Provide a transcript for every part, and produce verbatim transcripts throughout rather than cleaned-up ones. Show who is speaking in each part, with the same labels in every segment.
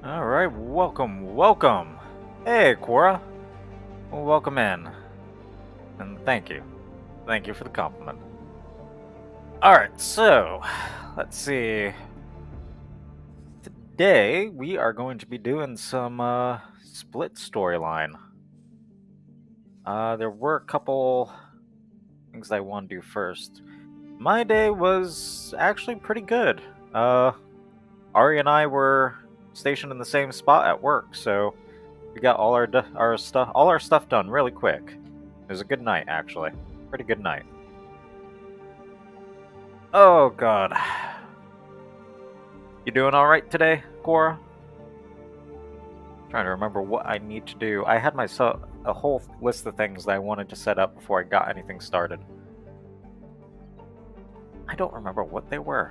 Speaker 1: Alright, welcome, welcome! Hey, Quora! Well, welcome in. And thank you. Thank you for the compliment. Alright, so, let's see. Today, we are going to be doing some, uh, split storyline. Uh, there were a couple things I want to do first. My day was actually pretty good. Uh, Ari and I were stationed in the same spot at work, so we got all our our stuff, all our stuff done really quick. It was a good night, actually. Pretty good night. Oh God, you doing all right today, Cora? Trying to remember what I need to do. I had myself a whole list of things that I wanted to set up before I got anything started. I don't remember what they were.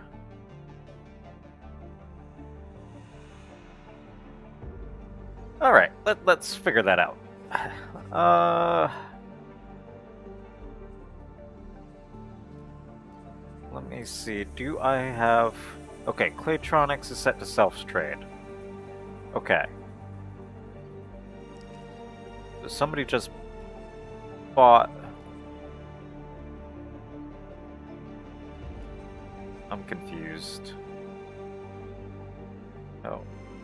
Speaker 1: All right, let, let's figure that out. Uh. Let me see, do I have... Okay, Claytronics is set to self-trade. Okay. So somebody just bought... I'm confused. Oh.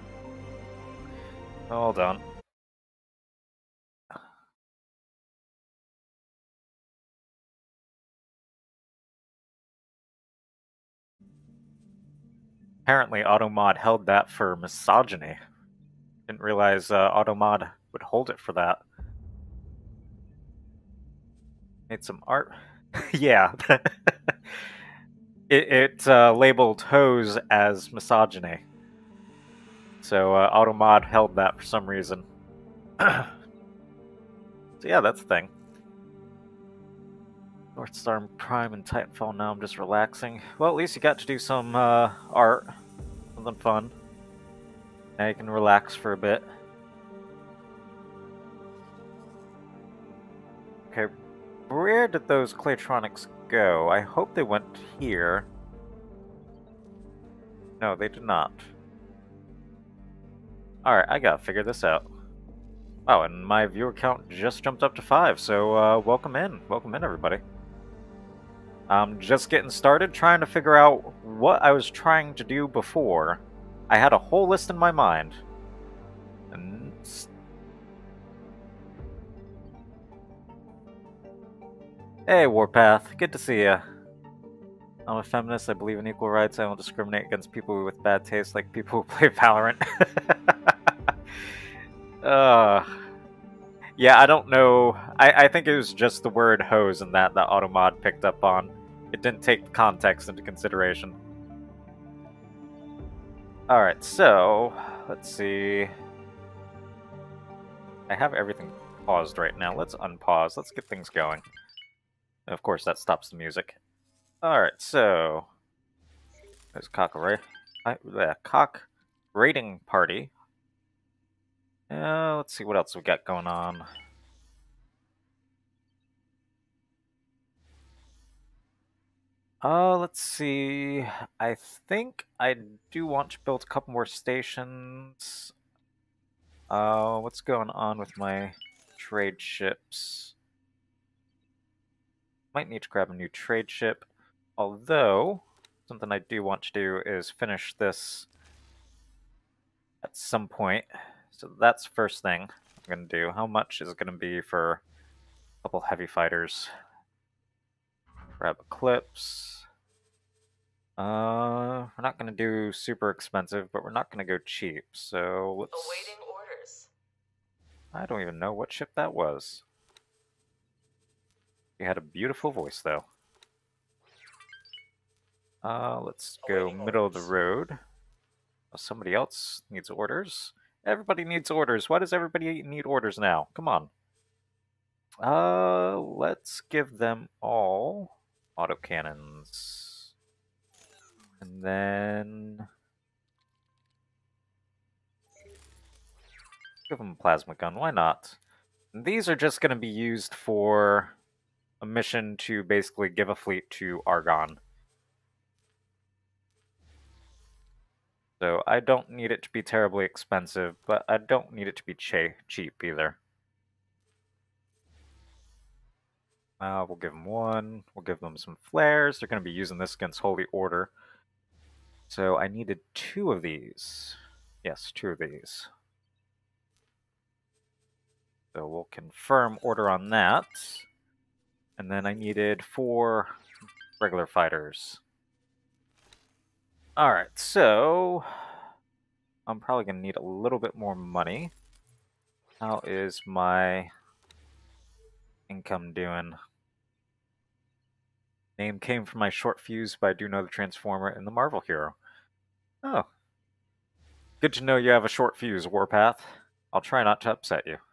Speaker 1: Hold on. Apparently Automod held that for misogyny. Didn't realize uh, Automod would hold it for that. Made some art. Yeah. it it uh, labeled hose as misogyny. So uh, Automod held that for some reason. So yeah, that's the thing. Northstar Prime and Titanfall, now I'm just relaxing. Well, at least you got to do some uh, art. Something fun. Now you can relax for a bit. Okay, where did those Claytronics go? I hope they went here. No, they did not. Alright, I gotta figure this out. Wow, and my viewer count just jumped up to five, so uh, welcome in. Welcome in, everybody. I'm just getting started trying to figure out what I was trying to do before. I had a whole list in my mind. And... Hey, Warpath. Good to see you. I'm a feminist. I believe in equal rights. I don't discriminate against people with bad taste like people who play Valorant. uh, yeah, I don't know. I, I think it was just the word hose and that that Automod picked up on. It didn't take the context into consideration. Alright, so, let's see. I have everything paused right now. Let's unpause. Let's get things going. And of course, that stops the music. Alright, so... There's cock, ra uh, cock raiding party. Uh, let's see what else we got going on. Uh, let's see. I think I do want to build a couple more stations. Uh, what's going on with my trade ships? Might need to grab a new trade ship. Although, something I do want to do is finish this at some point. So that's the first thing I'm going to do. How much is it going to be for a couple heavy fighters? Grab Eclipse. Uh, we're not going to do super expensive, but we're not going to go cheap. So let's... Awaiting orders. I don't even know what ship that was. He had a beautiful voice, though. Uh, let's go middle of the road. Oh, somebody else needs orders. Everybody needs orders. Why does everybody need orders now? Come on. Uh, let's give them all autocannons. And then... give them a plasma gun. Why not? And these are just going to be used for a mission to basically give a fleet to Argonne. So I don't need it to be terribly expensive, but I don't need it to be che cheap either. Uh, we'll give them one. We'll give them some flares. They're going to be using this against Holy Order. So I needed two of these. Yes, two of these. So we'll confirm order on that. And then I needed four regular fighters. Alright, so I'm probably going to need a little bit more money. How is my income doing? Name came from my short fuse, but I do know the Transformer and the Marvel Hero. Oh. Good to know you have a short fuse, Warpath. I'll try not to upset you.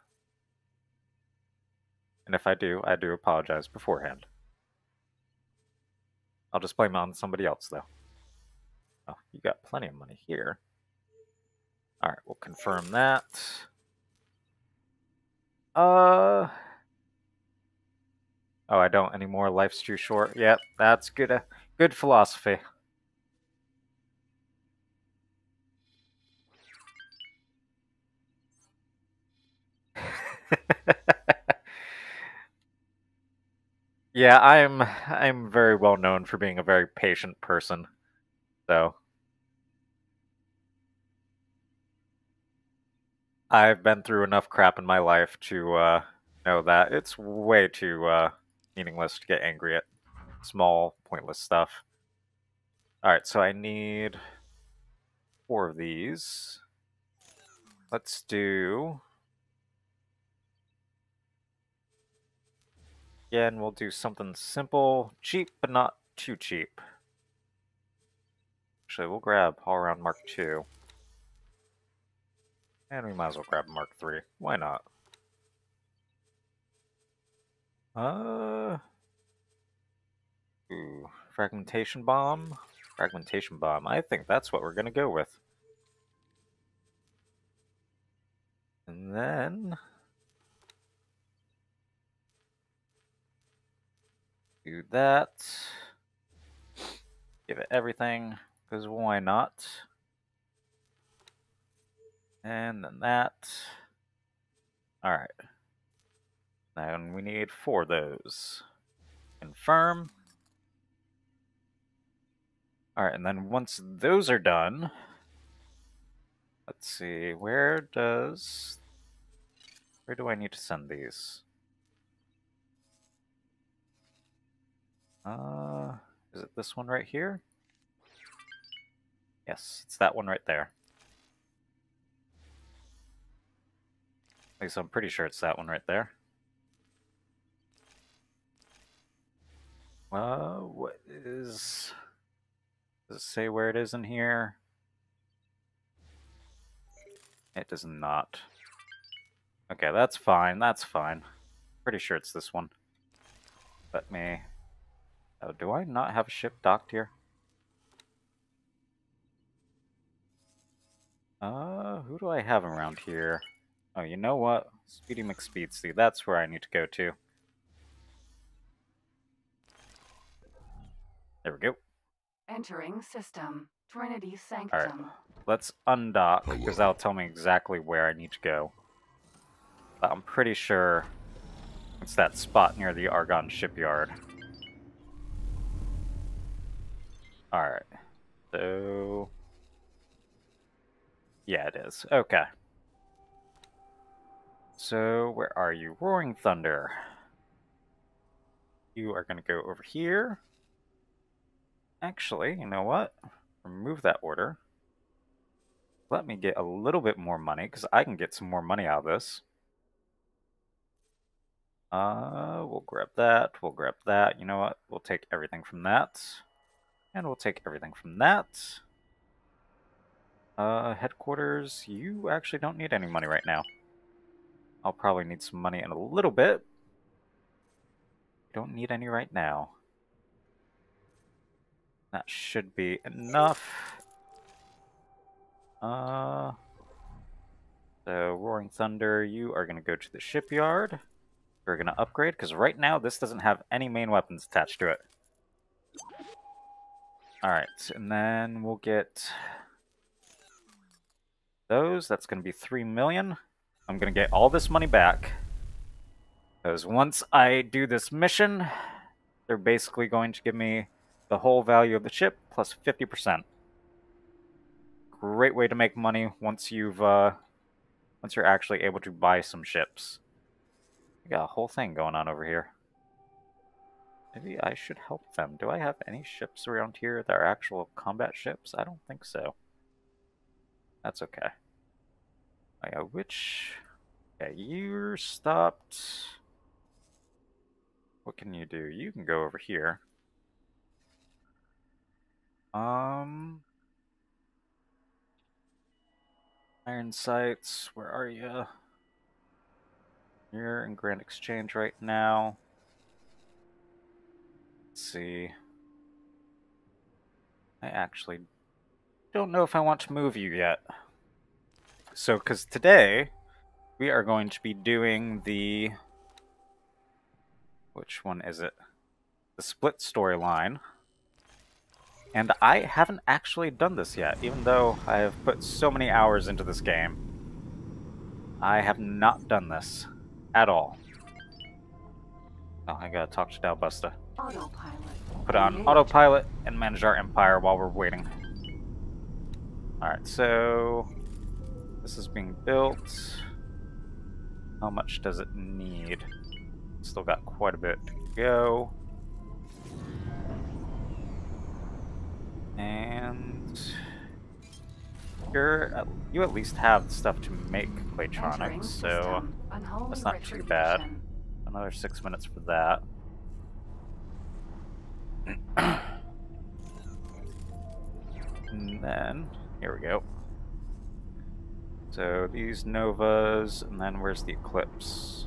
Speaker 1: And if I do, I do apologize beforehand. I'll just blame it on somebody else, though. Oh, you got plenty of money here. Alright, we'll confirm that. Uh... Oh, I don't anymore. Life's too short. Yep, that's good. Uh, good philosophy. Yeah, I'm I'm very well known for being a very patient person. So I've been through enough crap in my life to uh, know that it's way too uh, meaningless to get angry at small, pointless stuff. Alright, so I need four of these. Let's do... Again, we'll do something simple, cheap, but not too cheap. Actually, we'll grab All-Around Mark two. And we might as well grab Mark three. Why not? Uh... Ooh, Fragmentation Bomb? Fragmentation Bomb. I think that's what we're gonna go with. And then... do that. Give it everything, because why not? And then that. Alright. Then we need four of those. Confirm. Alright, and then once those are done, let's see, where does... Where do I need to send these? Uh, is it this one right here? Yes, it's that one right there. At least I'm pretty sure it's that one right there. Uh, what is... Does it say where it is in here? It does not. Okay, that's fine, that's fine. Pretty sure it's this one. Let me... Oh, do I not have a ship docked here? Uh, who do I have around here? Oh, you know what? Speedy McSpeedsy, that's where I need to go to. There we go.
Speaker 2: Entering system. Trinity Sanctum.
Speaker 1: Alright, let's undock, because that'll tell me exactly where I need to go. But I'm pretty sure it's that spot near the Argonne shipyard. Alright, so... yeah, it is. Okay. So, where are you? Roaring Thunder. You are going to go over here. Actually, you know what? Remove that order. Let me get a little bit more money, because I can get some more money out of this. Uh, we'll grab that, we'll grab that. You know what? We'll take everything from that. And we'll take everything from that. Uh, headquarters, you actually don't need any money right now. I'll probably need some money in a little bit. Don't need any right now. That should be enough. Uh, so, Roaring Thunder, you are going to go to the shipyard. We're going to upgrade, because right now this doesn't have any main weapons attached to it. Alright, and then we'll get those. That's going to be three million. I'm going to get all this money back. Because once I do this mission, they're basically going to give me the whole value of the ship plus fifty percent. Great way to make money once you've, uh, once you're actually able to buy some ships. We got a whole thing going on over here. Maybe I should help them. Do I have any ships around here that are actual combat ships? I don't think so. That's okay. Oh yeah, which... Yeah, you're stopped... What can you do? You can go over here. Um... Iron Sights, where are you? You're in Grand Exchange right now. Let's see. I actually don't know if I want to move you yet. So, because today, we are going to be doing the... Which one is it? The Split storyline. And I haven't actually done this yet, even though I have put so many hours into this game. I have not done this at all. Oh, I gotta talk to Dalbusta.
Speaker 2: Autopilot.
Speaker 1: Put on
Speaker 2: Engaged.
Speaker 1: autopilot and manage our empire while we're waiting. Alright, so... This is being built. How much does it need? Still got quite a bit to go. And... You're, you at least have stuff to make Claytronics, so that's not too bad. Another six minutes for that. And then, here we go. So these Novas, and then where's the Eclipse?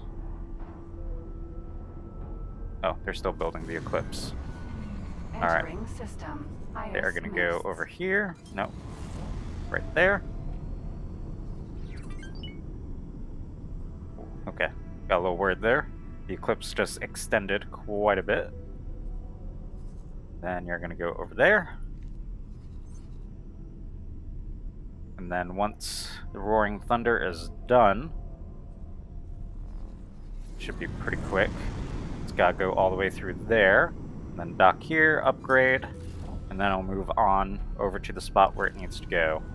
Speaker 1: Oh, they're still building the Eclipse. Alright. They are going to go over here. No. Right there. Okay. Got a little word there. The Eclipse just extended quite a bit. Then you're going to go over there. And then once the Roaring Thunder is done, should be pretty quick. It's got to go all the way through there, and then dock here, upgrade, and then I'll move on over to the spot where it needs to go.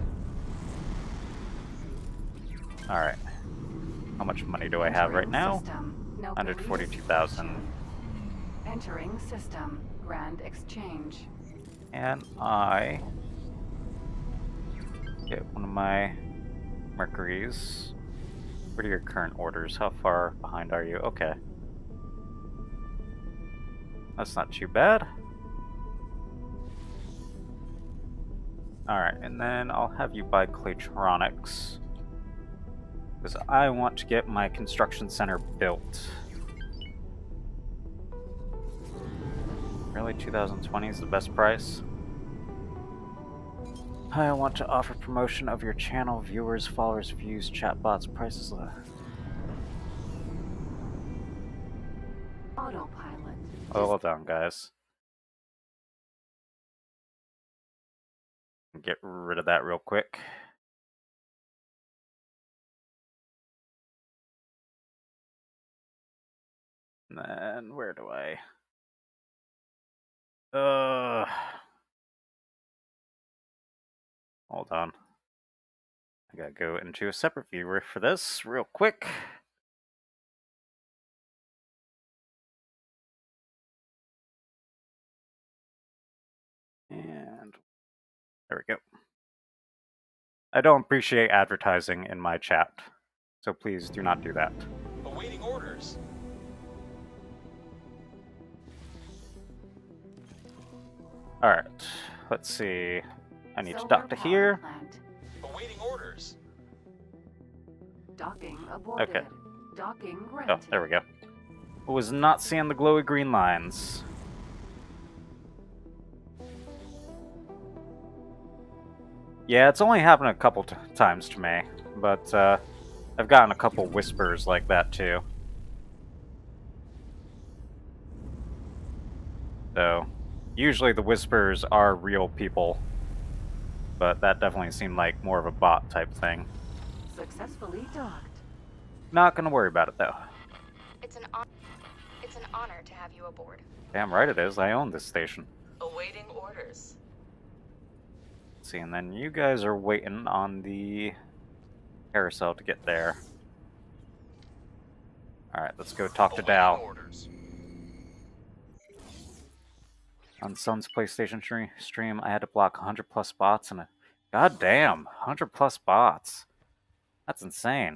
Speaker 1: Alright. How much money do I have right now? one hundred forty-two thousand.
Speaker 2: Entering system. Grand Exchange.
Speaker 1: And I get one of my Mercuries. What are your current orders? How far behind are you? Okay. That's not too bad. Alright, and then I'll have you buy Claytronics. Because I want to get my construction center built. Really, two thousand twenty is the best price? I want to offer promotion of your channel, viewers, followers, views, chatbots, prices.
Speaker 2: Autopilot.
Speaker 1: Oh, hold on, guys. Get rid of that real quick. And then, where do I... Uh... Hold on. I gotta go into a separate viewer for this real quick. And there we go. I don't appreciate advertising in my chat, so please do not do that.
Speaker 3: Awaiting orders.
Speaker 1: Alright, let's see. I need to dock to here.
Speaker 3: Awaiting orders.
Speaker 2: Docking aborted.
Speaker 1: Okay.
Speaker 2: Docking
Speaker 1: Oh,
Speaker 2: granted.
Speaker 1: there we go. Was not seeing the glowy green lines. Yeah, it's only happened a couple t times to me, but uh, I've gotten a couple whispers like that too. So, usually the whispers are real people. but that definitely seemed like more of a bot type thing.
Speaker 2: Successfully docked.
Speaker 1: Not gonna worry about it though.
Speaker 4: It's an hon- It's an honor to have you aboard.
Speaker 1: Damn right it is, I own this station.
Speaker 3: Awaiting orders.
Speaker 1: Let's see, and then you guys are waiting on the carousel to get there. Alright, let's go talk to
Speaker 3: Awaiting
Speaker 1: Dow.
Speaker 3: orders.
Speaker 1: On Sun's PlayStation stre- stream, I had to block one hundred plus bots and a... God damn, one hundred plus bots. That's insane.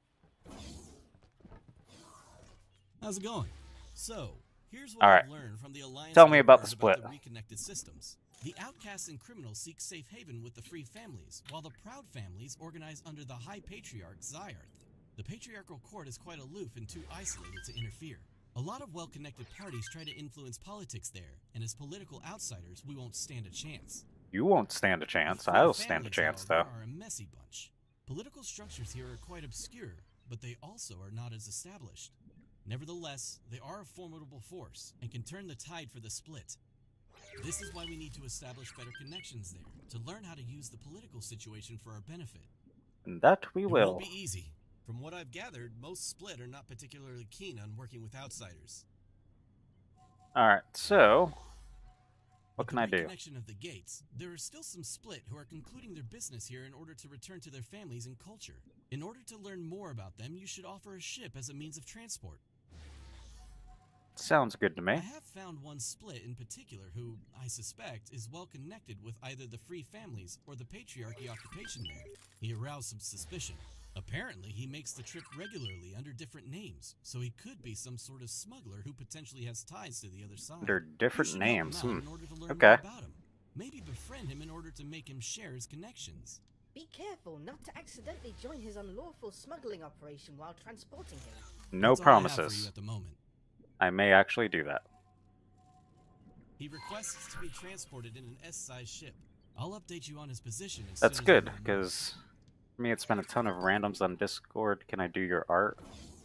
Speaker 5: How's it going? So, here's what
Speaker 1: All
Speaker 5: I've
Speaker 1: right.
Speaker 5: learned from the Alliance.
Speaker 1: Tell me about the
Speaker 5: I've
Speaker 1: split.
Speaker 5: the reconnected systems. The outcasts and criminals seek safe haven with the free families, while the proud families organize under the High Patriarch Zyarth. The patriarchal court is quite aloof and too isolated to interfere. A lot of well-connected parties try to influence politics there, and as political outsiders, we won't stand a chance.
Speaker 1: You won't stand a chance.
Speaker 5: The free
Speaker 1: I'll stand a
Speaker 5: families,
Speaker 1: chance,
Speaker 5: however,
Speaker 1: though.
Speaker 5: are a messy bunch. Political structures here are quite obscure, but they also are not as established. Nevertheless, they are a formidable force and can turn the tide for the split. This is why we need to establish better connections there, to learn how to use the political situation for our benefit.
Speaker 1: And that we
Speaker 5: It
Speaker 1: will.
Speaker 5: won't be easy. From what I've gathered, most split are not particularly keen on working with outsiders.
Speaker 1: Alright, so... What
Speaker 5: With
Speaker 1: can I
Speaker 5: the
Speaker 1: do?
Speaker 5: reconnection of the gates, there are still some split who are concluding their business here in order to return to their families and culture. In order to learn more about them, you should offer a ship as a means of transport.
Speaker 1: Sounds good to
Speaker 5: I
Speaker 1: me.
Speaker 5: have found one split in particular who, I suspect, is well connected with either the Free Families or the Patriarchy occupation there. He aroused some suspicion. Apparently, he makes the trip regularly under different names, so he could be some sort of smuggler who potentially has ties to the other side.
Speaker 1: Under
Speaker 5: You
Speaker 1: different
Speaker 5: should help him
Speaker 1: names.
Speaker 5: out
Speaker 1: Hmm.
Speaker 5: in order to learn
Speaker 1: Okay.
Speaker 5: more about him. Maybe befriend him in order to make him share his connections.
Speaker 6: Be careful not to accidentally join his unlawful smuggling operation while transporting him.
Speaker 1: No
Speaker 5: That's all I have for
Speaker 1: promises.
Speaker 5: you at the moment.
Speaker 1: I may actually do that.
Speaker 5: He requests to be transported in an S-sized ship. I'll update you on his position as
Speaker 1: That's
Speaker 5: soon as I
Speaker 1: good,
Speaker 5: know more.
Speaker 1: because for me it's been a ton of randoms on Discord. Can I do your art?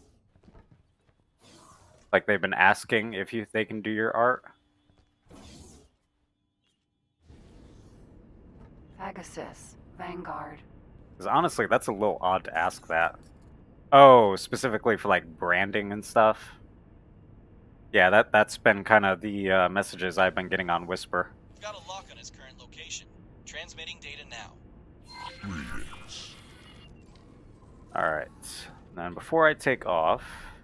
Speaker 1: Like they've been asking if you they can do your art.
Speaker 2: Pegasus. Vanguard.
Speaker 1: Because honestly, that's a little odd to ask that. Oh, specifically for like branding and stuff. Yeah, that that's been kind of the uh, messages I've been getting on Whisper.
Speaker 3: We've got a lock on his current location. Transmitting data now.
Speaker 1: All right. Then before I take off,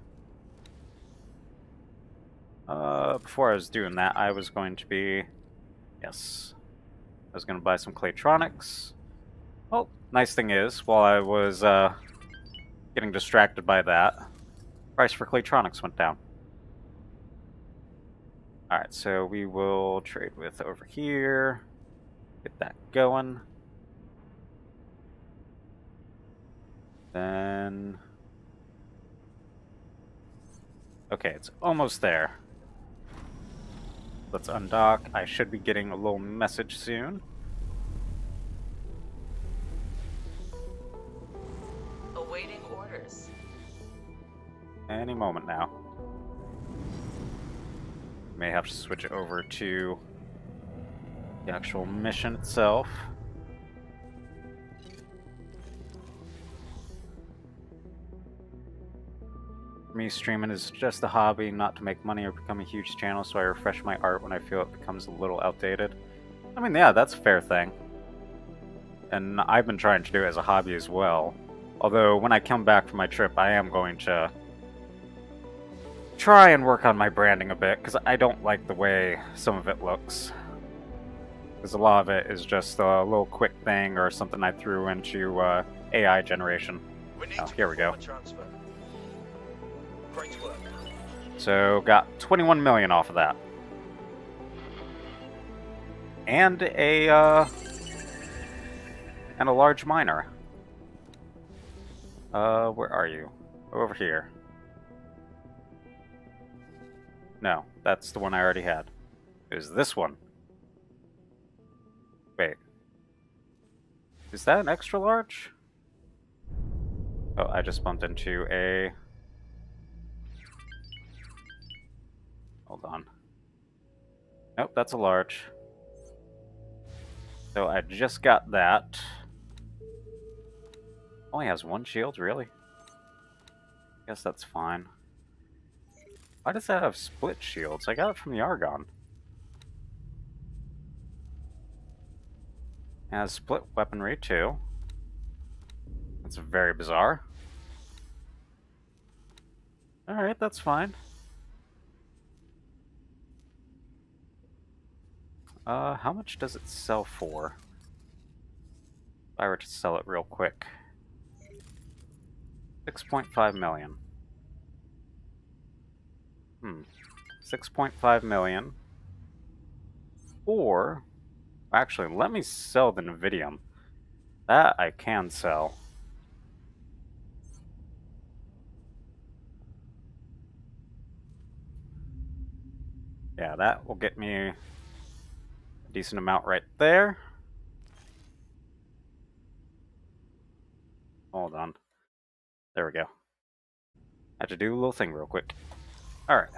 Speaker 1: uh, before I was doing that, I was going to be, yes, I was going to buy some Claytronics. Well, nice thing is, while I was uh, getting distracted by that, price for Claytronics went down. Alright, so we will trade with over here. Get that going. Then... Okay, it's almost there. Let's undock. I should be getting a little message soon.
Speaker 3: Awaiting orders.
Speaker 1: Any moment now. May have to switch over to the actual mission itself. For me, streaming is just a hobby, not to make money or become a huge channel, so I refresh my art when I feel it becomes a little outdated. I mean, yeah, that's a fair thing. And I've been trying to do it as a hobby as well. Although, when I come back from my trip, I am going to try and work on my branding a bit, because I don't like the way some of it looks. Because a lot of it is just a little quick thing or something I threw into uh, A I generation.
Speaker 3: We need
Speaker 1: Oh,
Speaker 3: to
Speaker 1: here we go.
Speaker 3: perform a transfer. Great work.
Speaker 1: So, got twenty-one million off of that. And a, uh... and a large miner. Uh, where are you? Over here. No, that's the one I already had. It was this one. Wait. Is that an extra large? Oh, I just bumped into a... Hold on. Nope, that's a large. So I just got that. Only has one shield, really? Guess that's fine. Why does that have split shields? I got it from the Argon. It has split weaponry too. That's very bizarre. Alright, that's fine. Uh, how much does it sell for? If I were to sell it real quick. six point five million. Hmm. six point five million. Or, actually, let me sell the Nevidium. That I can sell. Yeah, that will get me a decent amount right there. Hold on. There we go. Had to do a little thing real quick. Alright.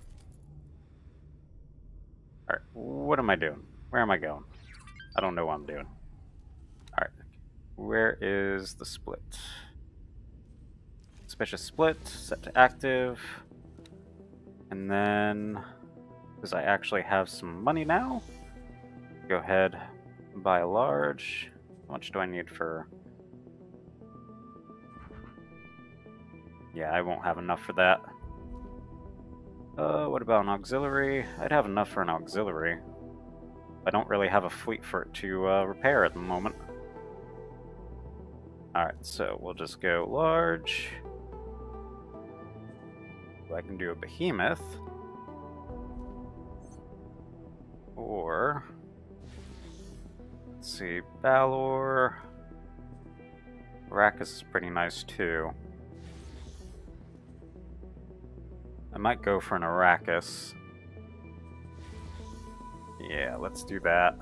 Speaker 1: Alright, what am I doing? Where am I going? I don't know what I'm doing. Alright. Where is the split? Suspicious split, set to active. And then, because I actually have some money now, go ahead and buy a large. How much do I need for... Yeah, I won't have enough for that. Uh, what about an auxiliary? I'd have enough for an auxiliary. I don't really have a fleet for it to uh, repair at the moment. Alright, so we'll just go large. I can do a behemoth. Or... let's see, Balor. Arrakis is pretty nice too. I might go for an Arrakis. Yeah, let's do that.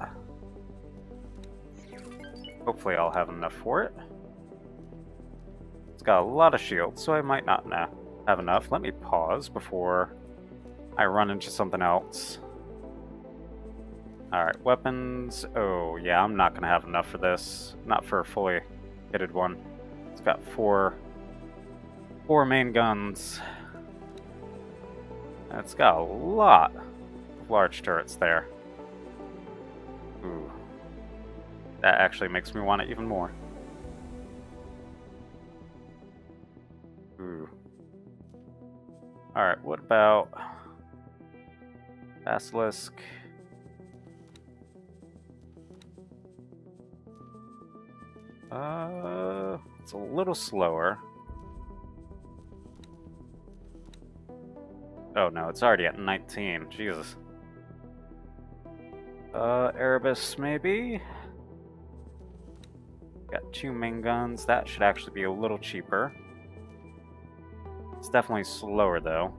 Speaker 1: Hopefully I'll have enough for it. It's got a lot of shields, so I might not have enough. Let me pause before I run into something else. Alright, weapons. Oh, yeah, I'm not going to have enough for this. Not for a fully kitted one. It's got four, four main guns. It's got a lot of large turrets there. Ooh. That actually makes me want it even more. Ooh. Alright, what about Basilisk? Uh, it's a little slower. Oh no, it's already at nineteen. Jesus. Uh, Erebus maybe? Got two main guns. That should actually be a little cheaper. It's definitely slower though.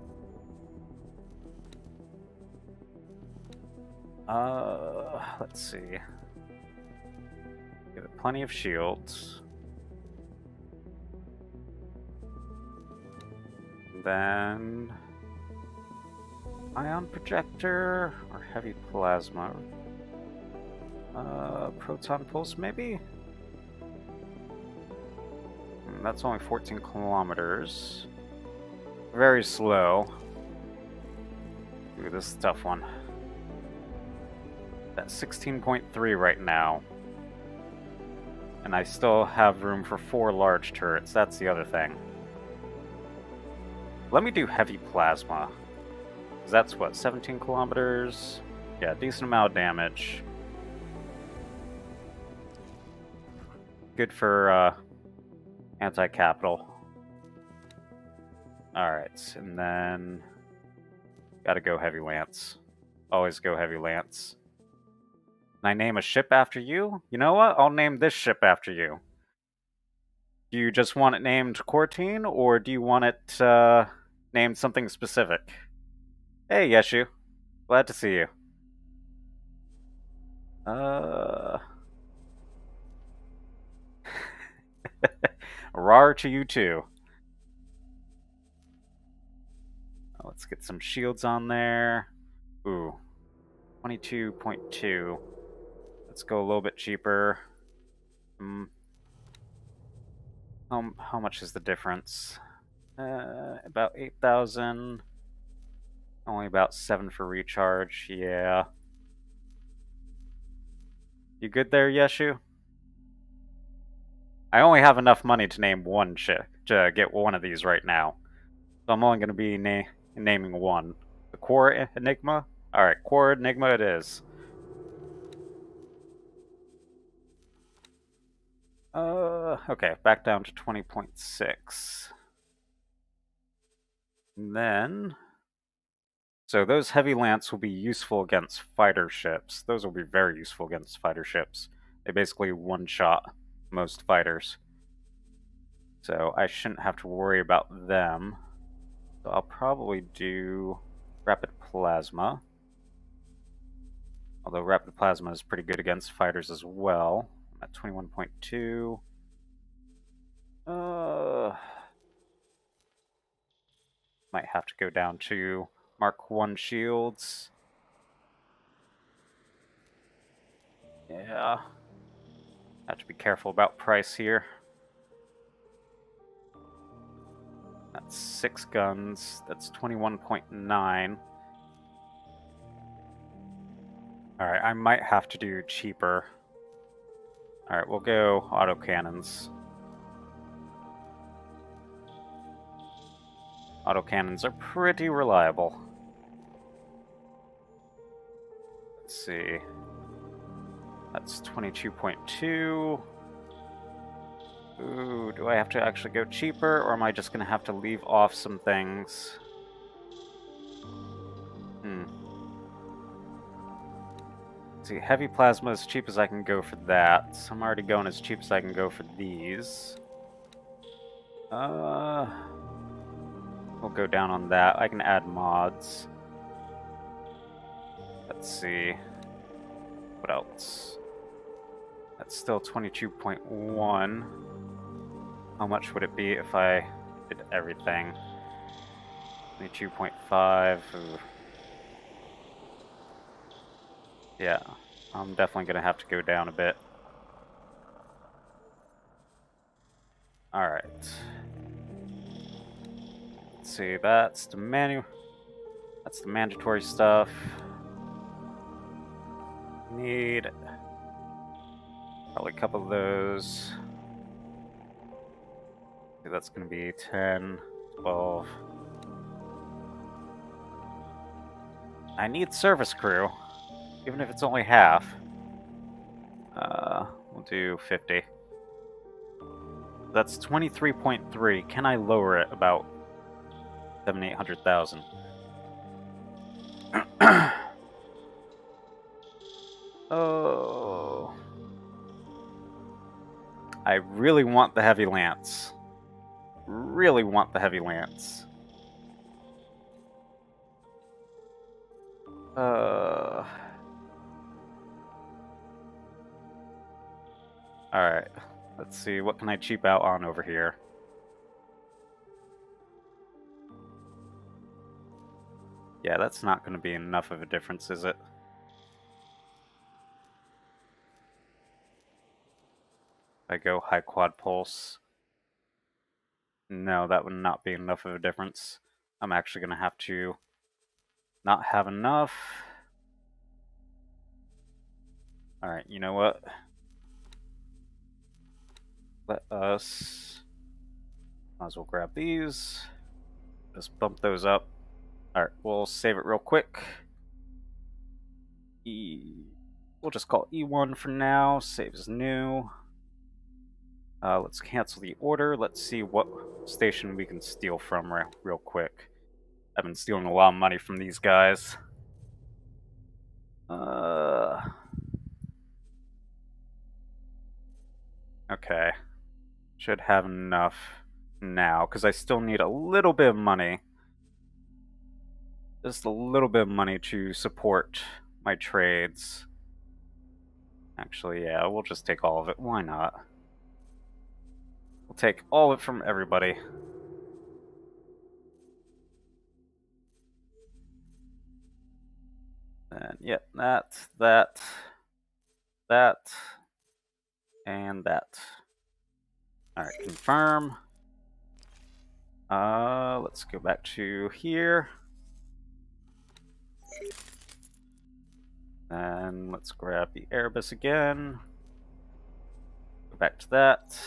Speaker 1: Uh, let's see. Give it plenty of shields. Then... ion projector or heavy plasma. Uh, proton pulse maybe? Hmm, that's only fourteen kilometers. Very slow. Ooh, this is a tough one. That's sixteen point three right now. And I still have room for four large turrets. That's the other thing. Let me do heavy plasma. That's what, seventeen kilometers? Yeah, decent amount of damage. Good for uh, anti-capital. Alright, and then... gotta go heavy lance. Always go heavy lance. Can I name a ship after you? You know what? I'll name this ship after you. Do you just want it named Cortine, or do you want it uh, named something specific? Hey, Yeshu. Glad to see you. Uh... Rar to you too. Let's get some shields on there. Ooh. twenty-two point two. Let's go a little bit cheaper. Um, how, how much is the difference? Uh, about eight thousand. Only about seven for recharge, yeah. You good there, Yeshu? I only have enough money to name one ship, to get one of these right now. So I'm only going to be na naming one. The Core Enigma? Alright, Core Enigma it is. Uh, okay, back down to twenty point six. And then... So those heavy lance will be useful against fighter ships. Those will be very useful against fighter ships. They basically one-shot most fighters. So I shouldn't have to worry about them. So I'll probably do Rapid Plasma. Although Rapid Plasma is pretty good against fighters as well. I'm at twenty-one point two. Uh, might have to go down to Mark one shields. Yeah. Have to be careful about price here. That's six guns. That's twenty-one point nine. Alright, I might have to do cheaper. Alright, we'll go autocannons. Autocannons are pretty reliable. Let's see. That's twenty-two point two. Ooh, do I have to actually go cheaper, or am I just gonna have to leave off some things? Hmm. Let's see, heavy plasma as cheap as I can go for that. So I'm already going as cheap as I can go for these. Uh, we'll go down on that. I can add mods. Let's see. What else? That's still twenty-two point one. How much would it be if I did everything? twenty-two point five. Ooh. Yeah, I'm definitely going to have to go down a bit. Alright. Let's see, that's the manu- That's the mandatory stuff. Need probably a couple of those. Okay, that's going to be ten, twelve. I need service crew, even if it's only half. Uh, we'll do fifty. That's twenty-three point three. Can I lower it about seven, eight hundred thousand? Oh. I really want the heavy lance. Really want the heavy lance. Uh. Alright. Let's see, what can I cheap out on over here? Yeah, that's not going to be enough of a difference, is it? If I go high quad pulse. No, that would not be enough of a difference. I'm actually going to have to not have enough. Alright, you know what? Let us... Might as well grab these. Just bump those up. Alright, we'll save it real quick. E... We'll just call E one for now. Save as new. Uh, let's cancel the order. Let's see what station we can steal from re real quick. I've been stealing a lot of money from these guys. Uh... Okay. Should have enough now, because I still need a little bit of money. Just a little bit of money to support my trades. Actually, yeah, we'll just take all of it. Why not? We'll take all of it from everybody. And, yep, yeah, that, that. that, and that. Alright, confirm. Uh, let's go back to here. And let's grab the Erebus again. Go back to that.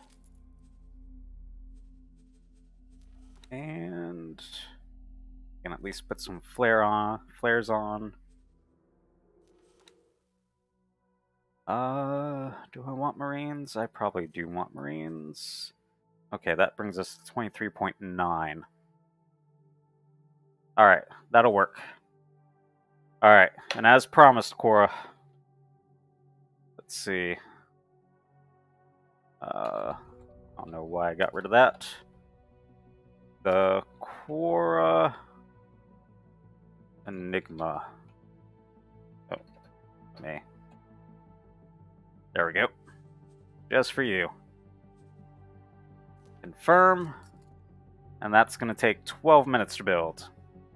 Speaker 1: And can at least put some flare on flares on. Uh, do I want Marines? I probably do want Marines. Okay, that brings us to twenty-three point nine. Alright, that'll work. Alright, and as promised, Cora. Let's see. Uh, I don't know why I got rid of that. The Cora Enigma. Oh, me. There we go. Just for you. Confirm. And that's going to take twelve minutes to build.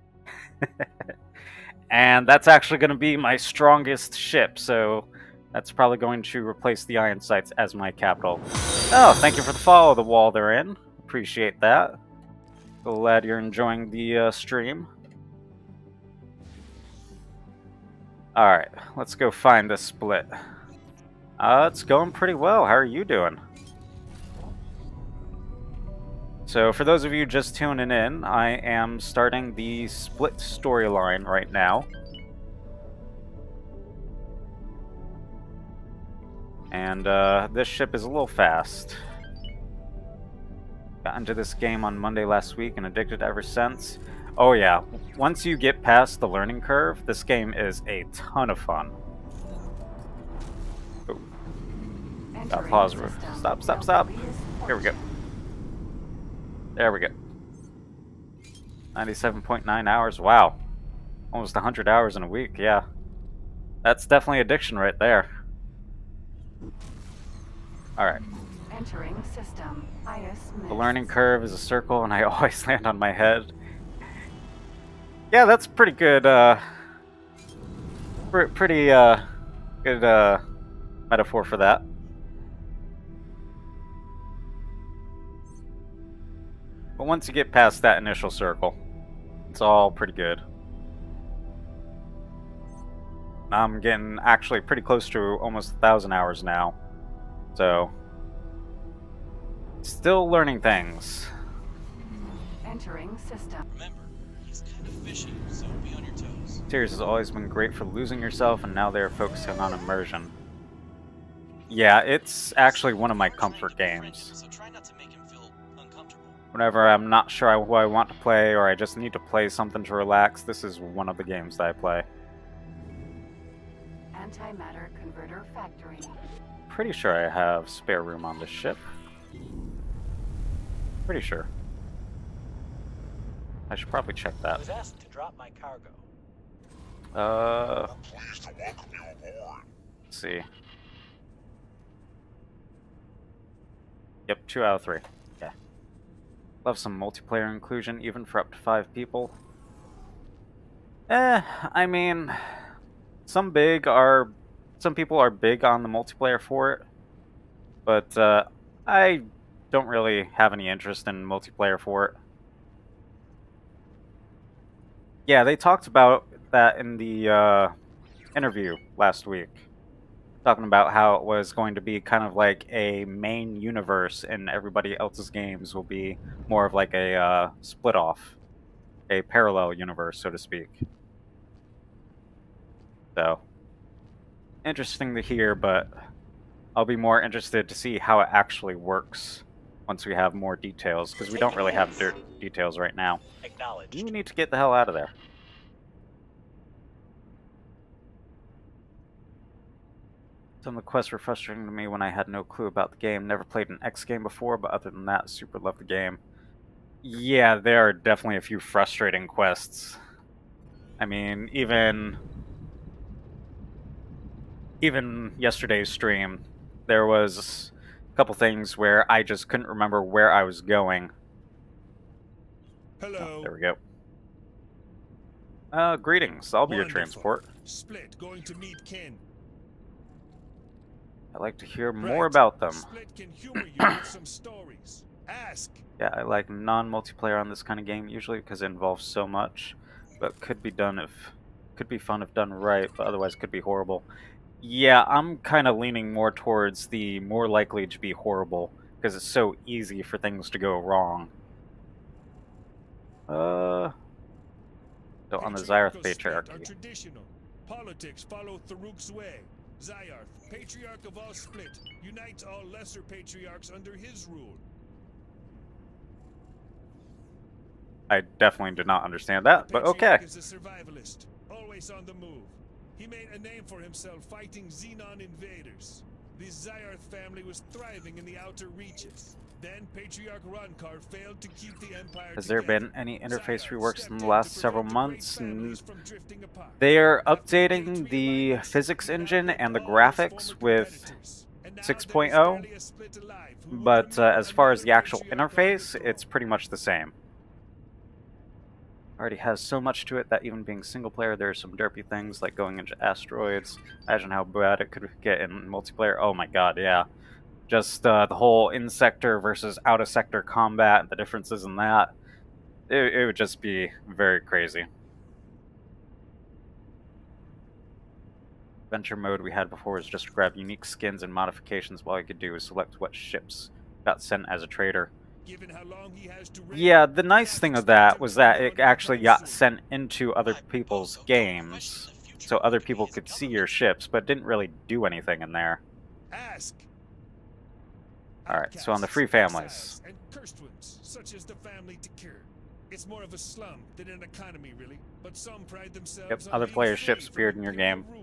Speaker 1: And that's actually going to be my strongest ship, so that's probably going to replace the Iron Sights as my capital. Oh, thank you for the follow, the wall they're in. Appreciate that. Glad you're enjoying the uh, stream. Alright, let's go find this split. Uh, it's going pretty well. How are you doing? So, for those of you just tuning in, I am starting the split storyline right now. And, uh, this ship is a little fast. Got into this game on Monday last week and addicted ever since. Oh yeah, once you get past the learning curve, this game is a ton of fun. Oh. Stop, pause. Stop, stop, stop. Here we go. There we go. ninety-seven point nine hours. Wow. Almost one hundred hours in a week, yeah. That's definitely addiction right there. Alright.
Speaker 2: Entering system. I S
Speaker 1: The learning curve is a circle and I always land on my head. Yeah, that's pretty good, uh... Pr pretty, uh... good, uh... metaphor for that. But once you get past that initial circle, it's all pretty good. I'm getting actually pretty close to almost a thousand hours now. So, still learning things.
Speaker 2: Entering system.
Speaker 3: Remember, he's kind of fishy, so be on your toes.
Speaker 1: Series has always been great for losing yourself, and now they're focusing on immersion. Yeah, it's actually one of my comfort games.
Speaker 3: So try not to make him feel uncomfortable.
Speaker 1: Whenever I'm not sure who I want to play, or I just need to play something to relax, this is one of the games that I play.
Speaker 2: Antimatter converter factory.
Speaker 1: Pretty sure I have spare room on this ship. Pretty sure. I should probably check
Speaker 7: I
Speaker 1: that.
Speaker 7: was asked to drop my cargo.
Speaker 1: Uh,
Speaker 8: I'm pleased to welcome you aboard.
Speaker 1: let's see. Yep, two out of three. Yeah. Love some multiplayer inclusion, even for up to five people. Eh, I mean, some big are, some people are big on the multiplayer for it, but uh, I don't really have any interest in multiplayer for it. Yeah, they talked about that in the uh, interview last week. Talking about how it was going to be kind of like a main universe and everybody else's games will be more of like a uh, split off. A parallel universe, so to speak. So, interesting to hear, but I'll be more interested to see how it actually works once we have more details, because we don't really have de details right now.
Speaker 7: Acknowledged.
Speaker 1: You need to get the hell out of there. Some of the quests were frustrating to me when I had no clue about the game. Never played an X game before, but other than that, super love the game. Yeah, there are definitely a few frustrating quests. I mean, even... Even yesterday's stream, there was a couple things where I just couldn't remember where I was going.
Speaker 9: Hello.
Speaker 1: Oh, there we go. Uh, greetings. I'll be your
Speaker 9: Wonderful.
Speaker 1: transport.
Speaker 9: Split going to meet Ken.
Speaker 1: I'd like to hear
Speaker 9: Right.
Speaker 1: more about them.
Speaker 9: Split can humor you with some stories. Ask.
Speaker 1: Yeah, I like non-multiplayer on this kind of game usually because it involves so much, but could be done if could be fun if done right, but otherwise could be horrible. Yeah, I'm kind of leaning more towards the more likely to be horrible because it's so easy for things to go wrong. Uh, so on the Zyarth
Speaker 9: Patriarchal split are
Speaker 1: Patriarchy.
Speaker 9: traditional. Politics follow Tharuk's way. Zyarth, patriarch of all split, unites all lesser patriarchs under his rule.
Speaker 1: I definitely did not understand that, but okay.
Speaker 9: Patriarch is a survivalist, always on the move. He made a name for himself fighting Xenon invaders. The Zyarth family was thriving in the outer reaches. Then Patriarch Ronkar failed to keep the empire
Speaker 1: Has there
Speaker 9: together.
Speaker 1: been any interface
Speaker 9: Zyarth
Speaker 1: reworks
Speaker 9: stepped
Speaker 1: in
Speaker 9: in
Speaker 1: the
Speaker 9: to
Speaker 1: last
Speaker 9: prevent
Speaker 1: several
Speaker 9: the great
Speaker 1: months?
Speaker 9: families
Speaker 1: N-
Speaker 9: from drifting apart.
Speaker 1: They are
Speaker 9: After
Speaker 1: updating
Speaker 9: Patriot
Speaker 1: the
Speaker 9: alliance,
Speaker 1: physics
Speaker 9: they
Speaker 1: engine
Speaker 9: bound
Speaker 1: and the
Speaker 9: up all his
Speaker 1: graphics
Speaker 9: former
Speaker 1: with
Speaker 9: competitors. And now
Speaker 1: six
Speaker 9: there
Speaker 1: point
Speaker 9: is
Speaker 1: oh,
Speaker 9: barely a split alive who would
Speaker 1: but uh,
Speaker 9: remain
Speaker 1: as far as
Speaker 9: another
Speaker 1: the actual
Speaker 9: patriarch on the
Speaker 1: interface,
Speaker 9: throne.
Speaker 1: it's pretty much the same. Already has so much to it that even being single player, there are some derpy things like going into asteroids. Imagine how bad it could get in multiplayer. Oh my god, yeah. Just uh, the whole in-sector versus out-of-sector combat, the differences in that. It, it would just be very crazy. Adventure mode we had before was just to grab unique skins and modifications. All you could do is select what ships got sent as a trader.
Speaker 9: Given how long he has to reign,
Speaker 1: Yeah, the nice thing of that was that it
Speaker 9: Tactics
Speaker 1: actually
Speaker 9: Tactics
Speaker 1: got
Speaker 9: soon.
Speaker 1: sent into other people's games, so other people could see your ships, but didn't really do anything in there.
Speaker 9: Ask.
Speaker 1: Alright, so on the
Speaker 9: Outcasts,
Speaker 1: free families.
Speaker 9: exiles, and cursed ones, such as the family Takir. It's more of a slum than an economy, really. But some pride themselves
Speaker 1: Yep,
Speaker 9: on
Speaker 1: other
Speaker 9: being
Speaker 1: players'
Speaker 9: free
Speaker 1: ships
Speaker 9: from
Speaker 1: appeared in your
Speaker 9: imperial
Speaker 1: game.
Speaker 9: rule.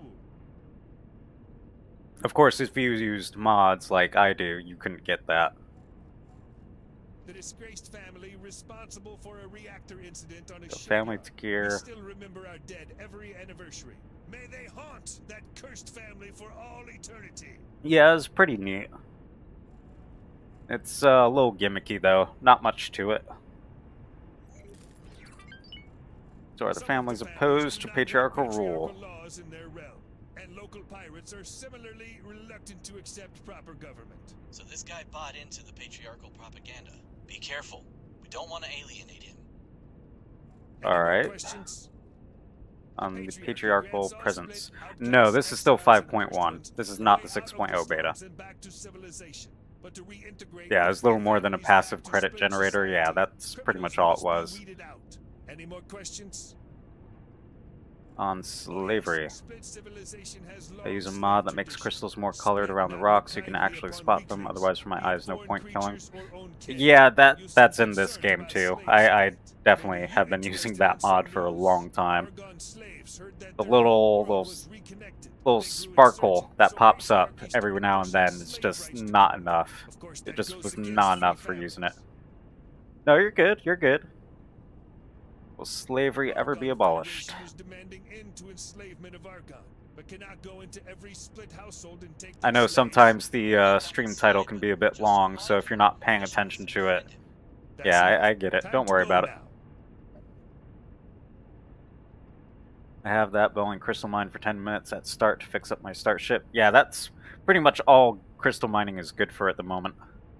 Speaker 1: Of course, if you used mods like I do, you couldn't get that.
Speaker 9: The disgraced family responsible for a reactor incident on a
Speaker 1: The
Speaker 9: shipyard.
Speaker 1: family
Speaker 9: We
Speaker 1: Takir.
Speaker 9: still remember our dead every anniversary. May they haunt that cursed family for all eternity.
Speaker 1: Yeah, it's pretty neat. It's uh, a little gimmicky though, not much to it. So are the
Speaker 9: Some of
Speaker 1: families
Speaker 9: the
Speaker 1: opposed to
Speaker 9: do not want
Speaker 1: patriarchal
Speaker 9: patriarchal
Speaker 1: rule?
Speaker 9: laws in their realm, and local pirates are similarly reluctant to accept proper government.
Speaker 3: So this guy bought into the patriarchal propaganda. Be careful. We don't want to alienate him.
Speaker 9: Any more
Speaker 1: Alright.
Speaker 9: questions?
Speaker 1: On the
Speaker 9: Patriarchy
Speaker 1: patriarchal
Speaker 9: grants all
Speaker 1: presence.
Speaker 9: split
Speaker 1: No,
Speaker 9: outcasts,
Speaker 1: this is still
Speaker 9: exiles, and
Speaker 1: five point
Speaker 9: cursed
Speaker 1: one.
Speaker 9: ones
Speaker 1: This is
Speaker 9: the
Speaker 1: not
Speaker 9: way
Speaker 1: the
Speaker 9: out
Speaker 1: six
Speaker 9: of
Speaker 1: point oh beta.
Speaker 9: slums and back to civilization, but to reintegrate
Speaker 1: Yeah,
Speaker 9: with
Speaker 1: it's a little
Speaker 9: free
Speaker 1: more than a
Speaker 9: families
Speaker 1: passive
Speaker 9: back to
Speaker 1: credit
Speaker 9: split
Speaker 1: generator. Yeah,
Speaker 9: society.
Speaker 1: that's pretty
Speaker 9: Criminals
Speaker 1: much all it
Speaker 9: must be
Speaker 1: was.
Speaker 9: weeded out. Any more questions?
Speaker 1: On slavery.
Speaker 9: Split civilization has
Speaker 1: I use a
Speaker 9: long
Speaker 1: mod that
Speaker 9: slave
Speaker 1: makes
Speaker 9: tradition.
Speaker 1: crystals more colored
Speaker 9: Split
Speaker 1: around the
Speaker 9: now
Speaker 1: rock so you can
Speaker 9: kindly
Speaker 1: actually
Speaker 9: upon
Speaker 1: spot them,
Speaker 9: weaklings,
Speaker 1: otherwise for my
Speaker 9: be
Speaker 1: eyes no
Speaker 9: foreign
Speaker 1: point killing.
Speaker 9: creatures or own kin.
Speaker 1: Yeah, that
Speaker 9: You seem
Speaker 1: that's in this
Speaker 9: concerned
Speaker 1: game
Speaker 9: about
Speaker 1: too.
Speaker 9: slave
Speaker 1: I, I
Speaker 9: split.
Speaker 1: definitely
Speaker 9: Maybe
Speaker 1: have
Speaker 9: you
Speaker 1: been using
Speaker 9: interested
Speaker 1: that
Speaker 9: in some
Speaker 1: mod for a
Speaker 9: news?
Speaker 1: long time.
Speaker 9: Argon slaves heard that
Speaker 1: The
Speaker 9: their
Speaker 1: little
Speaker 9: world
Speaker 1: little
Speaker 9: was reconnected.
Speaker 1: little
Speaker 9: They grew
Speaker 1: sparkle
Speaker 9: insurgent,
Speaker 1: that
Speaker 9: so
Speaker 1: pops up
Speaker 9: patriarchy
Speaker 1: every
Speaker 9: started
Speaker 1: now and then
Speaker 9: pushing
Speaker 1: is
Speaker 9: slave
Speaker 1: just
Speaker 9: rights to
Speaker 1: not
Speaker 9: them.
Speaker 1: enough.
Speaker 9: Of course,
Speaker 1: It
Speaker 9: that
Speaker 1: just
Speaker 9: goes
Speaker 1: was
Speaker 9: against
Speaker 1: not
Speaker 9: free
Speaker 1: enough for using it.
Speaker 9: families.
Speaker 1: No, you're good. You're good. Will slavery ever be
Speaker 9: Argon
Speaker 1: abolished?
Speaker 9: Federation is demanding end to enslavement of Argon, but cannot go into every split household and take
Speaker 1: I
Speaker 9: their
Speaker 1: know
Speaker 9: slaves.
Speaker 1: sometimes the uh, stream title can be a bit long, so if you're not paying attention to it,
Speaker 9: That's
Speaker 1: yeah,
Speaker 9: enough.
Speaker 1: I, I get it.
Speaker 9: Time
Speaker 1: Don't
Speaker 9: to
Speaker 1: worry
Speaker 9: go
Speaker 1: about it.
Speaker 9: now.
Speaker 1: I have that Bowling Crystal Mine for ten minutes at start to fix up my start ship. Yeah, that's pretty much all crystal mining is good for at the moment.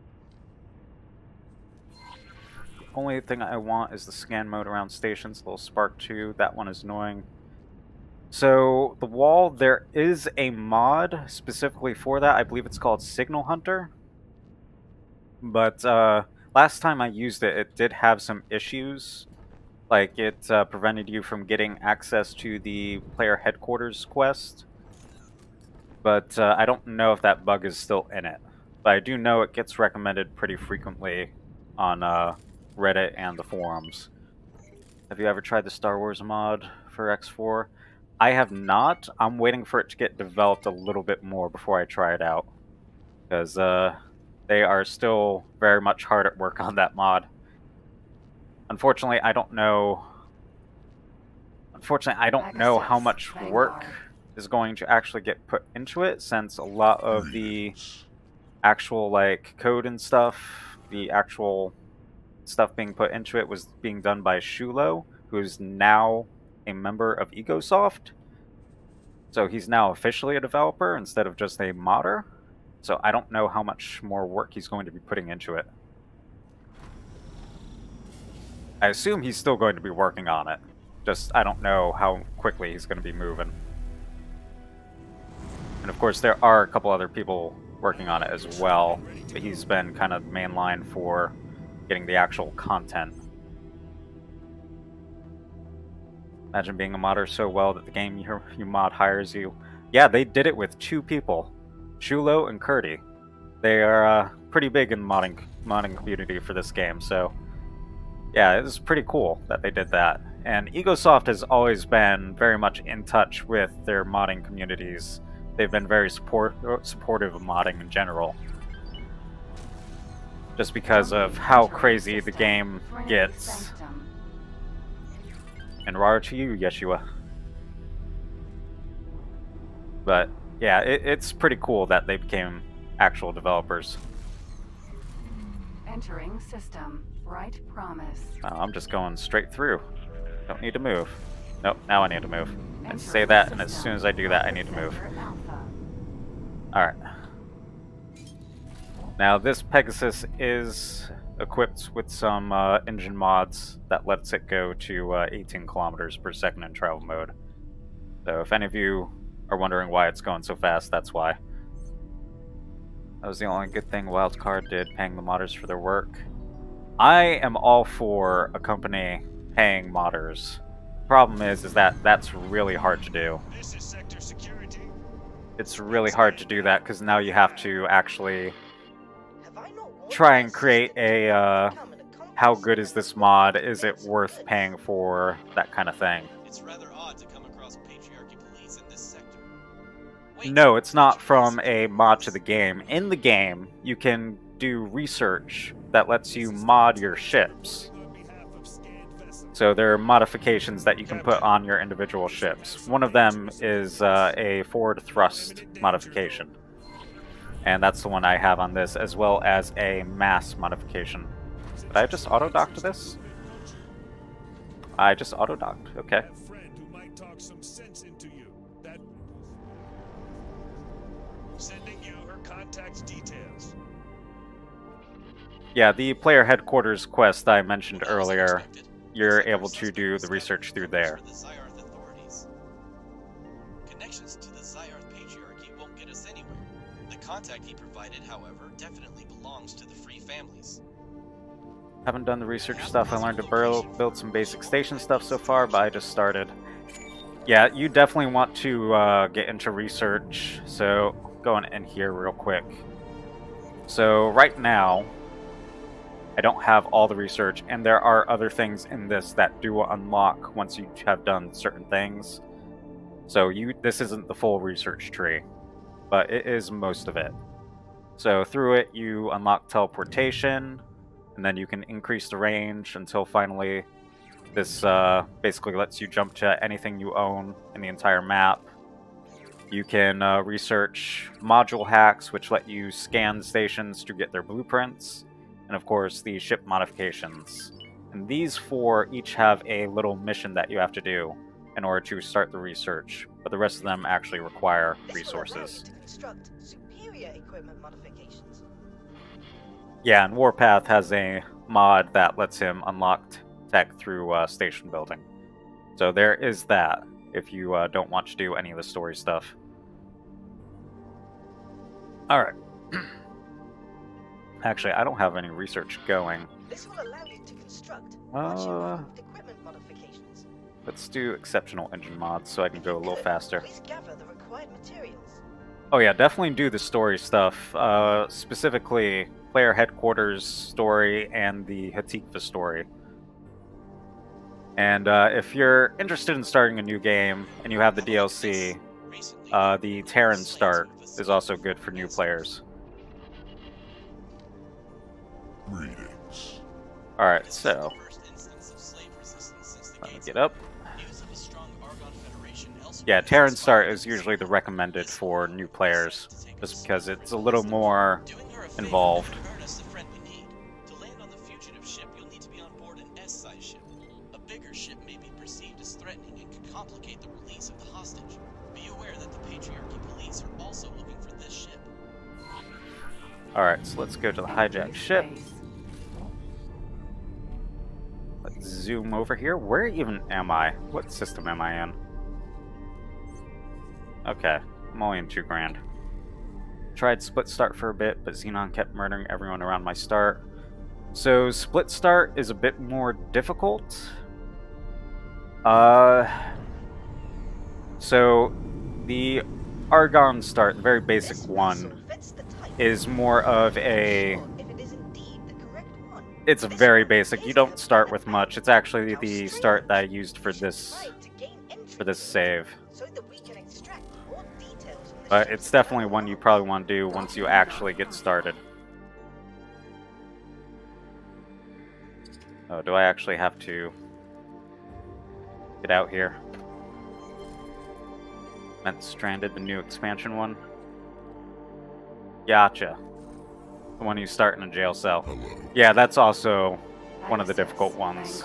Speaker 1: The only thing I want is the scan mode around stations, little Spark two. That one is annoying. So, the wall, there is a mod specifically for that. I believe it's called Signal Hunter. But uh, last time I used it, it did have some issues. Like, it uh, prevented you from getting access to the player headquarters quest. But uh, I don't know if that bug is still in it. But I do know it gets recommended pretty frequently on uh, Reddit and the forums. Have you ever tried the Star Wars mod for X four? I have not. I'm waiting for it to get developed a little bit more before I try it out. Because uh, they are still very much hard at work on that mod. Unfortunately, I don't know... Unfortunately, I don't know how much work is going to actually get put into it, since a lot of the actual, like, code and stuff, the actual stuff being put into it was being done by Shulo, who's now a member of Ecosoft. So he's now officially a developer instead of just a modder. So I don't know how much more work he's going to be putting into it. I assume he's still going to be working on it. Just, I don't know how quickly he's going to be moving. And of course, there are a couple other people working on it as well, but he's been kind of mainline for getting the actual content. Imagine being a modder so well that the game you, you mod hires you. Yeah, they did it with two people, Shulo and Kurti. They are uh, pretty big in the modding, modding community for this game, so yeah, it was pretty cool that they did that. And Egosoft has always been very much in touch with their modding communities. They've been very support supportive of modding in general. Just because of how crazy the game gets. And rare to you, Yeshua. But yeah, it, it's pretty cool that they became actual developers.
Speaker 2: Entering system. Right promise.
Speaker 1: Oh, I'm just going straight through. Don't need to move. Nope, now I need to move. I say that, and as soon as I do that, I need to move. Alright. Now, this Pegasus is equipped with some uh, engine mods that lets it go to uh, eighteen kilometers per second in travel mode. So if any of you are wondering why it's going so fast, that's why. That was the only good thing Wildcard did, paying the modders for their work. I am all for a company paying modders. Problem is, is that that's really hard to do.
Speaker 9: This is sector security.
Speaker 1: It's really hard to do that because now you have to actually
Speaker 6: Have I not warned
Speaker 1: try
Speaker 6: you
Speaker 1: and create a, uh,
Speaker 6: become an accomplice
Speaker 1: how good is this mod? Is it
Speaker 6: of
Speaker 1: worth paying for? That kind of thing.
Speaker 3: It's rather odd to come across patriarchy police in this sector. Wait,
Speaker 1: No, it's not from a mod to the game. In the game, you can do research that lets you mod your ships.
Speaker 9: On behalf of scanned vessels.
Speaker 1: So there are modifications that you can put on your individual ships. One of them is uh, a forward thrust modification. And that's the one I have on this, as well as a mass modification. Did I just auto-dock to this? I just auto-docked, okay.
Speaker 9: A friend who might talk some sense into you. That sending you her contact details.
Speaker 1: Yeah, the player headquarters quest I mentioned
Speaker 3: Well, that was
Speaker 1: earlier,
Speaker 3: unexpected.
Speaker 1: you're
Speaker 3: Looks like
Speaker 1: able
Speaker 3: our
Speaker 1: to
Speaker 3: suspect
Speaker 1: do
Speaker 3: was
Speaker 1: the research
Speaker 3: gathering
Speaker 1: through there.
Speaker 3: evidence for the Zyarth authorities. Connections to the Zyarth patriarchy won't get us anywhere. The contact he provided, however, definitely belongs to the Free Families.
Speaker 1: Haven't done the research stuff. I learned to build, build some basic station stuff so far, but I just started. Yeah, you definitely want to uh, get into research, so going in here real quick. So right now, I don't have all the research, and there are other things in this that do unlock once you have done certain things. So you, this isn't the full research tree, but it is most of it. So through it, you unlock teleportation, and then you can increase the range until finally this uh, basically lets you jump to anything you own in the entire map. You can uh, research module hacks, which let you scan stations to get their blueprints, and of course the ship modifications. And these four each have a little mission that you have to do in order to start the research, but the rest of them actually require
Speaker 6: This will allow
Speaker 1: resources.
Speaker 6: you to construct superior equipment modifications.
Speaker 1: Yeah, and Warpath has a mod that lets him unlock tech through uh, station building. So there is that, if you uh, don't want to do any of the story stuff. Alright. Actually, I don't have any research going.
Speaker 6: This will allow you to construct
Speaker 1: Uh,
Speaker 6: much improved equipment modifications.
Speaker 1: Let's do exceptional engine mods so I can go a little
Speaker 6: Good.
Speaker 1: faster.
Speaker 6: Please gather the required materials.
Speaker 1: Oh yeah, definitely do the story stuff. Uh, specifically, player headquarters story and the Hatikva story. And uh, if you're interested in starting a new game and you have the D L C,
Speaker 3: Recently,
Speaker 1: uh, the Terran
Speaker 3: slaves
Speaker 1: Start
Speaker 3: in the
Speaker 1: is
Speaker 3: vicinity
Speaker 1: also
Speaker 3: of
Speaker 1: good for new
Speaker 3: Manson.
Speaker 1: players.
Speaker 8: Greetings.
Speaker 1: Alright,
Speaker 3: This is
Speaker 1: so,
Speaker 3: the first instance of slave resistance since the
Speaker 1: let me
Speaker 3: Gates
Speaker 1: get
Speaker 3: War.
Speaker 1: up.
Speaker 3: News of a strong Argon Federation elsewhere
Speaker 1: Yeah,
Speaker 3: has
Speaker 1: Terran
Speaker 3: inspired
Speaker 1: Start
Speaker 3: us
Speaker 1: is
Speaker 3: to
Speaker 1: usually the
Speaker 3: seek
Speaker 1: recommended
Speaker 3: this
Speaker 1: for new players,
Speaker 3: to take
Speaker 1: just
Speaker 3: us
Speaker 1: because
Speaker 3: somewhere
Speaker 1: it's a little
Speaker 3: else.
Speaker 1: more
Speaker 3: Doing her a favor
Speaker 1: involved.
Speaker 3: may earn us the friend we need. To land on the fugitive ship, you'll need to be on board an S-size ship. A bigger ship may be perceived as threatening and could complicate the release of the hostage. Be aware that the Patriarchy police are also looking for this ship.
Speaker 1: Alright, so let's go to the hijacked ship. Let's zoom over here. Where even am I? What system am I in? Okay, I'm only in two grand. Tried split start for a bit, but Xenon kept murdering everyone around my start. So split start is a bit more difficult. Uh, so the Argon start, the very basic one, is more of a... It's very basic. You don't start with much. It's actually the start that I used for this for this save. But it's definitely one you probably want to do once you actually get started. Oh, do I actually have to get out here? Meant Stranded, the new expansion one. Gotcha. The one you start in a jail cell.
Speaker 8: Hello.
Speaker 1: Yeah, that's also one of the difficult ones.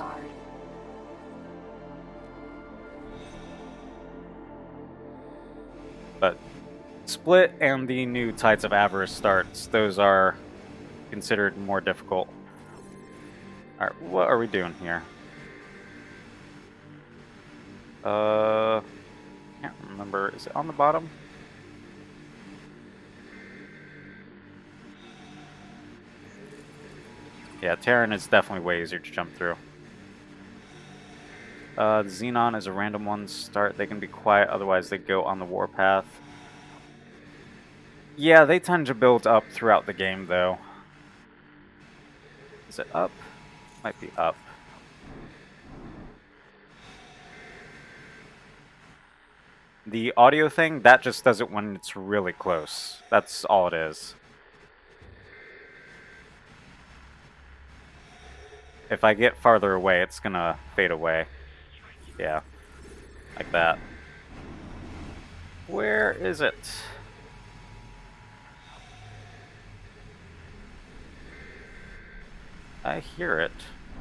Speaker 1: But Split and the new Tides of Avarice starts, those are considered more difficult. Alright, what are we doing here? Uh, can't remember. Is it on the bottom? Yeah, Terran is definitely way easier to jump through. Uh, Xenon is a random one start. They can be quiet, otherwise they go on the warpath. Yeah, they tend to build up throughout the game, though. Is it up? Might be up. The audio thing, that just does it when it's really close. That's all it is. If I get farther away, it's gonna fade away. Yeah. Like that. Where is it? I hear it.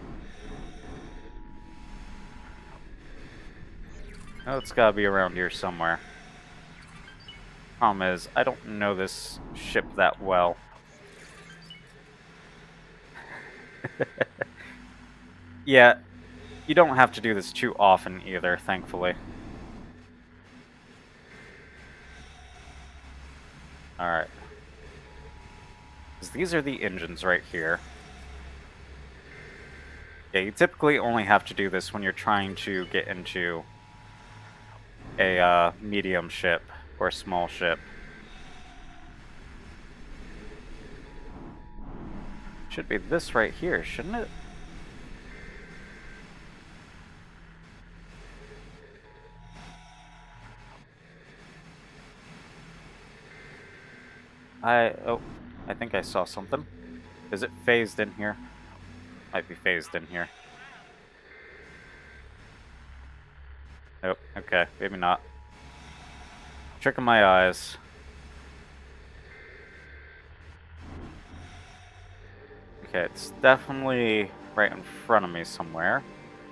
Speaker 1: Oh, it's gotta be around here somewhere. Problem is, I don't know this ship that well. Yeah, you don't have to do this too often either, thankfully. Alright. These are the engines right here. Yeah, you typically only have to do this when you're trying to get into a uh, medium ship or a small ship. Should be this right here, shouldn't it? I... oh, I think I saw something. Is it phased in here? Might be phased in here. Nope, okay, maybe not. Tricking my eyes. Okay, it's definitely right in front of me somewhere.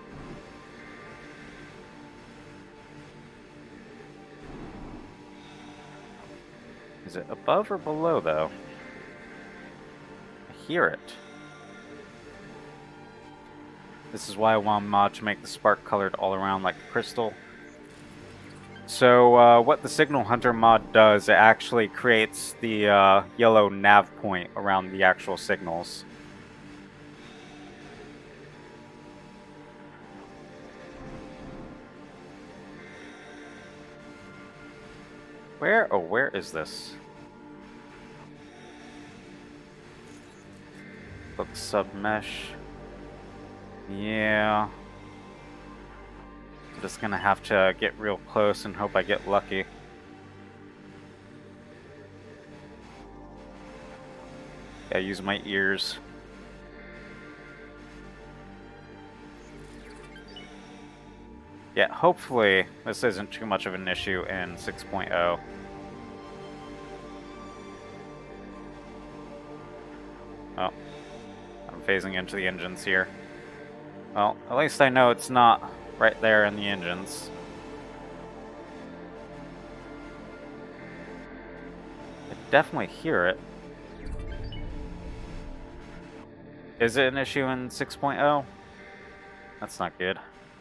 Speaker 1: Is it above or below, though? I hear it. This is why I want mod to make the spark colored all around like a crystal. So uh, what the Signal Hunter mod does, it actually creates the uh, yellow nav point around the actual signals. Where? Oh, where is this? Looks submesh. Yeah. I'm just gonna have to get real close and hope I get lucky. Yeah, use my ears. Yeah, hopefully this isn't too much of an issue in six point oh. Oh. I'm phasing into the engines here. Well, at least I know it's not right there in the engines. I definitely hear it. Is it an issue in six point oh? That's not good.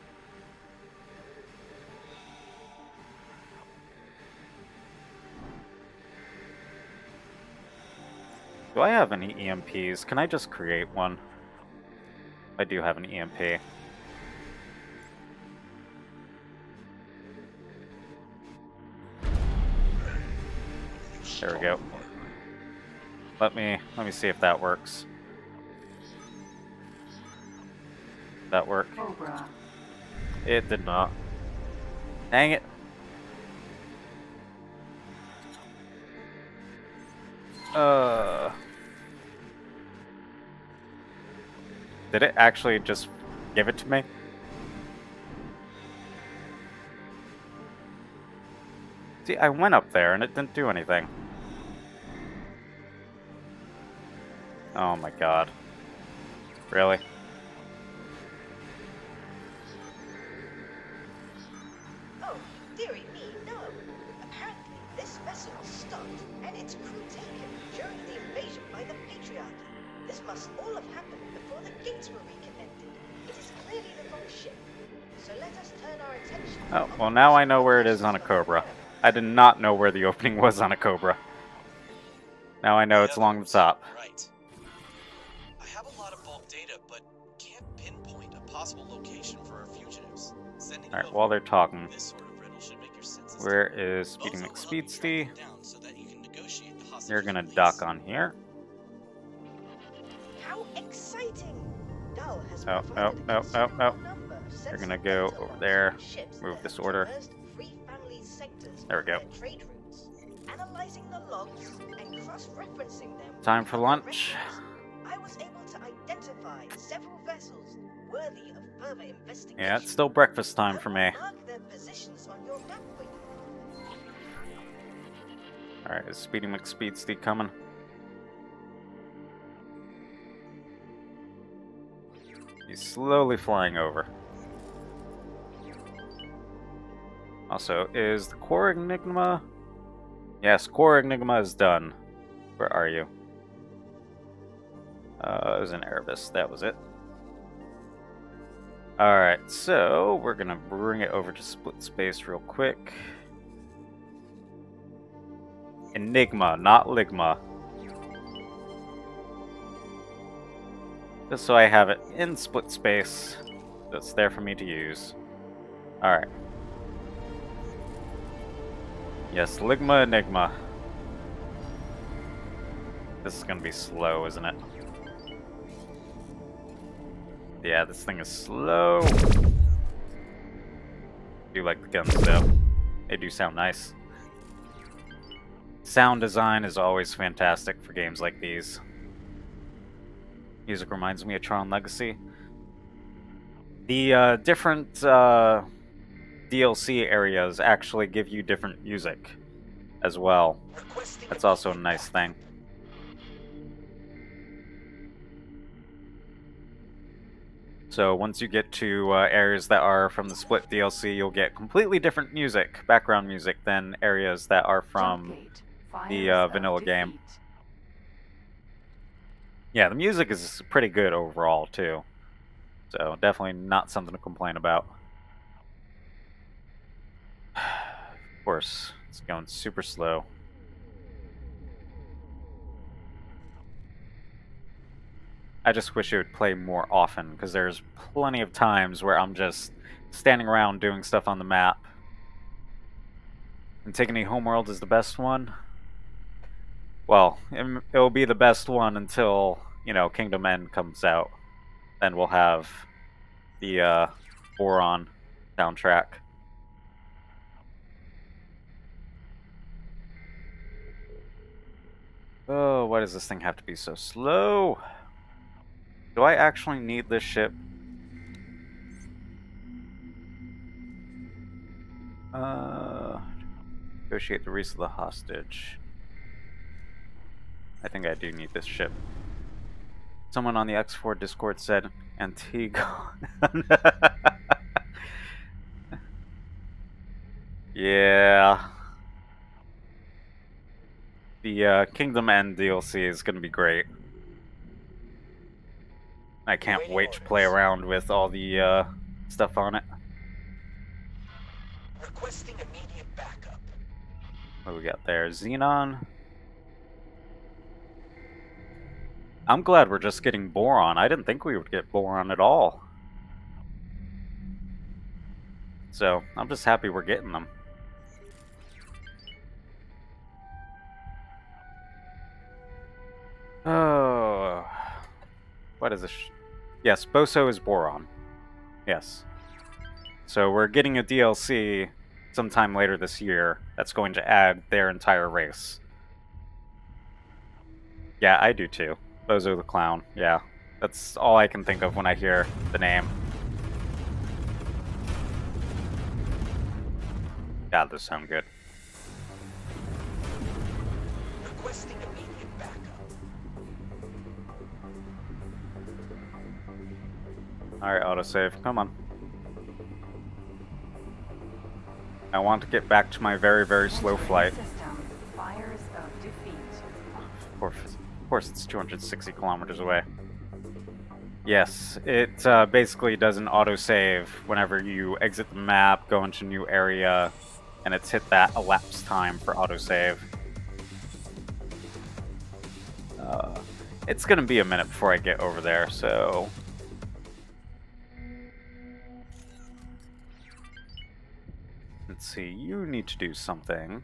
Speaker 1: Do I have any E M Ps? Can I just create one? I do have an E M P. There we go. Let me let me see if that works. That work?
Speaker 2: Cobra.
Speaker 1: It did not. Dang it. Uh. Did it actually just give it to me? See, I went up there and it didn't do anything. Oh my god. Really?
Speaker 6: Oh, dearie me, no. Apparently, this vessel was stopped and its crew taken during the invasion by the Patriarchy. This must all have happened before the gates were reconnected. It is clearly the wrong ship. So let us turn our attention.
Speaker 1: Oh, well now I know where it is on a Cobra. I did not know where the opening was on a Cobra. Now I know it's along the top.
Speaker 3: Right. I have a lot of bulk data, but can't pinpoint a possible location for our fugitives. Sending
Speaker 1: Alright, while they're talking,
Speaker 3: this sort of riddle should make your senses
Speaker 1: where is Speeding McSpeedsty?
Speaker 3: so that you can negotiate the hostage
Speaker 1: You're gonna
Speaker 3: release.
Speaker 1: dock on here.
Speaker 6: How exciting! Dal has
Speaker 1: Oh,
Speaker 6: provided
Speaker 1: oh,
Speaker 6: a
Speaker 1: oh, oh,
Speaker 6: considerable
Speaker 1: oh.
Speaker 6: number of
Speaker 1: You're
Speaker 6: sensitive
Speaker 1: gonna go
Speaker 6: data
Speaker 1: over
Speaker 6: on
Speaker 1: there,
Speaker 6: ships
Speaker 1: move
Speaker 6: that
Speaker 1: this
Speaker 6: have
Speaker 1: order.
Speaker 6: traversed Free Family sectors
Speaker 1: There we go.
Speaker 6: on their trade routes, analyzing the logs and cross-referencing them.
Speaker 1: Time
Speaker 6: with
Speaker 1: for
Speaker 6: other
Speaker 1: lunch.
Speaker 6: records. I was able to identify several vessels worthy of further investigation.
Speaker 1: Yeah, it's still breakfast time
Speaker 6: I
Speaker 1: for
Speaker 6: will
Speaker 1: me.
Speaker 6: mark their positions on your map for you.
Speaker 1: Alright, is Speeding McSpeedsty coming? He's slowly flying over. Also, is the Core Enigma? Yes, Core Enigma is done. Where are you? Uh, it was in Erebus, that was it. Alright, so we're gonna bring it over to Split Space real quick. Enigma, not Ligma. Just so I have it in Split Space. So it's there for me to use. Alright. Yes, Ligma Enigma. This is gonna be slow, isn't it? Yeah, this thing is slow. I do like the guns though. They do sound nice. Sound design is always fantastic for games like these. Music reminds me of Tron Legacy. The uh, different uh, D L C areas actually give you different music as well. That's also a nice thing. So once you get to uh, areas that are from the Split D L C, you'll get completely different music, background music, than areas that are from the uh, vanilla game. Yeah, the music is pretty good overall, too. So definitely not something to complain about. Of course, it's going super slow. I just wish it would play more often, because there's plenty of times where I'm just standing around doing stuff on the map. Antigone Homeworld is the best one. Well, it, it'll be the best one until, you know, Kingdom End comes out. Then we'll have the uh, Boron soundtrack. Oh, why does this thing have to be so slow? Do I actually need this ship? Uh, negotiate the release of the hostage. I think I do need this ship. Someone on the X four Discord said Antigua. Yeah. The uh, Kingdom End D L C is going to be great. I can't wait to play around with all the uh, stuff on it.
Speaker 7: Requesting immediate backup.
Speaker 1: What do we got there? Xenon. I'm glad we're just getting boron. I didn't think we would get boron at all. So, I'm just happy we're getting them. Oh. What is this? Yes, Boso is boron. Yes. So we're getting a D L C sometime later this year that's going to add their entire race. Yeah, I do too. Bozo the Clown. Yeah. That's all I can think of when I hear the name. God, those sound good.
Speaker 7: Requesting immediate backup.
Speaker 1: Alright, autosave. Come on. I want to get back to my very, very slow flight.
Speaker 2: System. Fires of defeat.
Speaker 1: Of course, of course it's two hundred sixty kilometers away. Yes, it uh, basically does an autosave whenever you exit the map, go into a new area, and it's hit that elapsed time for autosave. Uh, it's gonna be a minute before I get over there, so... Let's see, you need to do something.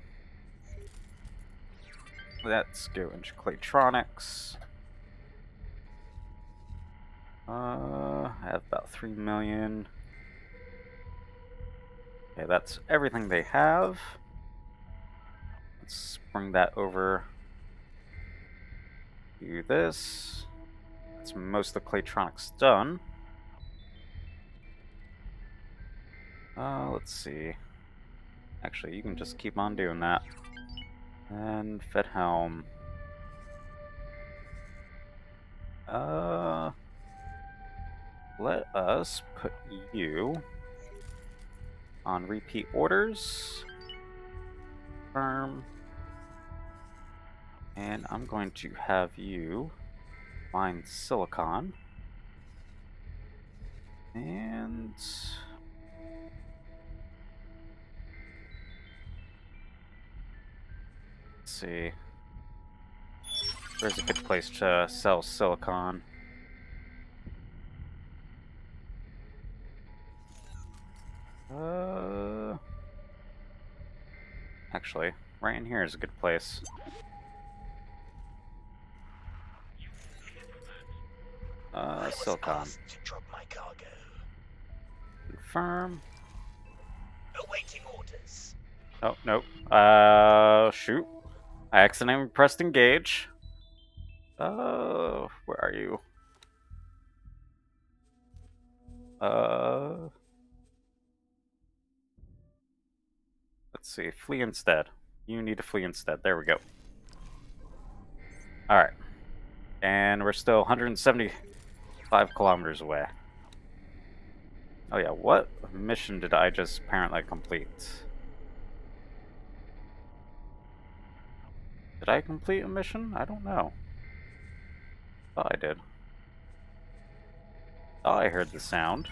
Speaker 1: Let's go into Claytronics. Uh, I have about three million. Okay, that's everything they have. Let's bring that over. Do this. That's most of the Claytronics done. Uh, let's see. Actually, you can just keep on doing that. And Fedhelm. Uh, let us put you on repeat orders. Firm. And I'm going to have you mine silicon. And... let's see. Where's a good place to sell silicon? Uh, actually, right in here is a good place. Uh, silicon.
Speaker 7: To drop my cargo.
Speaker 1: Confirm.
Speaker 7: Awaiting orders.
Speaker 1: Oh, nope. Uh, shoot. I accidentally pressed engage. Uh, where are you? Uh... Let's see, flee instead. You need to flee instead. There we go. Alright. And we're still one hundred seventy-five kilometers away. Oh yeah, what mission did I just apparently complete? Did I complete a mission? I don't know. Thought I did. Thought I heard the sound.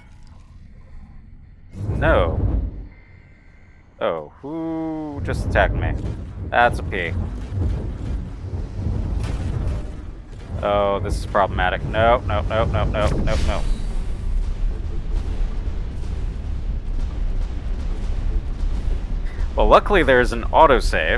Speaker 1: No. Oh, who just attacked me? That's a P. Oh, this is problematic. No, no, no, no, no, no, no. Well, luckily there's an autosave.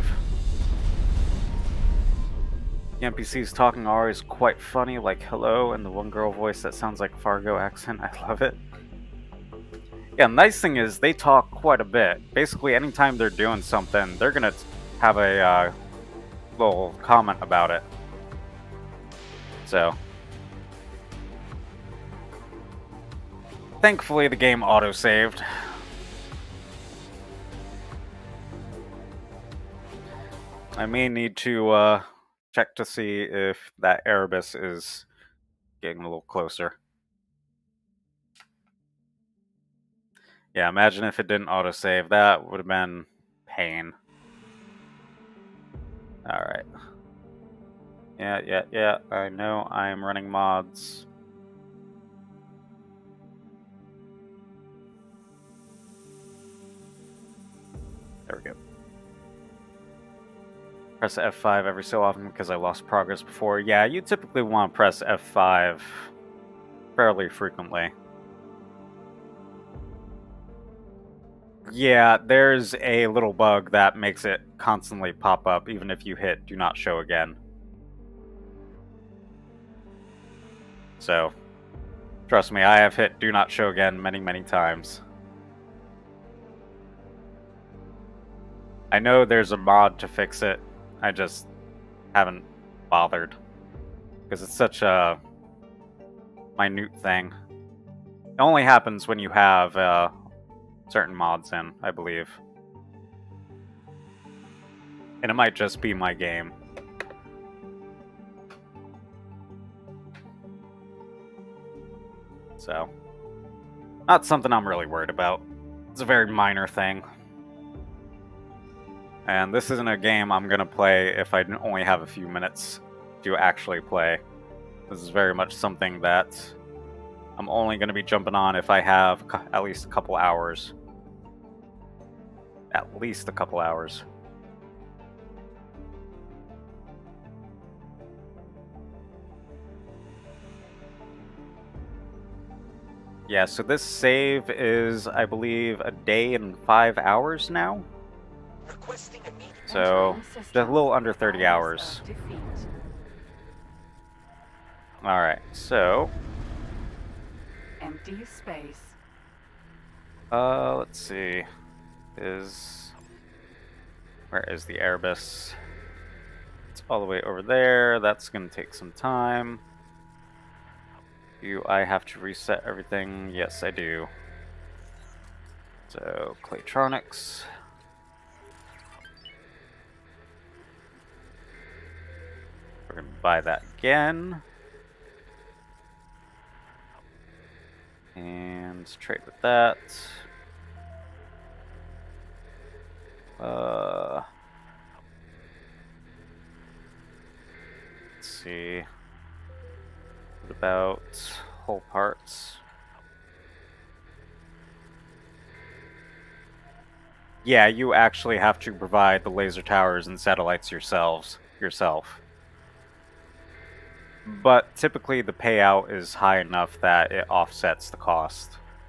Speaker 1: The N P Cs talking are always quite funny, like hello, and the one girl voice that sounds like Fargo accent. I love it. Yeah, nice thing is they talk quite a bit. Basically, anytime they're doing something, they're gonna have a uh, little comment about it. So, thankfully, the game auto-saved. I may need to uh, check to see if that Erebus is getting a little closer. Yeah, imagine if it didn't autosave. That would have been pain. Alright. Yeah, yeah, yeah. I know I am running mods. Press F five every so often because I lost progress before. Yeah, you typically want to press F five fairly frequently. Yeah, there's a little bug that makes it constantly pop up even if you hit do not show again. So, trust me, I have hit do not show again many, many times. I know there's a mod to fix it, I just haven't bothered. Because it's such a minute thing. It only happens when you have uh, certain mods in, I believe. And it might just be my game. So, not something I'm really worried about. It's a very minor thing. And this isn't a game I'm going to play if I only have a few minutes to actually play. This is very much something that I'm only going to be jumping on if I have at least a couple hours. At least a couple hours. Yeah, so this save is, I believe, a day and five hours now.
Speaker 7: Requesting immediate.
Speaker 1: So, just a little under thirty hours. Alright, so...
Speaker 2: Empty space.
Speaker 1: Uh, let's see. Is... Where is the Erebus? It's all the way over there. That's gonna take some time. Do I have to reset everything? Yes, I do. So, Claytronics. We're gonna buy that again. And trade with that. Uh, let's see. What about whole parts? Yeah, you actually have to provide the laser towers and satellites yourselves yourself. But typically the payout is high enough that it offsets the cost.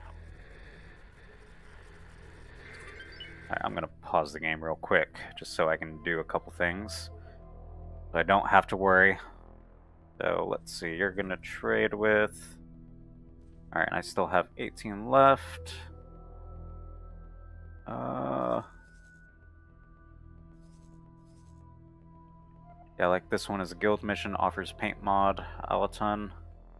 Speaker 1: Alright, I'm gonna pause the game real quick, just so I can do a couple things. So I don't have to worry. So let's see, you're gonna trade with... Alright, I still have eighteen left. Uh... Yeah, like this one is a guild mission, offers paint mod, Alaton.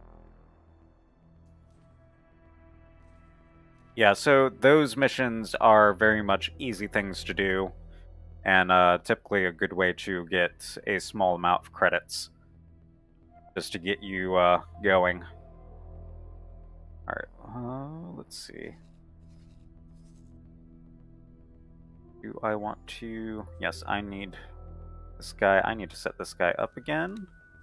Speaker 1: Yeah, so those missions are very much easy things to do, and uh, typically a good way to get a small amount of credits, just to get you uh, going. Alright, uh, let's see. Do I want to... Yes, I need... This guy, I need to set this guy up again.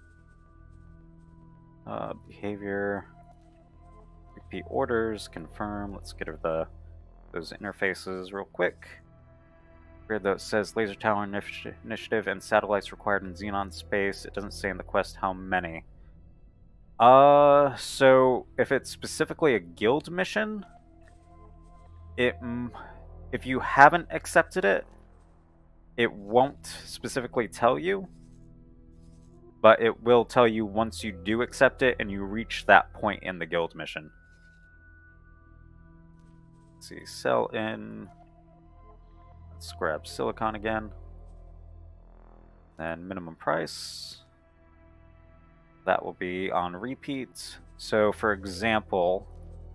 Speaker 1: Uh, behavior, repeat orders, confirm. Let's get rid of the those interfaces real quick. Weird though, it says laser tower initi initiative and satellites required in Xenon space. It doesn't say in the quest how many. Uh, so if it's specifically a guild mission, it if you haven't accepted it, it won't specifically tell you, but it will tell you once you do accept it and you reach that point in the guild mission. Let's see, sell in. Let's grab silicon again. Then minimum price. That will be on repeat. So for example,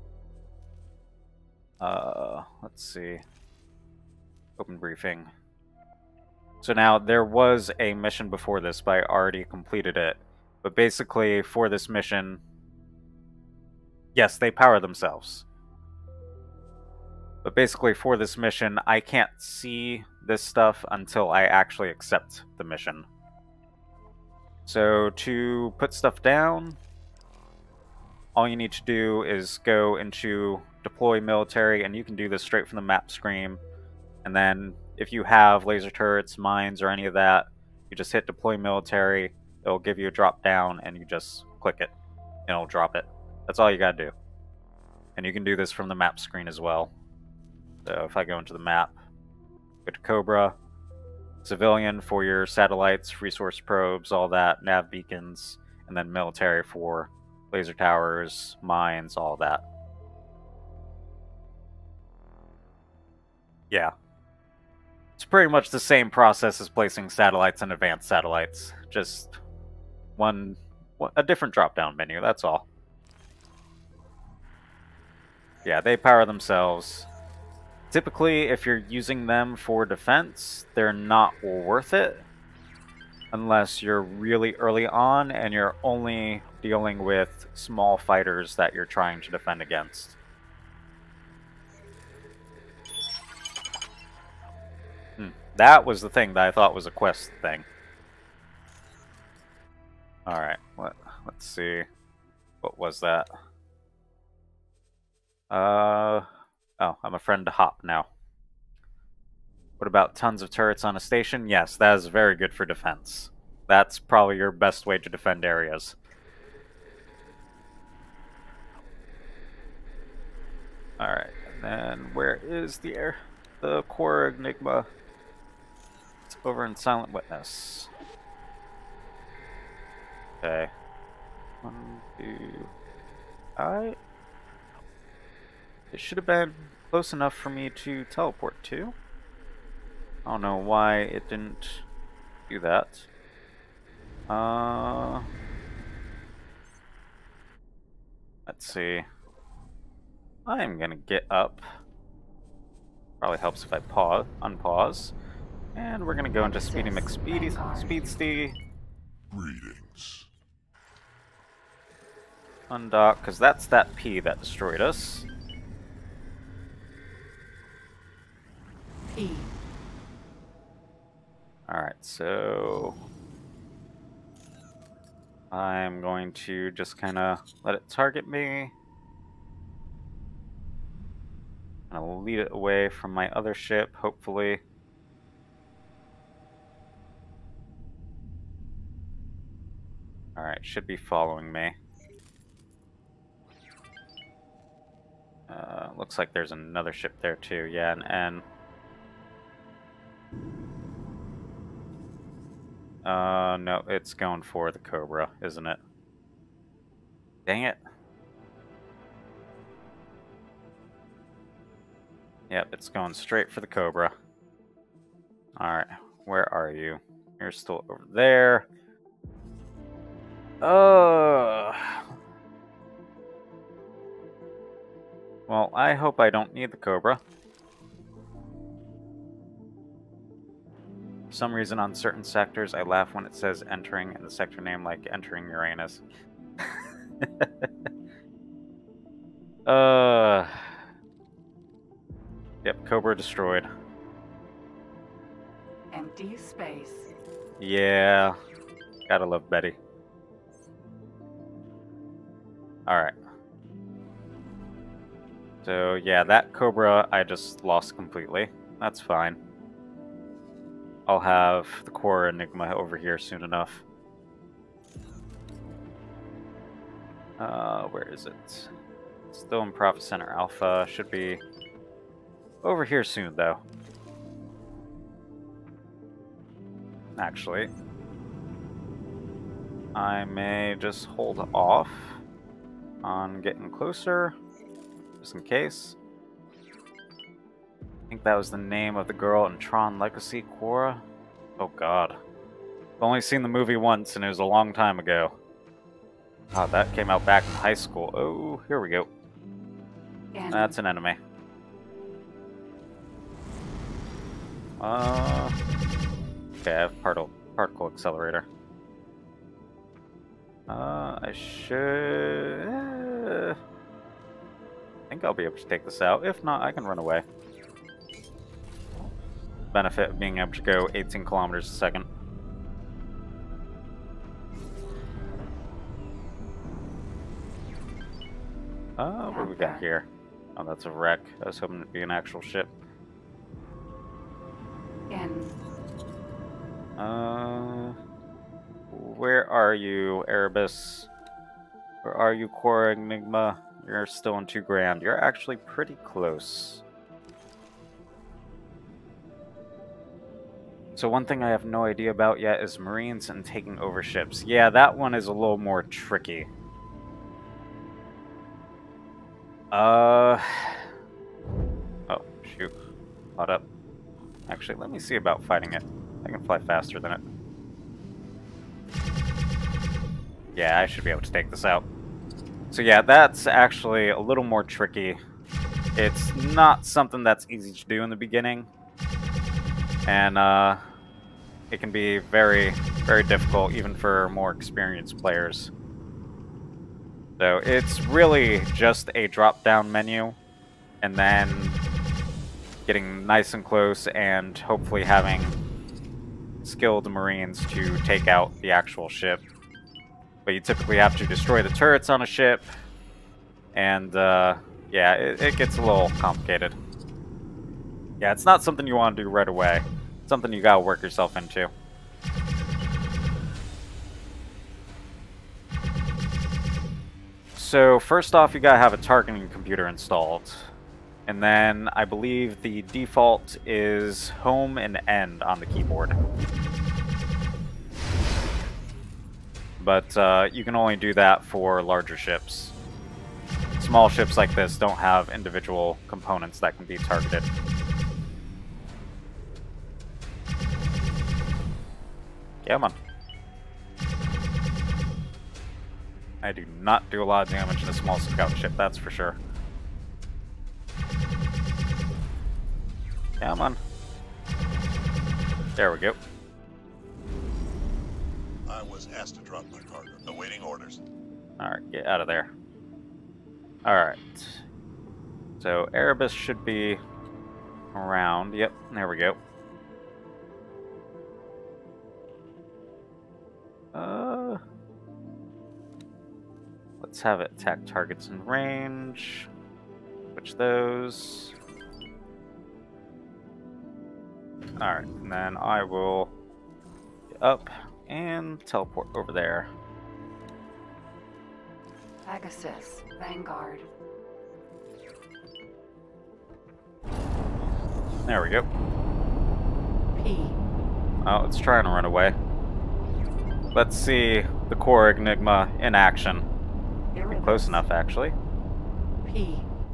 Speaker 1: uh, let's see, open briefing. So now, there was a mission before this, but I already completed it. But basically, for this mission... Yes, they power themselves. But basically, for this mission, I can't see this stuff until I actually accept the mission. So, to put stuff down, all you need to do is go into Deploy Military, and you can do this straight from the map screen. And then... if you have laser turrets, mines, or any of that, You just hit deploy military, it'll give you a drop down, and you just click it, and it'll drop it. That's all you gotta do. And you can do this from the map screen as well. So if I go into the map, go to Cobra, civilian for your satellites, resource probes, all that, nav beacons, and then military for laser towers, mines, all that. Yeah. It's pretty much the same process as placing satellites and advanced satellites. Just one, a different drop-down menu, that's all. Yeah, they power themselves. Typically, if you're using them for defense, they're not worth it. Unless you're really early on and you're only dealing with small fighters that you're trying to defend against. Hmm. That was the thing that I thought was a quest thing. Alright, let, let's see. What was that? Uh, oh, I'm a friend to Hop now. What about tons of turrets on a station? Yes, that is very good for defense. That's probably your best way to defend areas. Alright, and then where is the air? The core Enigma. It's over in Silent Witness. Okay. One, two... I... It should have been close enough for me to teleport to. I don't know why it didn't do that. Uh, let's see. I'm gonna get up. Probably helps if I pause, unpause. And we're gonna go into Speedy McSpeedy, Speedsty.
Speaker 8: Greetings.
Speaker 1: Undock, because that's that P that destroyed us.
Speaker 2: E.
Speaker 1: Alright, so I'm going to just kind of let it target me. I'll lead it away from my other ship, hopefully. Alright, should be following me. Uh, looks like there's another ship there too, yeah, an N. Uh, no, it's going for the Cobra, isn't it? Dang it. Yep, it's going straight for the Cobra. Alright, where are you? You're still over there. Uh... Well, I hope I don't need the Cobra. For some reason, on certain sectors, I laugh when it says entering in the sector name, like entering Uranus. uh... Yep, Cobra destroyed.
Speaker 2: Empty space.
Speaker 1: Yeah. Gotta love Betty. Alright. So, yeah, that Cobra I just lost completely. That's fine. I'll have the core Enigma over here soon enough. Uh, where is it? Still in Profit Center Alpha. Should be over here soon, though. Actually, I may just hold off on getting closer, just in case. I think that was the name of the girl in Tron Legacy, Quora. Oh god. I've only seen the movie once, and it was a long time ago. Oh, that came out back in high school. Oh, here we go.
Speaker 2: N.
Speaker 1: That's an enemy. Uh, okay, I have particle, particle accelerator. Uh, I should... Uh, I think I'll be able to take this out. If not, I can run away. Benefit of being able to go eighteen kilometers a second. Uh, what do we got here? Oh, that's a wreck. I was hoping it'd be an actual ship.
Speaker 2: N.
Speaker 1: Uh... where are you, Erebus? Where are you, Core Enigma? You're still in two grand. You're actually pretty close. So one thing I have no idea about yet is Marines and taking over ships. Yeah, that one is a little more tricky. Uh... Oh, shoot. Caught up. Actually, let me see about fighting it. I can fly faster than it. Yeah, I should be able to take this out. So yeah, that's actually a little more tricky. It's not something that's easy to do in the beginning. And, uh... it can be very, very difficult, even for more experienced players. So it's really just a drop-down menu, and then getting nice and close, and hopefully having skilled Marines to take out the actual ship. But you typically have to destroy the turrets on a ship, and uh, yeah, it, it gets a little complicated. Yeah, it's not something you want to do right away. It's something you gotta work yourself into. So first off, you gotta have a targeting computer installed. And then I believe the default is home and end on the keyboard. But uh, you can only do that for larger ships. Small ships like this don't have individual components that can be targeted. Come on. I do not do a lot of damage in a small scout ship, that's for sure. Come on. There we go.
Speaker 8: I was asked to drop my cargo. Awaiting orders.
Speaker 1: Alright, get out of there. Alright. So, Erebus should be around. Yep, there we go. Uh, let's have it attack targets in range. Switch those. Alright, and then I will get up and teleport over there.
Speaker 2: Pegasus, Vanguard.
Speaker 1: There we go.
Speaker 2: P.
Speaker 1: Oh, it's trying to run away. Let's see the Core Enigma in action.
Speaker 2: Erebus.
Speaker 1: Close enough, actually.
Speaker 2: P.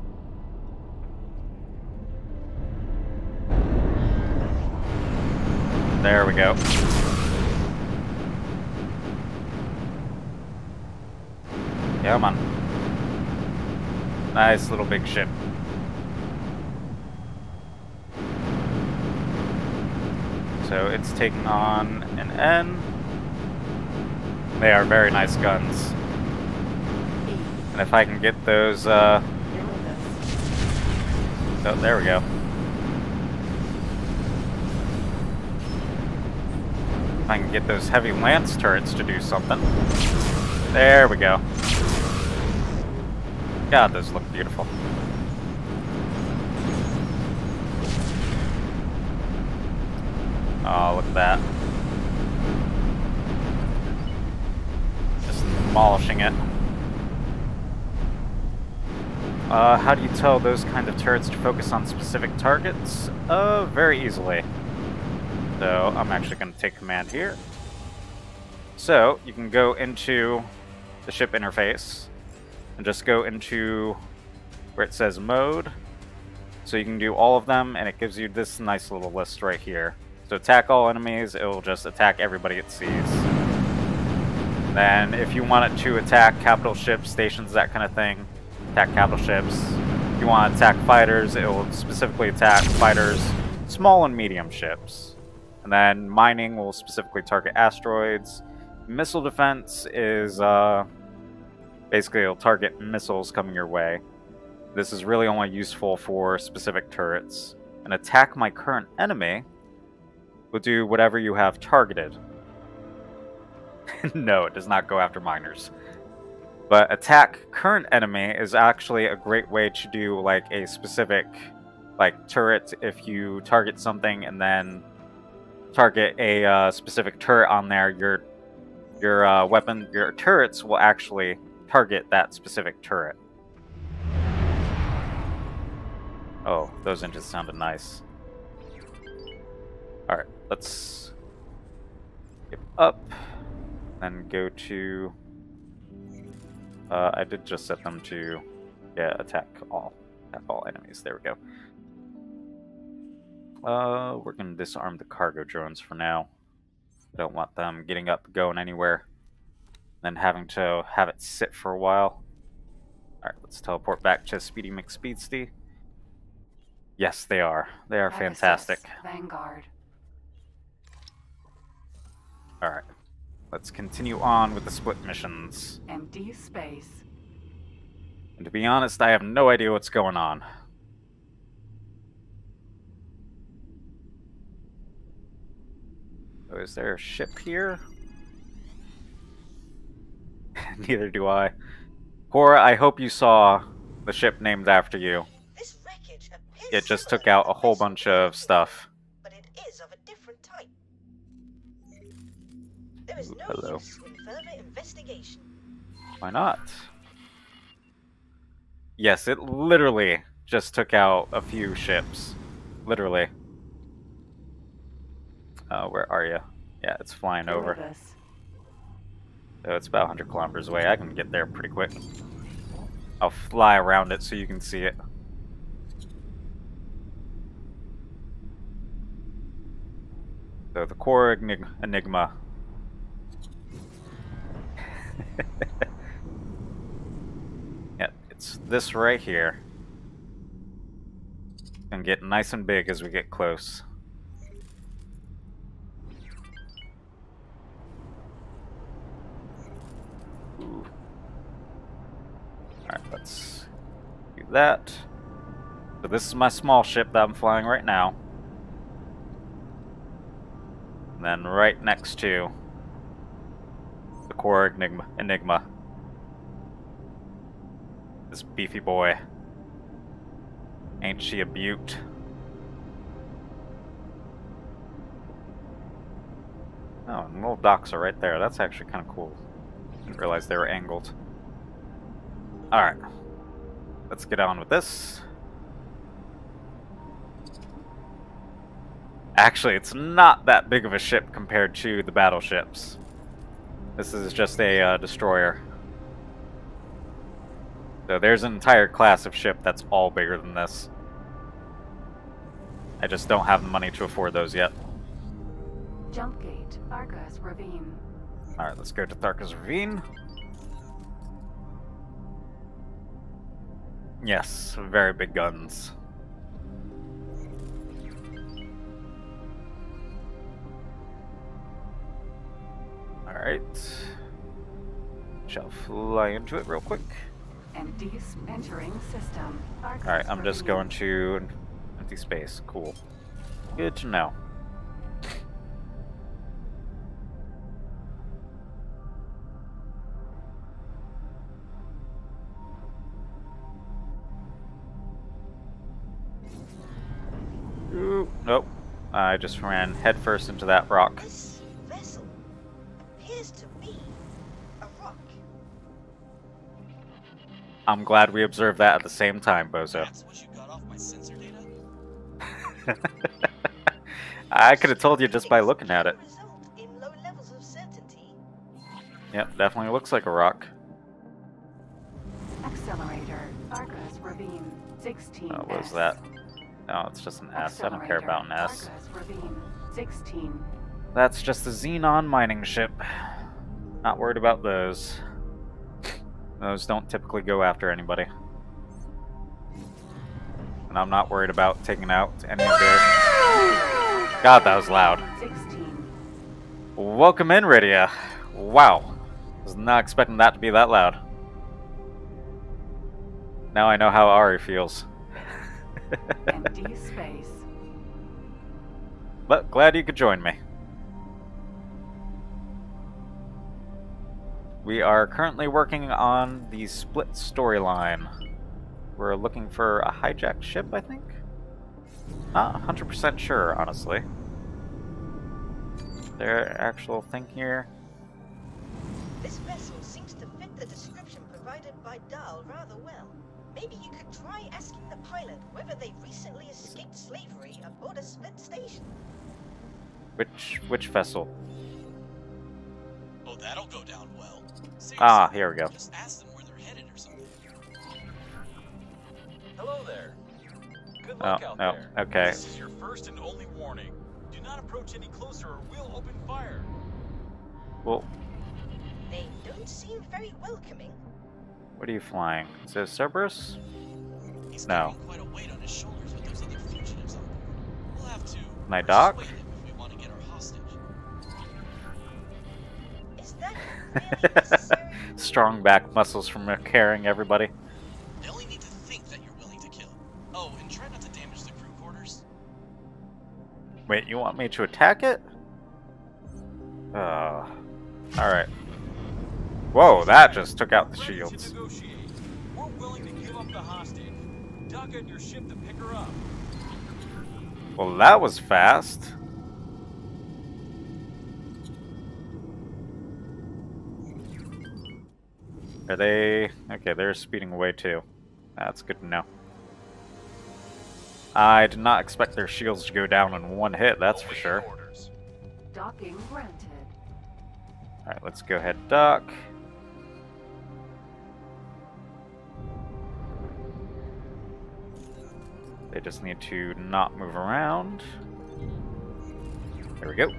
Speaker 1: There we go. Come on. Nice little big ship. So it's taking on an N. They are very nice guns. And if I can get those, uh... oh, there we go. If I can get those heavy lance turrets to do something. There we go. God, those look beautiful. Oh, look at that. Just demolishing it. Uh, how do you tell those kind of turrets to focus on specific targets? Uh, very easily. So, I'm actually going to take command here. So, you can go into the ship interface and just go into where it says mode. So you can do all of them, and it gives you this nice little list right here. So attack all enemies, it will just attack everybody it sees. Then if you want it to attack capital ships, stations, that kind of thing, attack capital ships. If you want to attack fighters, it will specifically attack fighters, small and medium ships. And then mining will specifically target asteroids. Missile defense is, uh, basically it'll target missiles coming your way. This is really only useful for specific turrets. And attack my current enemy will do whatever you have targeted. No, it does not go after miners. But attack current enemy is actually a great way to do like a specific like turret. If you target something and then target a uh, specific turret on there, you're your uh, weapon, your turrets will actually target that specific turret. Oh, those engines sounded nice. Alright, let's get up and go to... Uh, I did just set them to, yeah, attack all. Attack all enemies. There we go. Uh, we're going to disarm the cargo drones for now. Don't want them getting up, going anywhere, then having to have it sit for a while. Alright, let's teleport back to Speedy McSpeedsty. Yes, they are. They are
Speaker 2: Pegasus,
Speaker 1: fantastic.
Speaker 2: Vanguard.
Speaker 1: Alright, let's continue on with the split missions.
Speaker 2: Empty space.
Speaker 1: And to be honest, I have no idea what's going on. Oh, is there a ship here? Neither do I. Cora, I hope you saw the ship named after you.
Speaker 6: This wreckage appears
Speaker 1: It just
Speaker 6: similar
Speaker 1: took
Speaker 6: to
Speaker 1: out
Speaker 6: the
Speaker 1: a whole
Speaker 6: vessel
Speaker 1: bunch of stuff.
Speaker 6: but it is of a different type. There is
Speaker 1: Ooh,
Speaker 6: no
Speaker 1: hello.
Speaker 6: use in further investigation.
Speaker 1: Why not? Yes, it literally just took out a few ships. Literally. Uh, where are you? Yeah, it's flying over.
Speaker 2: Erebus.
Speaker 1: So it's about one hundred kilometers away. I can get there pretty quick. I'll fly around it so you can see it. So the core enig enigma. Yeah, it's this right here. Gonna get nice and big as we get close. Ooh. Alright, let's do that. So this is my small ship that I'm flying right now. And then right next to the core enigma, enigma. This beefy boy. Ain't she a beaut? Oh, and little docks are right there. That's actually kind of cool. Didn't realize they were angled. Alright. Let's get on with this. Actually, it's not that big of a ship compared to the battleships. This is just a uh, destroyer. So there's an entire class of ship that's all bigger than this. I just don't have the money to afford those yet.
Speaker 2: Jump gate. Tharkas Ravine.
Speaker 1: Alright, let's go to Tharkas Ravine. Yes, very big guns. Alright. Shall fly into it real quick.
Speaker 2: Empty s- entering system. Tharkas
Speaker 1: Alright, I'm just
Speaker 2: Ravine.
Speaker 1: going to empty space. Cool. Good to know. Ooh, nope. I just ran headfirst into that rock.
Speaker 6: This vessel appears to be a rock.
Speaker 1: I'm glad we observed that at the same time, Bozo.
Speaker 3: That's what you got off my sensor data?
Speaker 1: I could have told you just by
Speaker 6: It's
Speaker 1: looking at it.
Speaker 6: a result in low levels of certainty.
Speaker 1: Yep, definitely looks like a rock.
Speaker 2: Accelerator. Tharkas Ravine. sixteen.
Speaker 1: Oh, what is that? No, it's just an S. I don't care about an S.
Speaker 2: Tharkas Ravine. sixteen.
Speaker 1: That's just a Xenon mining ship. Not worried about those. Those don't typically go after anybody. And I'm not worried about taking out any of their... God, that was loud.
Speaker 2: sixteen.
Speaker 1: Welcome in, Rydia. Wow. Was not expecting that to be that loud. Now I know how Ari feels.
Speaker 2: Empty space.
Speaker 1: But glad you could join me. We are currently working on the split storyline. We're looking for a hijacked ship, I think? Not one hundred percent sure, honestly. Is there an actual thing here?
Speaker 6: This vessel seems to fit the description provided by Dahl rather well. Maybe you could try asking the pilot whether they recently escaped slavery aboard a split station.
Speaker 1: Which which vessel?
Speaker 3: Oh, that'll go down well. Seriously,
Speaker 1: Ah, here we go.
Speaker 3: Just ask them where they're headed or something.
Speaker 10: Hello there. Good
Speaker 1: Oh,
Speaker 10: luck out
Speaker 1: no.
Speaker 10: there.
Speaker 1: Okay.
Speaker 10: This is your first and only warning. Do not approach any closer or we'll open fire.
Speaker 1: Well,
Speaker 6: They don't seem very welcoming.
Speaker 1: what are you flying? Is it Cerberus?
Speaker 3: He's
Speaker 1: No.
Speaker 3: carrying quite a weight on his shoulders with those other fugitives on board. We'll have to
Speaker 1: Can I dock?
Speaker 3: persuade him if we want to get our hostage.
Speaker 6: Is that really necessary?
Speaker 1: Strong back muscles from carrying everybody.
Speaker 3: They only need to think that you're willing to kill. Oh, and try not to damage the crew quarters.
Speaker 1: Wait, you want me to attack it? Uh, alright. Whoa, that just took out the
Speaker 10: Ready to
Speaker 1: shields.
Speaker 10: negotiate. We're willing to give up the hostage. Dock on your ship to pick her up.
Speaker 1: Well, that was fast. Are they... Okay, they're speeding away too. That's good to know. I did not expect their shields to go down in one hit, that's for sure.
Speaker 10: Orders.
Speaker 2: Docking granted.
Speaker 1: Alright, let's go ahead and dock. They just need to not move around. There we go.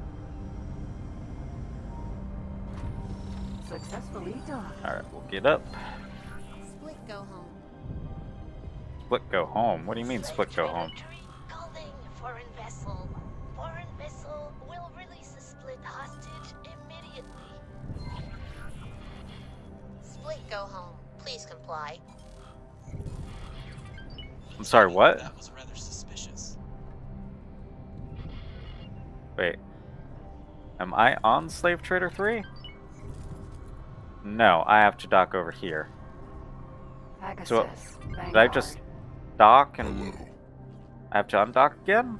Speaker 2: Successfully docked.
Speaker 1: Alright, we'll get up.
Speaker 4: Split go home.
Speaker 1: Split go home. What do you mean split go home?
Speaker 4: Calling foreign vessel. Foreign vessel will release a split hostage immediately. Split go home. Please comply.
Speaker 1: I'm sorry, what?
Speaker 3: That was rather suspicious.
Speaker 1: Wait. Am I on Slave Trader three? No, I have to dock over here.
Speaker 2: Pegasus.
Speaker 1: So, did I
Speaker 2: Vanguard.
Speaker 1: just dock and I have to undock again?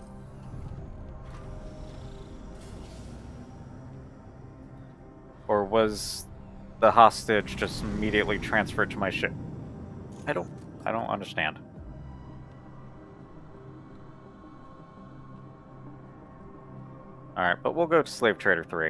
Speaker 1: Or was the hostage just immediately transferred to my ship? I don't I don't understand. Alright, but we'll go to Slave Trader three.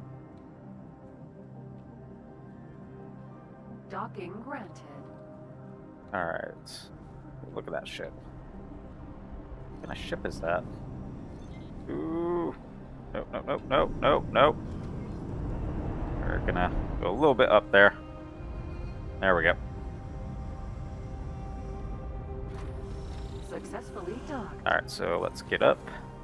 Speaker 2: Docking granted.
Speaker 1: Alright. Look at that ship. What kind of ship is that? Ooh. Nope, nope, nope, nope, nope, nope. We're gonna go a little bit up there. There we go.
Speaker 2: Successfully docked.
Speaker 1: Alright, so let's get up.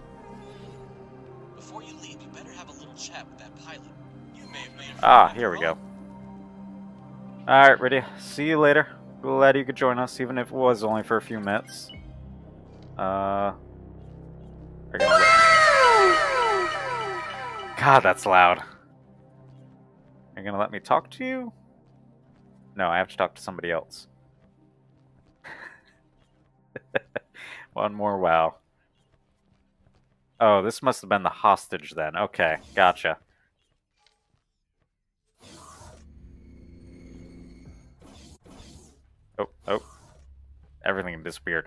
Speaker 3: Before you leave, you better have a little chat with that pilot. You may have made a friend
Speaker 1: Ah,
Speaker 3: on
Speaker 1: here
Speaker 3: your
Speaker 1: we go.
Speaker 3: own.
Speaker 1: Alright, ready. See you later. Glad you could join us, even if it was only for a few minutes. Uh... are you gonna let- God, that's loud. Are you gonna let me talk to you? No, I have to talk to somebody else. One more wow. Oh, this must have been the hostage then. Okay, gotcha. Oh, oh. Everything disappeared.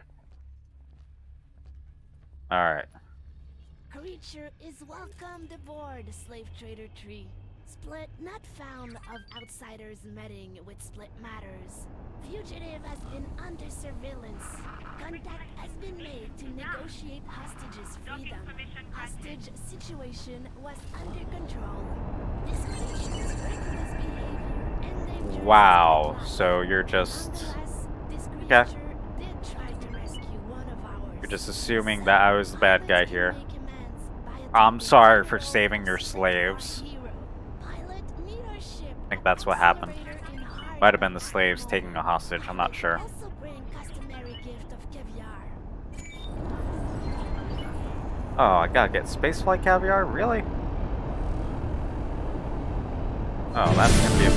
Speaker 1: Alright.
Speaker 11: Creature is welcomed aboard Slave Trader Tree. Split not found of outsiders meddling with split matters. Fugitive has been under surveillance. Contact has been made to negotiate hostages' freedom. Hostage situation was under control. This creature's reckless behavior endangers
Speaker 1: Wow,
Speaker 11: split
Speaker 1: so
Speaker 11: life.
Speaker 1: you're just...
Speaker 11: Nonetheless, this
Speaker 1: Okay.
Speaker 11: creature did try to rescue one of ours.
Speaker 1: You're just assuming that I was the bad guy here.
Speaker 11: Pilot can make amends by
Speaker 1: I'm
Speaker 11: attempting
Speaker 1: sorry
Speaker 11: to
Speaker 1: for
Speaker 11: roll
Speaker 1: saving your
Speaker 11: split our
Speaker 1: slaves.
Speaker 11: hero. Pilot, meet our ship
Speaker 1: I think
Speaker 11: at
Speaker 1: that's what happened.
Speaker 11: Accelerator in Hard
Speaker 1: Might have been the
Speaker 11: Rock
Speaker 1: slaves
Speaker 11: Harbor.
Speaker 1: taking a hostage, I'm not sure.
Speaker 11: Also bring customary gift of caviar.
Speaker 1: Oh, I gotta get spaceflight caviar? Really? Oh, that's gonna be a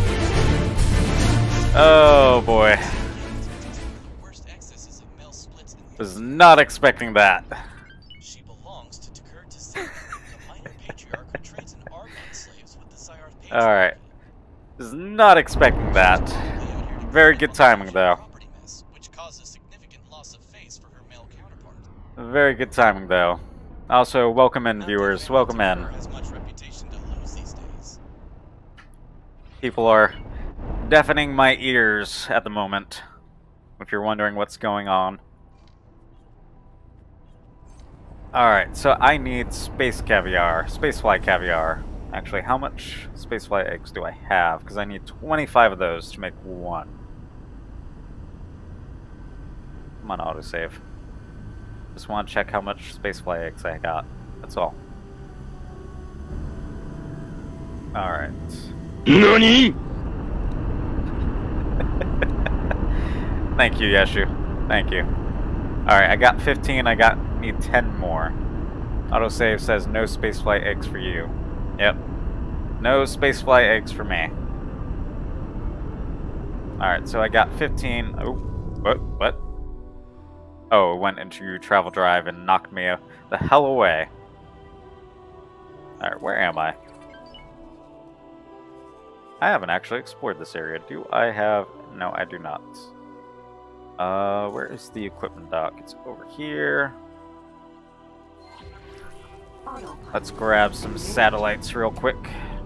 Speaker 1: bit... Oh boy.
Speaker 3: The worst excesses of Mel Split's
Speaker 1: Was not expecting that.
Speaker 3: She belongs to Takurt Tassin, the minor patriarch who trades in Argon slaves with the Zyarth Patriarch.
Speaker 1: Alright. Was not expecting that. Very good timing, though.
Speaker 3: Mess, which causes significant loss of face for her male counterpart.
Speaker 1: Very good timing, though. Also, welcome in,
Speaker 3: Not
Speaker 1: viewers.
Speaker 3: that
Speaker 1: Welcome in.
Speaker 3: Takurt has much reputation to lose these days.
Speaker 1: People are deafening my ears at the moment, if you're wondering what's going on. Alright, so I need space caviar, spacefly caviar. Actually, how much spacefly eggs do I have? Because I need twenty-five of those to make one. Come on, autosave. Just want to check how much spacefly eggs I got. That's all. Alright.
Speaker 12: NANI?!
Speaker 1: Thank you, Yeshu. Thank you. Alright, I got fifteen, I got need ten more. Autosave says no spacefly eggs for you. Yep. No spacefly eggs for me. Alright, so I got fifteen. Oh, what? What? Oh, it went into travel drive and knocked me the hell away. Alright, where am I? I haven't actually explored this area. Do I have... No, I do not. Uh, where is the equipment dock? It's over here. Let's grab some satellites real quick.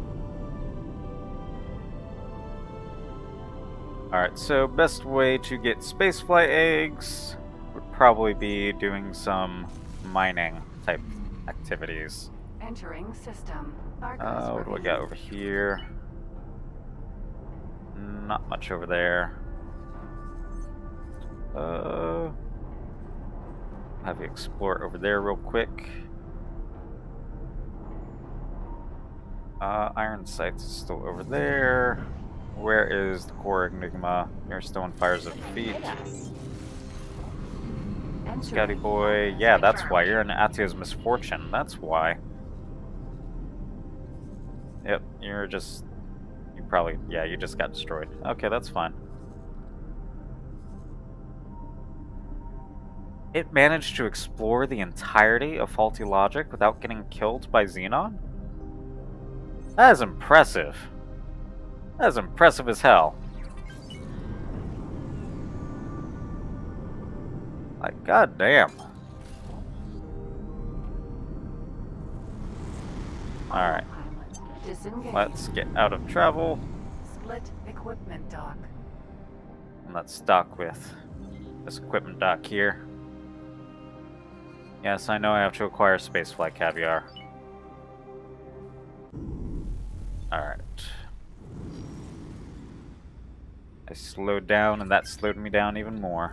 Speaker 1: Alright, so best way to get spacefly eggs would probably be doing some mining type activities.
Speaker 2: Entering system.
Speaker 1: Uh, what do I got over here? Not much over there. Uh, have you explore over there real quick. Uh, Iron Sights is still over there. Where is the core Enigma? You're still in Fires of Defeat. Scotty boy. Yeah, that's why. You're in Atio's Misfortune. That's why. Yep, you're just... You probably... Yeah, you just got destroyed. Okay, that's fine. It managed to explore the entirety of Faulty Logic without getting killed by Xenon? That is impressive. That is impressive as hell. Like, goddamn. Alright. Let's get out of travel.
Speaker 2: Split equipment dock.
Speaker 1: And let's dock with this equipment dock here. Yes, I know I have to acquire spaceflight caviar. Alright. I slowed down, and that slowed me down even more.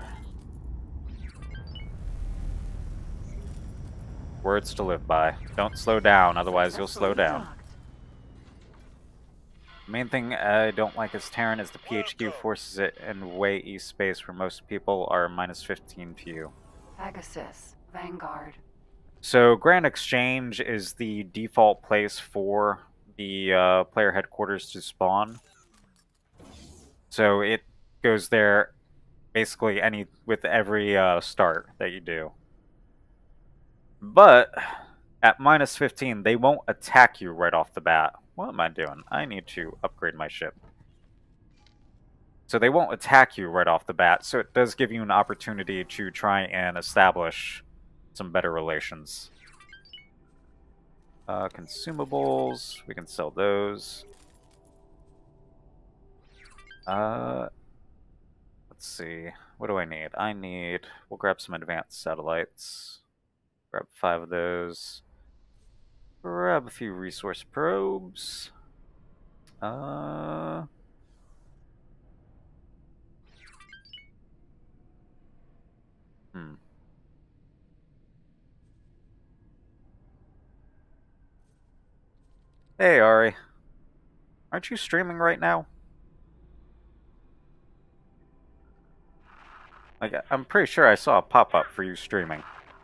Speaker 1: Words to live by. Don't slow down, otherwise you'll slow down. The main thing I don't like as Terran is the P H Q forces it in way east space where most people are minus fifteen P U.
Speaker 2: Pegasus, Vanguard.
Speaker 1: So Grand Exchange is the default place for the uh, player headquarters to spawn. So it goes there basically any with every uh, start that you do. But at minus fifteen, they won't attack you right off the bat. What am I doing? I need to upgrade my ship. So they won't attack you right off the bat, so it does give you an opportunity to try and establish some better relations. Uh, consumables, we can sell those. Uh, let's see, what do I need? I need, we'll grab some advanced satellites. Grab five of those. Grab a few resource probes. Uh... Hmm. Hey, Ari. Aren't you streaming right now? Like, I'm pretty sure I saw a pop-up for you streaming.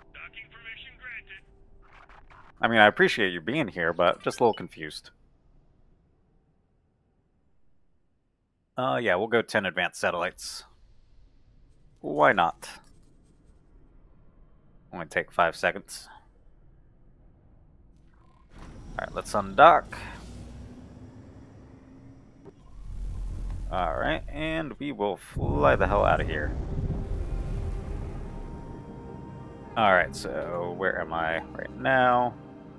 Speaker 1: I mean, I appreciate you being here, but just a little confused. Uh, yeah, we'll go ten advanced satellites. Why not? Only take five seconds. Alright, let's undock. Alright, and we will fly the hell out of here. Alright, so where am I right now?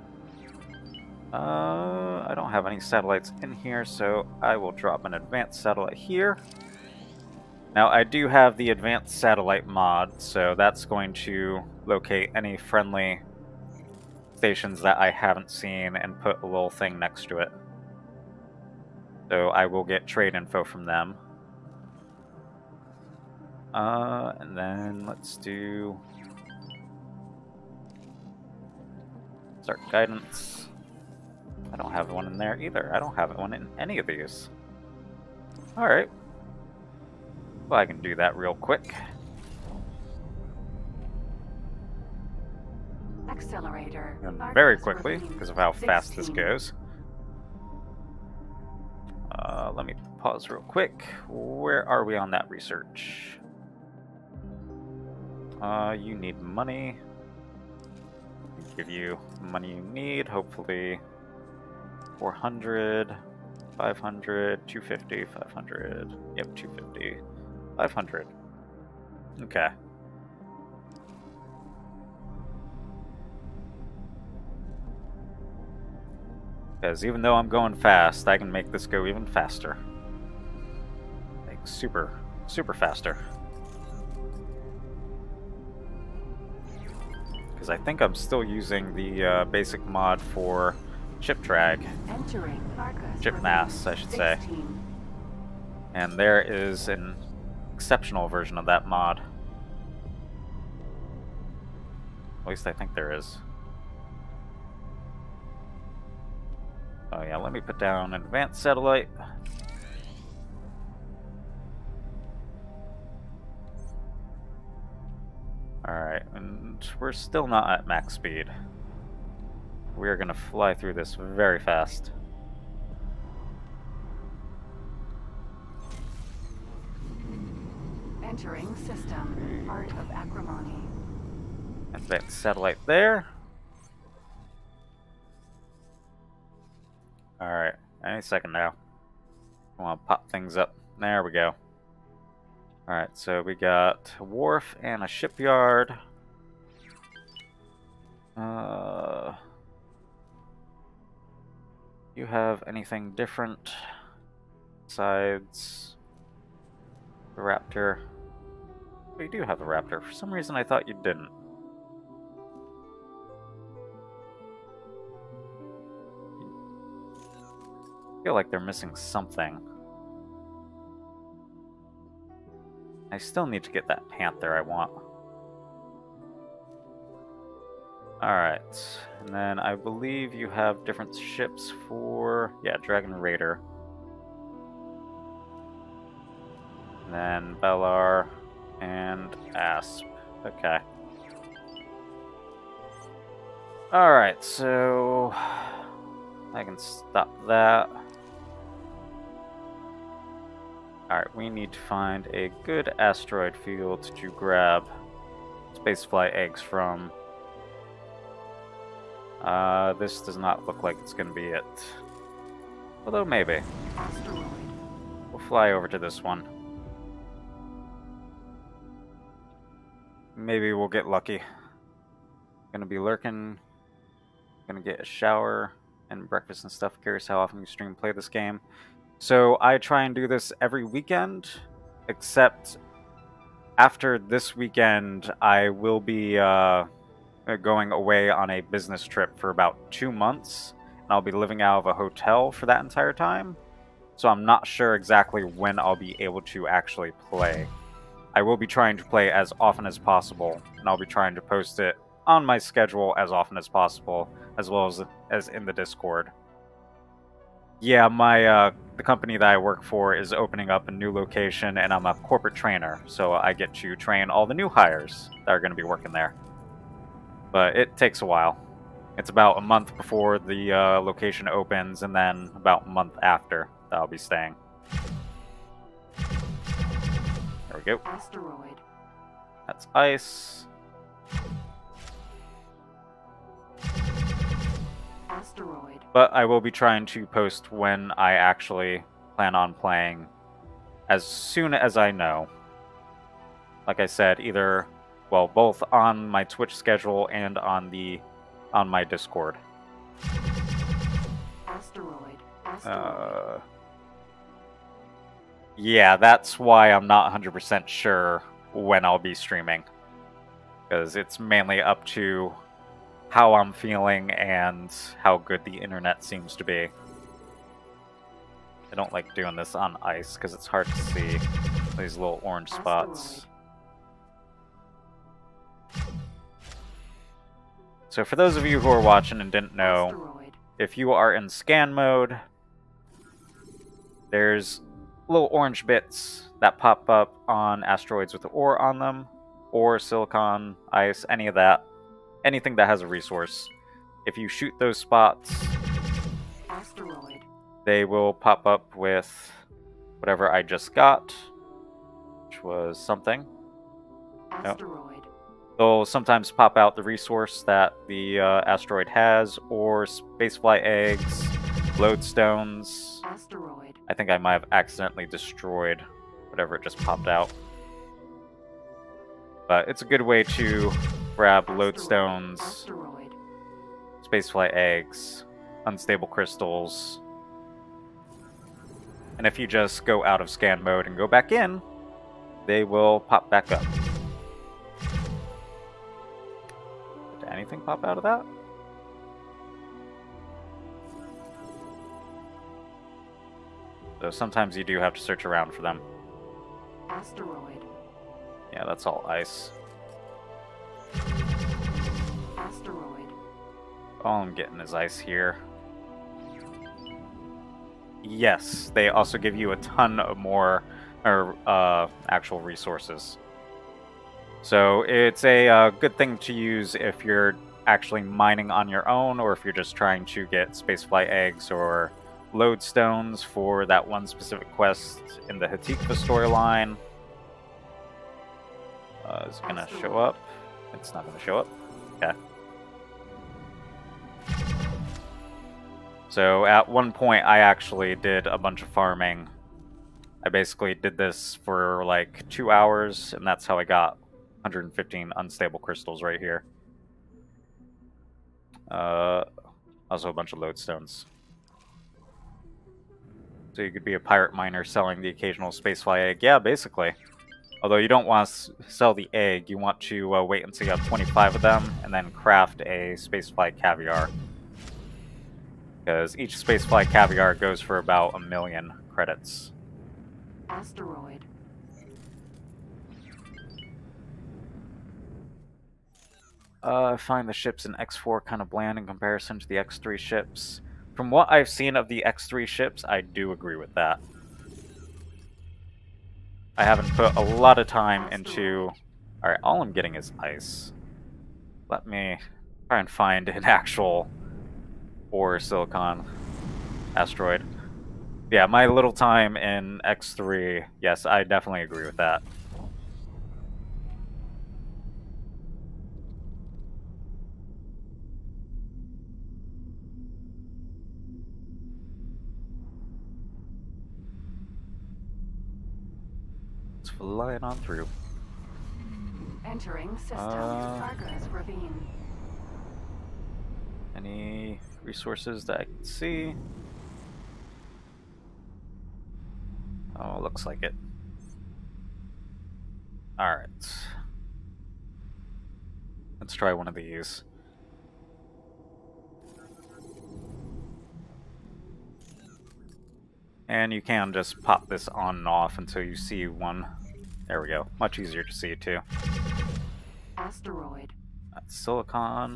Speaker 1: Uh, I don't have any satellites in here, so I will drop an advanced satellite here. Now, I do have the advanced satellite mod, so that's going to locate any friendly stations that I haven't seen and put a little thing next to it. So I will get trade info from them. Uh, and then let's do... start guidance. I don't have one in there either. I don't have one in any of these. Alright. Well, I can do that real quick.
Speaker 2: Accelerator.
Speaker 1: And very quickly, because of how fast this goes. Uh, let me pause real quick. Where are we on that research? Uh, you need money. I'll give you money you need. Hopefully four hundred, five hundred, two fifty, five hundred. Yep, two fifty. five hundred. Okay. Because even though I'm going fast, I can make this go even faster. Like super, super faster. Because I think I'm still using the uh, basic mod for ship drag.
Speaker 2: Entering Argus
Speaker 1: Ship mass, I should say. And there is an exceptional version of that mod. At least I think there is. Oh yeah, let me put down an advanced satellite. Alright, and we're still not at max speed. We're gonna fly through this very fast.
Speaker 2: Entering system. Art of acrimony.
Speaker 1: Advanced satellite there. Alright, any second now. I want to pop things up. There we go. Alright, so we got a wharf and a shipyard. Uh, you have anything different besides the Raptor? Oh, you do have a Raptor. For some reason I thought you didn't. I feel like they're missing something. I still need to get that Panther I want. Alright, and then I believe you have different ships for... yeah, Dragon Raider. And then Bellar and Asp. Okay. Alright, so... I can stop that. Alright, we need to find a good asteroid field to grab spaceflight eggs from. Uh, this does not look like it's going to be it. Although, maybe.
Speaker 2: Asteroid.
Speaker 1: We'll fly over to this one. Maybe we'll get lucky. Gonna be lurking. Gonna get a shower and breakfast and stuff. Curious how often you stream and play this game. So I try and do this every weekend, except after this weekend I will be uh, going away on a business trip for about two months, and I'll be living out of a hotel for that entire time. So I'm not sure exactly when I'll be able to actually play. I will be trying to play as often as possible, and I'll be trying to post it on my schedule as often as possible, as well as, as in the Discord. Yeah, my uh, the company that I work for is opening up a new location, and I'm a corporate trainer, so I get to train all the new hires that are going to be working there. But it takes a while. It's about a month before the uh, location opens, and then about a month after that I'll be staying. There we go.
Speaker 2: Asteroid.
Speaker 1: That's ice.
Speaker 2: Asteroid.
Speaker 1: But I will be trying to post when I actually plan on playing as soon as I know. Like I said, either, well, both on my Twitch schedule and on the on my Discord.
Speaker 2: Asteroid. Asteroid.
Speaker 1: Uh, yeah, that's why I'm not one hundred percent sure when I'll be streaming. Because it's mainly up to how I'm feeling and how good the internet seems to be. I don't like doing this on ice because it's hard to see these little orange spots. So for those of you who are watching and didn't know, Asteroid. If you are in scan mode, there's little orange bits that pop up on asteroids with the ore on them, ore, silicon, ice, any of that. Anything that has a resource. If you shoot those spots,
Speaker 2: Asteroid.
Speaker 1: They will pop up with whatever I just got, which was something.
Speaker 2: Asteroid.
Speaker 1: Nope. They'll sometimes pop out the resource that the uh, asteroid has, or spacefly eggs, lodestones.
Speaker 2: Asteroid.
Speaker 1: I think I might have accidentally destroyed whatever it just popped out. But it's a good way to grab lodestones,
Speaker 2: Asteroid.
Speaker 1: spacefly eggs, unstable crystals. And if you just go out of scan mode and go back in, they will pop back up. Did anything pop out of that? So sometimes you do have to search around for them.
Speaker 2: Asteroid.
Speaker 1: Yeah, that's all ice.
Speaker 2: Asteroid.
Speaker 1: All I'm getting is ice here. Yes, they also give you a ton of more or uh, actual resources. So it's a uh, good thing to use if you're actually mining on your own, or if you're just trying to get spacefly eggs or lodestones for that one specific quest in the Hatikva storyline. Uh, is it gonna show up? It's not gonna show up. Okay. So at one point I actually did a bunch of farming. I basically did this for like two hours, and that's how I got one hundred fifteen unstable crystals right here. Uh, also a bunch of lodestones. So you could be a pirate miner selling the occasional spacefly egg. Yeah, basically. Although you don't want to sell the egg, you want to uh, wait until you have twenty-five of them, and then craft a spacefly caviar. Because each spacefly caviar goes for about a million credits.
Speaker 2: Asteroid.
Speaker 1: Uh, I find the ships in X four kind of bland in comparison to the X three ships. From what I've seen of the X three ships, I do agree with that. I haven't put a lot of time into... Alright, all I'm getting is ice. Let me try and find an actual ore silicon asteroid. Yeah, my little time in X three, yes, I definitely agree with that. Let's fly it on through.
Speaker 2: Entering system.
Speaker 1: Uh,
Speaker 2: Progress ravine.
Speaker 1: Any resources that I can see? Oh, looks like it. Alright. Let's try one of these. And you can just pop this on and off until you see one. There we go. Much easier to see too.
Speaker 2: Asteroid.
Speaker 1: That's silicon.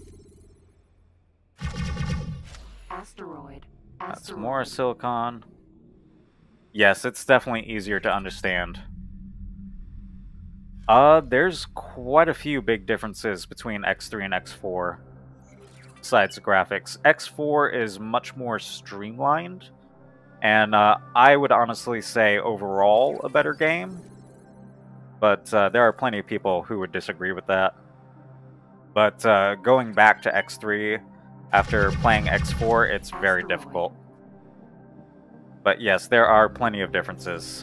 Speaker 2: Asteroid.
Speaker 1: That's
Speaker 2: Asteroid.
Speaker 1: more silicon. Yes, it's definitely easier to understand. Uh, there's quite a few big differences between X three and X four. Besides the graphics. X four is much more streamlined. And uh, I would honestly say overall a better game. But uh, there are plenty of people who would disagree with that. But uh, going back to X three, After playing X four, it's very difficult. But yes, there are plenty of differences.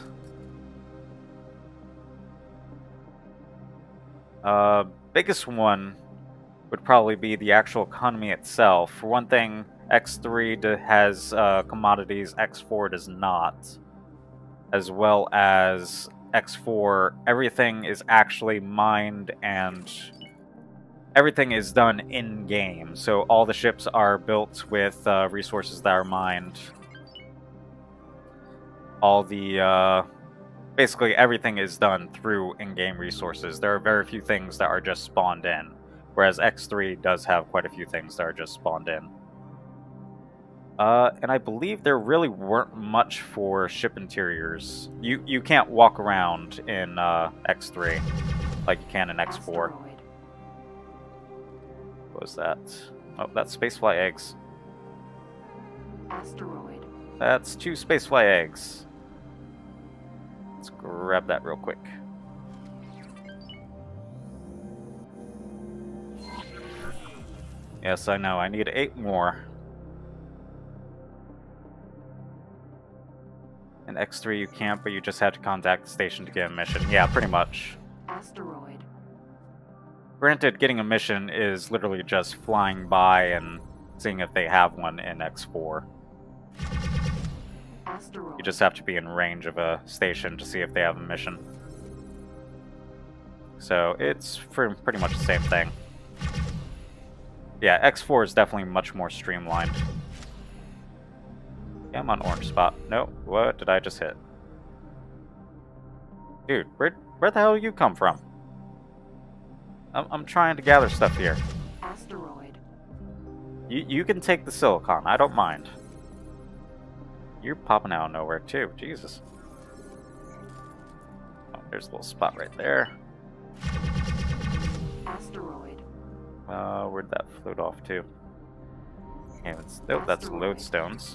Speaker 1: Uh, biggest one would probably be the actual economy itself. For one thing, X three has uh, commodities, X four does not. As well as X four, everything is actually mined and everything is done in-game. So all the ships are built with uh, resources that are mined. All the... Uh, basically everything is done through in-game resources. There are very few things that are just spawned in. Whereas X three does have quite a few things that are just spawned in. Uh, and I believe there really weren't much for ship interiors. You you can't walk around in uh, X three like you can in X four. What was that? Oh, that's spacefly eggs.
Speaker 2: Asteroid.
Speaker 1: That's two spacefly eggs. Let's grab that real quick. Yes, I know. I need eight more. In X three you can't, but you just had to contact the station to get a mission. Yeah, pretty much.
Speaker 2: Asteroid.
Speaker 1: Granted, getting a mission is literally just flying by and seeing if they have one in X four.
Speaker 2: Asteroid.
Speaker 1: You just have to be in range of a station to see if they have a mission. So it's for pretty much the same thing. Yeah, X four is definitely much more streamlined. Yeah, I'm on orange spot. No, what did I just hit? Dude, where, where the hell do you come from? I'm, I'm trying to gather stuff here.
Speaker 2: Asteroid.
Speaker 1: You, you can take the silicon, I don't mind. You're popping out of nowhere too, Jesus. Oh, there's a little spot right there.
Speaker 2: Asteroid.
Speaker 1: Uh, where'd that float off to? Yeah, it's, oh, that's lodestones.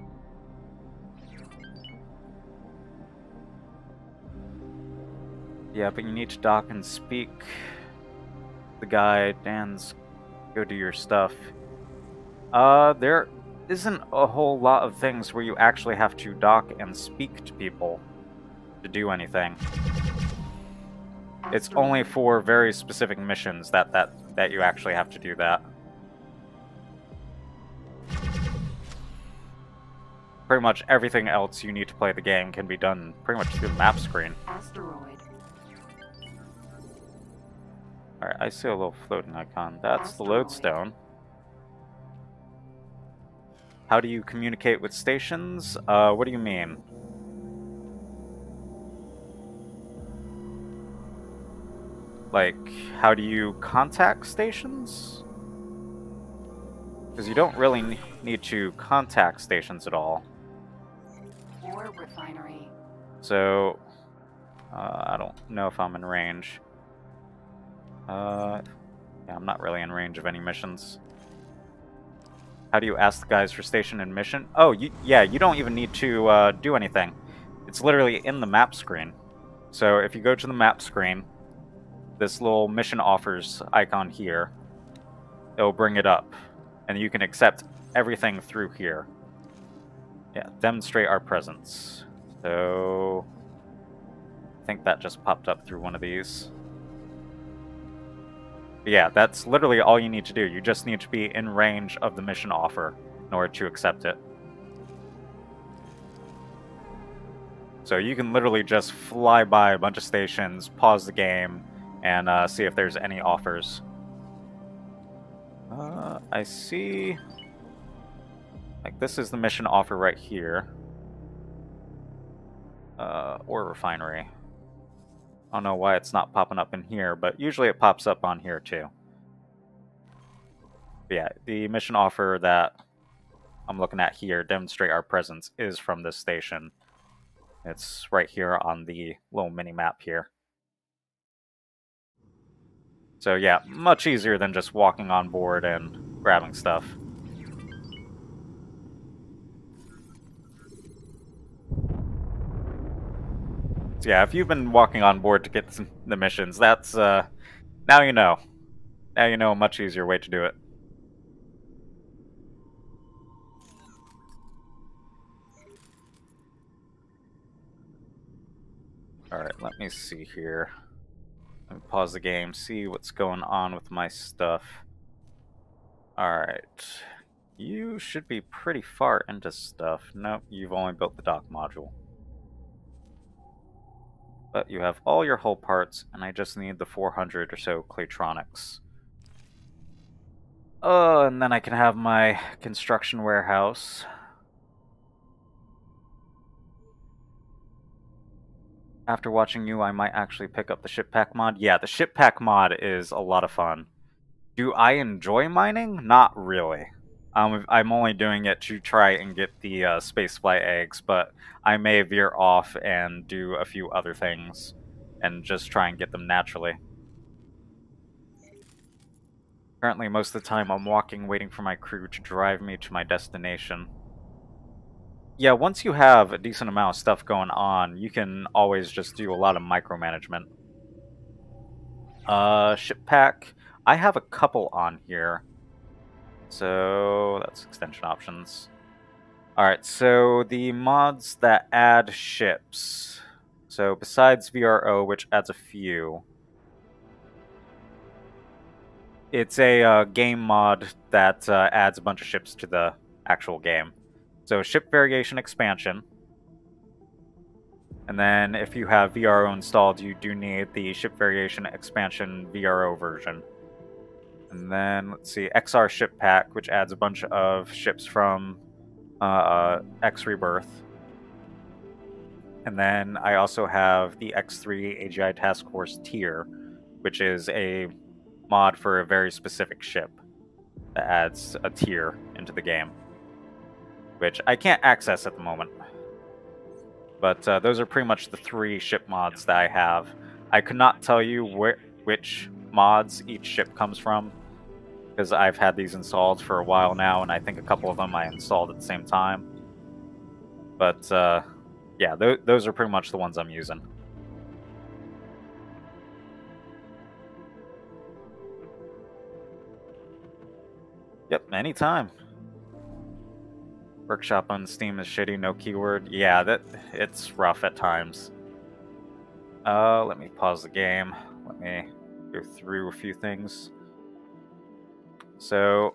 Speaker 1: Yeah, but you need to dock and speak. The guy, Dan's, go do your stuff. Uh, there isn't a whole lot of things where you actually have to dock and speak to people to do anything. It's only for very specific missions that, that, that you actually have to do that. Pretty much everything else you need to play the game can be done pretty much through the map screen.
Speaker 2: Asteroid.
Speaker 1: Alright, I see a little floating icon. That's the lodestone. How do you communicate with stations? Uh, what do you mean? Like, how do you contact stations? Because you don't really need to contact stations at all.
Speaker 2: Ore refinery.
Speaker 1: So, uh, I don't know if I'm in range. Uh, yeah, I'm not really in range of any missions. How do you ask the guys for station and mission? Oh, you, yeah, you don't even need to uh, do anything. It's literally in the map screen. So if you go to the map screen, this little mission offers icon here, it'll bring it up. And you can accept everything through here. Yeah, demonstrate our presence. So, I think that just popped up through one of these. But yeah, that's literally all you need to do. You just need to be in range of the mission offer in order to accept it. So you can literally just fly by a bunch of stations, pause the game, and uh, see if there's any offers. Uh, I see... Like, this is the mission offer right here. Uh, ore refinery. I don't know why it's not popping up in here, but usually it pops up on here too. But yeah, the mission offer that I'm looking at here, demonstrate our presence, is from this station. It's right here on the little mini-map here. So yeah, much easier than just walking on board and grabbing stuff. So yeah, if you've been walking on board to get the missions, that's, uh, now you know. Now you know a much easier way to do it. Alright, let me see here. Let me pause the game, see what's going on with my stuff. Alright. You should be pretty far into stuff. Nope, you've only built the dock module. But you have all your hull parts, and I just need the four hundred or so Claytronics. Oh, and then I can have my construction warehouse. After watching you, I might actually pick up the ship pack mod. Yeah, the ship pack mod is a lot of fun. Do I enjoy mining? Not really. Um, I'm only doing it to try and get the uh, spaceflight eggs, but I may veer off and do a few other things and just try and get them naturally. Currently, most of the time, I'm walking, waiting for my crew to drive me to my destination. Yeah, once you have a decent amount of stuff going on, you can always just do a lot of micromanagement. Uh, ship pack. I have a couple on here. So, that's extension options. Alright, so the mods that add ships. So, besides V R O, which adds a few, it's a uh, game mod that uh, adds a bunch of ships to the actual game. So, ship variation expansion. And then, if you have V R O installed, you do need the ship variation expansion V R O version. And then, let's see, X R ship pack, which adds a bunch of ships from uh, uh, X Rebirth. And then I also have the X three A G I Task Force tier, which is a mod for a very specific ship that adds a tier into the game, which I can't access at the moment. But uh, those are pretty much the three ship mods that I have. I could not tell you where, which mods each ship comes from, because I've had these installed for a while now, and I think a couple of them I installed at the same time. But uh, yeah, th those are pretty much the ones I'm using. Yep, anytime. Workshop on Steam is shitty, no keyword. Yeah, that it's rough at times. Uh, let me pause the game. Let me go through a few things. So,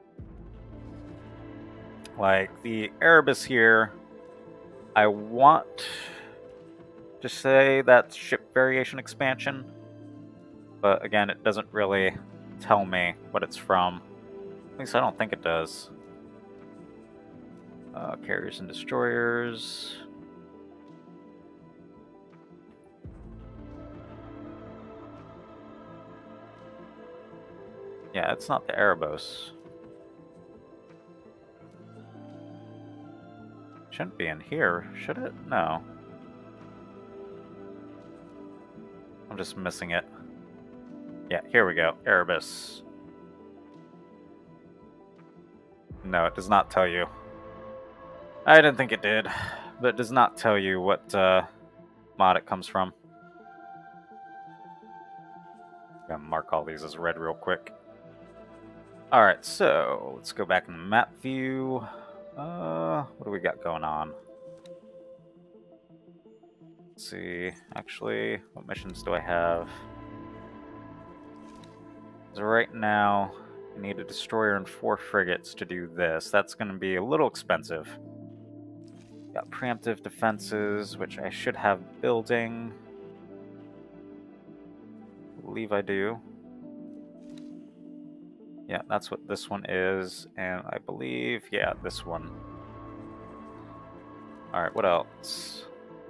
Speaker 1: like the Erebus here, I want to say that's ship variation expansion, but again, it doesn't really tell me what it's from. At least I don't think it does. Uh, carriers and destroyers. Yeah, it's not the Erebos. Shouldn't be in here, should it? No. I'm just missing it. Yeah, here we go. Erebus. No, it does not tell you. I didn't think it did, but it does not tell you what uh, mod it comes from. I'm gonna mark all these as red real quick. Alright, so let's go back in the map view. Uh, what do we got going on? Let's see. Actually, what missions do I have? So right now, I need a destroyer and four frigates to do this. That's going to be a little expensive. Got preemptive defenses, which I should have building. I believe I do. Yeah, that's what this one is, and I believe, yeah, this one. Alright, what else?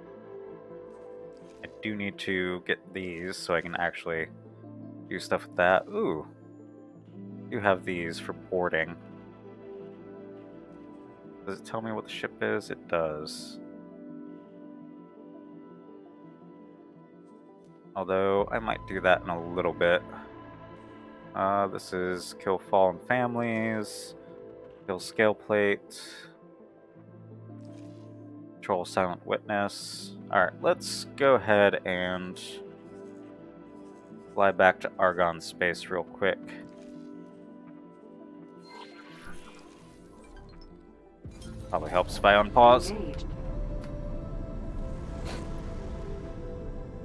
Speaker 1: I do need to get these so I can actually do stuff with that. Ooh. I do have these for boarding. Does it tell me what the ship is? It does. Although, I might do that in a little bit. Uh, this is kill fallen families, kill scale plate, control silent witness. Alright, let's go ahead and fly back to Argon space real quick. Probably helps if I unpause.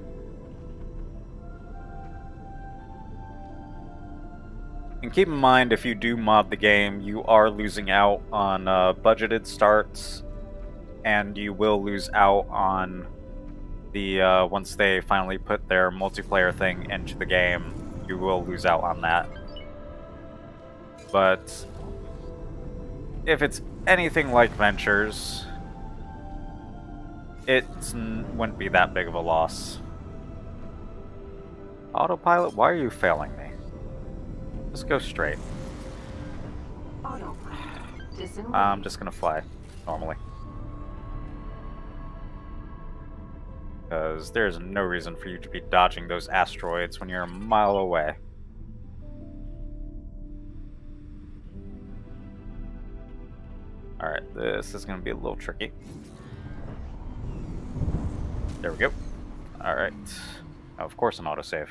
Speaker 1: And keep in mind, if you do mod the game, you are losing out on uh, budgeted starts, and you will lose out on the, uh, once they finally put their multiplayer thing into the game, you will lose out on that. But if it's anything like Ventures, it wouldn't be that big of a loss. Autopilot, why are you failing me? Just go straight. I'm just gonna fly, normally. Because there's no reason for you to be dodging those asteroids when you're a mile away. Alright, this is gonna be a little tricky. There we go. Alright. Oh, of course an autosave.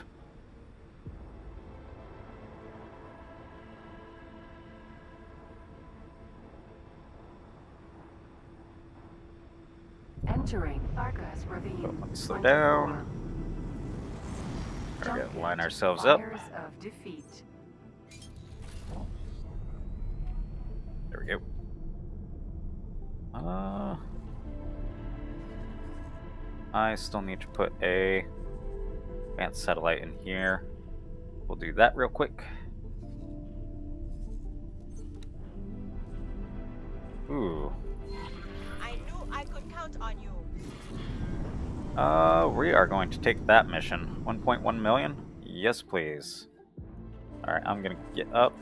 Speaker 2: Entering Argus Ravine.
Speaker 1: Oh, let me slow down. We're gonna line ourselves up.
Speaker 2: Of defeat.
Speaker 1: There we go. Uh, I still need to put a advanced satellite in here. We'll do that real quick. Ooh.
Speaker 13: I knew I could count on you.
Speaker 1: Uh, we are going to take that mission. one point one million? Yes, please. Alright, I'm gonna get up.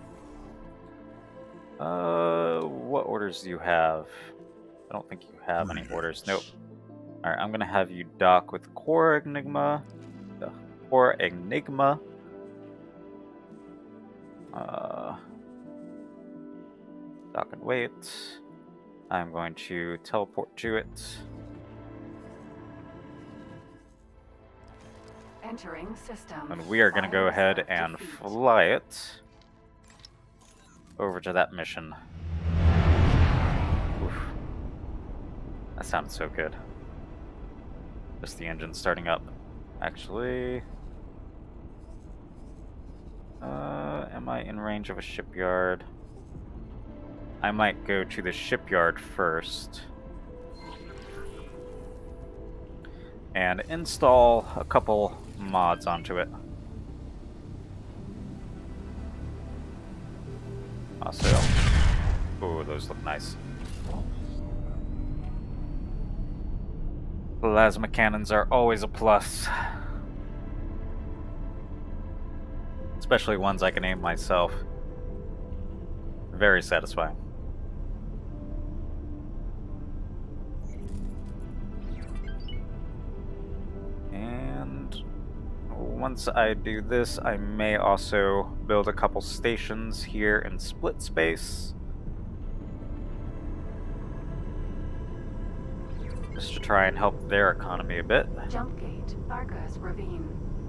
Speaker 1: Uh, what orders do you have? I don't think you have any orders. Nope. Alright, I'm gonna have you dock with Core Enigma. The Core Enigma. Uh, dock and wait. I'm going to teleport to it.
Speaker 2: Entering system.
Speaker 1: And we are going to go ahead and fly it over to that mission. Oof. That sounded so good. Just the engine starting up. Actually, uh, am I in range of a shipyard? I might go to the shipyard first and install a couple mods onto it. Also, oh, those look nice. Plasma cannons are always a plus. Especially ones I can aim myself. Very satisfying. And once I do this, I may also build a couple stations here in Split Space. Just to try and help their economy a bit.
Speaker 2: Jump gate, Argus Ravine.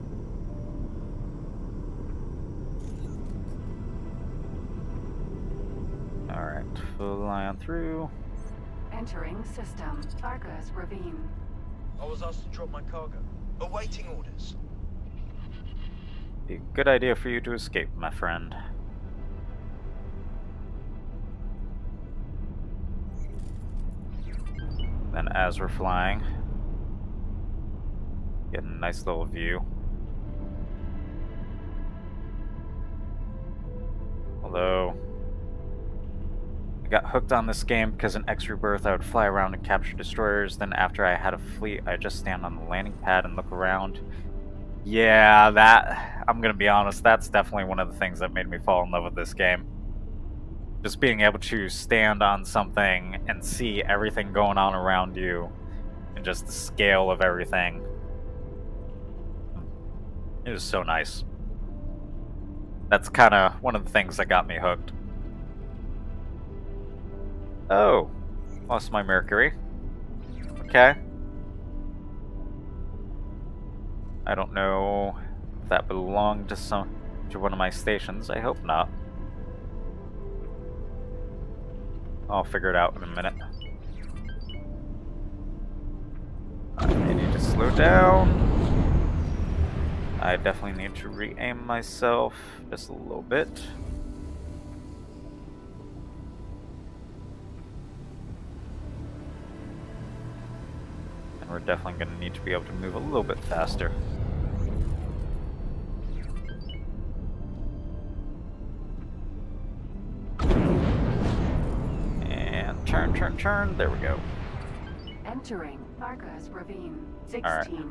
Speaker 1: Alright, fly on through.
Speaker 2: Entering system, Argus Ravine.
Speaker 7: I was asked to drop my cargo. Awaiting orders.
Speaker 1: Be a good idea for you to escape, my friend. Then as we're flying, get a nice little view. Although, I got hooked on this game because in X Rebirth I would fly around and capture destroyers, then after I had a fleet I just stand on the landing pad and look around. Yeah, that, I'm gonna be honest, that's definitely one of the things that made me fall in love with this game. Just being able to stand on something and see everything going on around you, and just the scale of everything. It was so nice. That's kind of one of the things that got me hooked. Oh, lost my Mercury. Okay. I don't know if that belonged to some to one of my stations. I hope not. I'll figure it out in a minute. I need to slow down. I definitely need to re-aim myself just a little bit. And we're definitely going to need to be able to move a little bit faster. And turn, turn, turn. There we go.
Speaker 2: Entering Farkas Ravine sixteen.
Speaker 1: All right.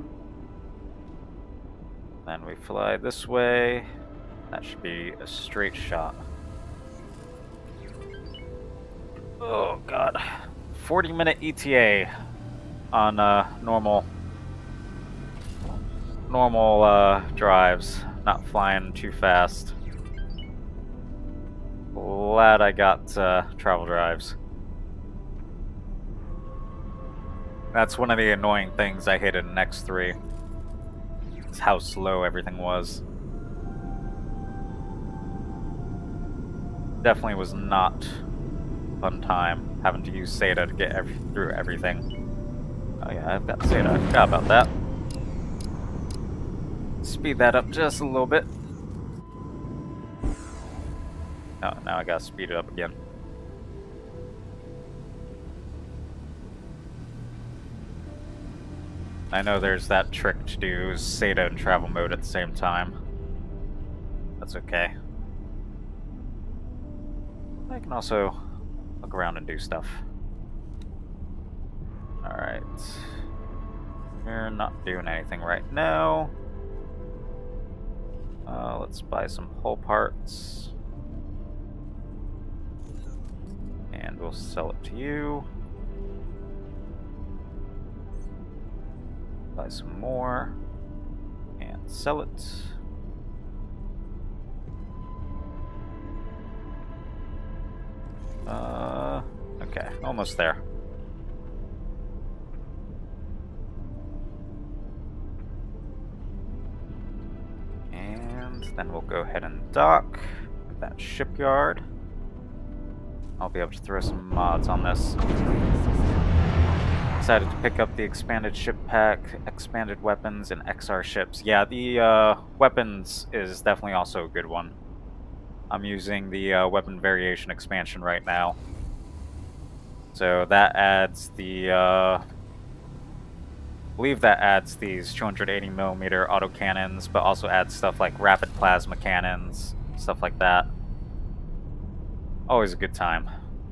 Speaker 1: Then we fly this way. That should be a straight shot. Oh god. forty minute E T A on uh, normal normal uh, drives, not flying too fast. Glad I got uh, travel drives. That's one of the annoying things I hated in X three. Is how slow everything was. Definitely was not a fun time having to use SATA to get every through everything. Oh yeah, I've got SATA. I forgot about that. Speed that up just a little bit. Oh, now I gotta speed it up again. I know there's that trick to do SATA and travel mode at the same time. That's okay. I can also look around and do stuff. Alright. We're not doing anything right now. Uh, let's buy some hull parts. And we'll sell it to you. Buy some more. And sell it. Uh, okay, almost there. And then we'll go ahead and dock at that shipyard. I'll be able to throw some mods on this. Decided to pick up the expanded ship pack, expanded weapons, and X R ships. Yeah, the uh, weapons is definitely also a good one. I'm using the uh, weapon variation expansion right now. So that adds the, uh, I believe that adds these two hundred eighty millimeter autocannons, but also adds stuff like rapid plasma cannons, stuff like that. Always a good time.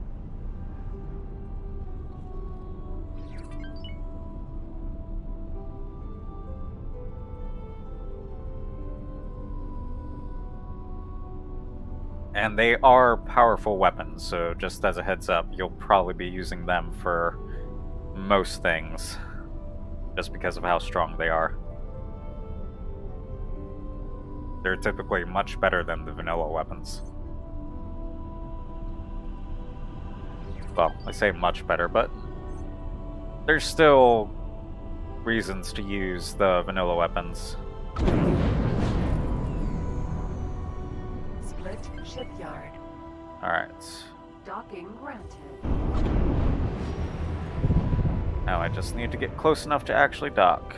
Speaker 1: And they are powerful weapons, so just as a heads up, you'll probably be using them for most things, just because of how strong they are. They're typically much better than the vanilla weapons. Well, I say much better, but there's still reasons to use the vanilla weapons.
Speaker 2: Shipyard.
Speaker 1: Alright.
Speaker 2: Docking granted.
Speaker 1: Now I just need to get close enough to actually dock.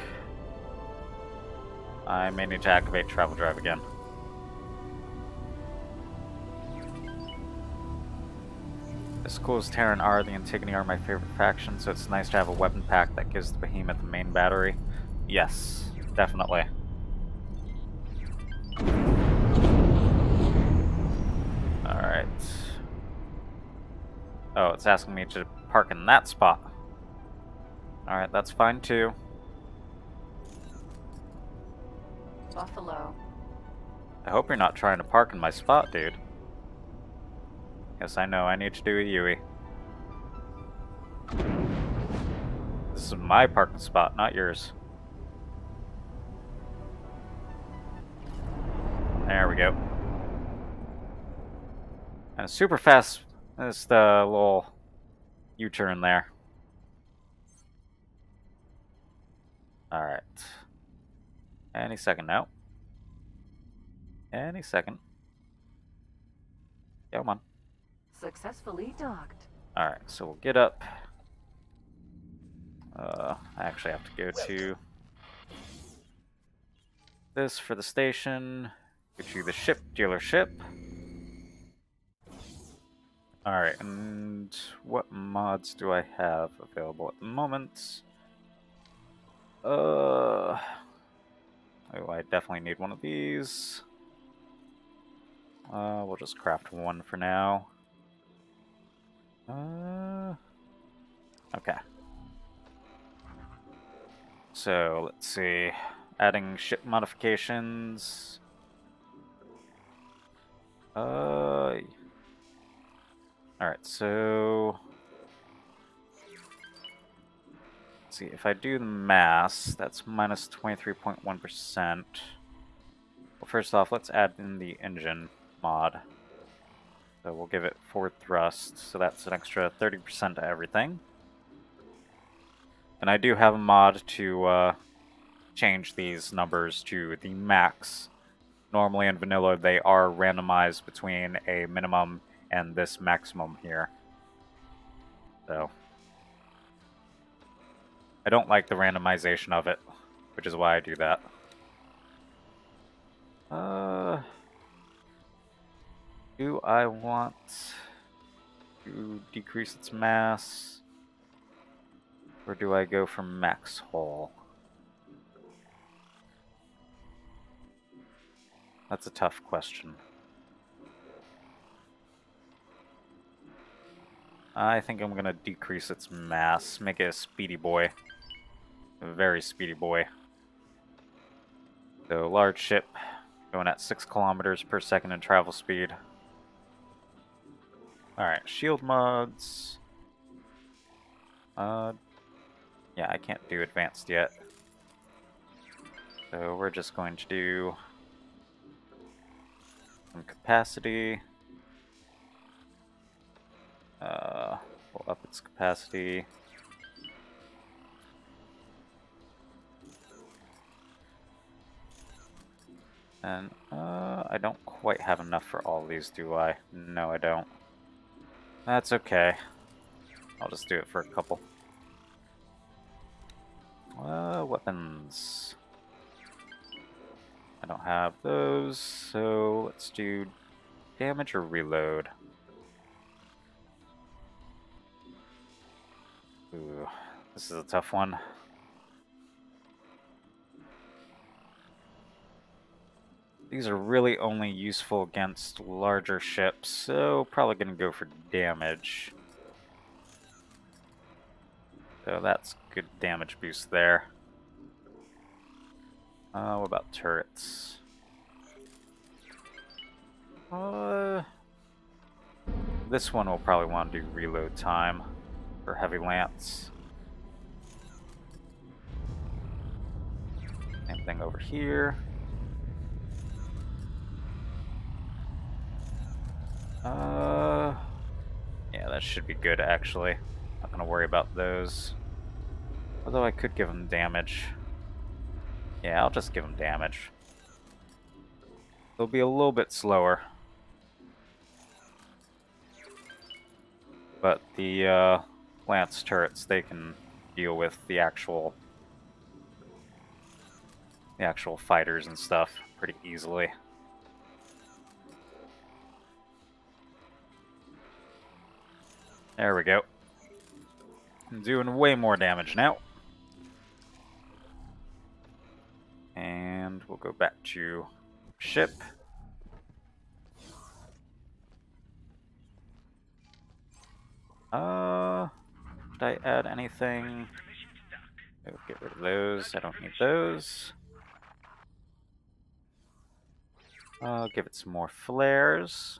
Speaker 1: I may need to activate travel drive again. As cool as Terran are, the Antigone are my favorite faction, so it's nice to have a weapon pack that gives the Behemoth the main battery. Yes, definitely. Alright. Oh, it's asking me to park in that spot. Alright, that's fine too.
Speaker 2: Buffalo.
Speaker 1: I hope you're not trying to park in my spot, dude. Yes, I know, I need to do a Yui. This is my parking spot, not yours. There we go. And super fast is the little U-turn there. Alright. Any second now. Any second. Come on.
Speaker 2: Successfully docked.
Speaker 1: Alright, so we'll get up. Uh, I actually have to go to... This for the station. Get you the ship dealership. Alright, and what mods do I have available at the moment? Uh, oh, I definitely need one of these. Uh, we'll just craft one for now. Uh, okay. So, let's see. Adding ship modifications. Uh, Alright, so... Let's see, if I do the mass, that's minus twenty-three point one percent. Well, first off, let's add in the engine mod. So we'll give it forward thrust, so that's an extra thirty percent to everything. And I do have a mod to uh, change these numbers to the max. Normally in vanilla, they are randomized between a minimum and this maximum here. So I don't like the randomization of it, which is why I do that. Uh, do I want to decrease its mass? Or do I go for max hull? That's a tough question. I think I'm gonna decrease its mass, make it a speedy boy. A very speedy boy. So, large ship, going at six kilometers per second in travel speed. Alright, shield mods. Uh, yeah, I can't do advanced yet. So, we're just going to do some capacity. Uh, we'll up its capacity. And, uh, I don't quite have enough for all these, do I? No, I don't. That's okay. I'll just do it for a couple. Uh, weapons. I don't have those, so let's do damage or reload. Ooh, this is a tough one. These are really only useful against larger ships, so probably gonna go for damage. So that's good damage boost there. Uh, what about turrets? Uh, this one will probably want to do reload time for heavy lance. Same thing over here. Uh, yeah, that should be good actually. Not gonna worry about those. Although I could give them damage. Yeah, I'll just give them damage. They'll be a little bit slower. But the uh, lance turrets, they can deal with the actual the actual fighters and stuff pretty easily. There we go. I'm doing way more damage now. And we'll go back to ship. Uh, did I add anything? Oh, get rid of those. I don't need those. Uh, give it some more flares.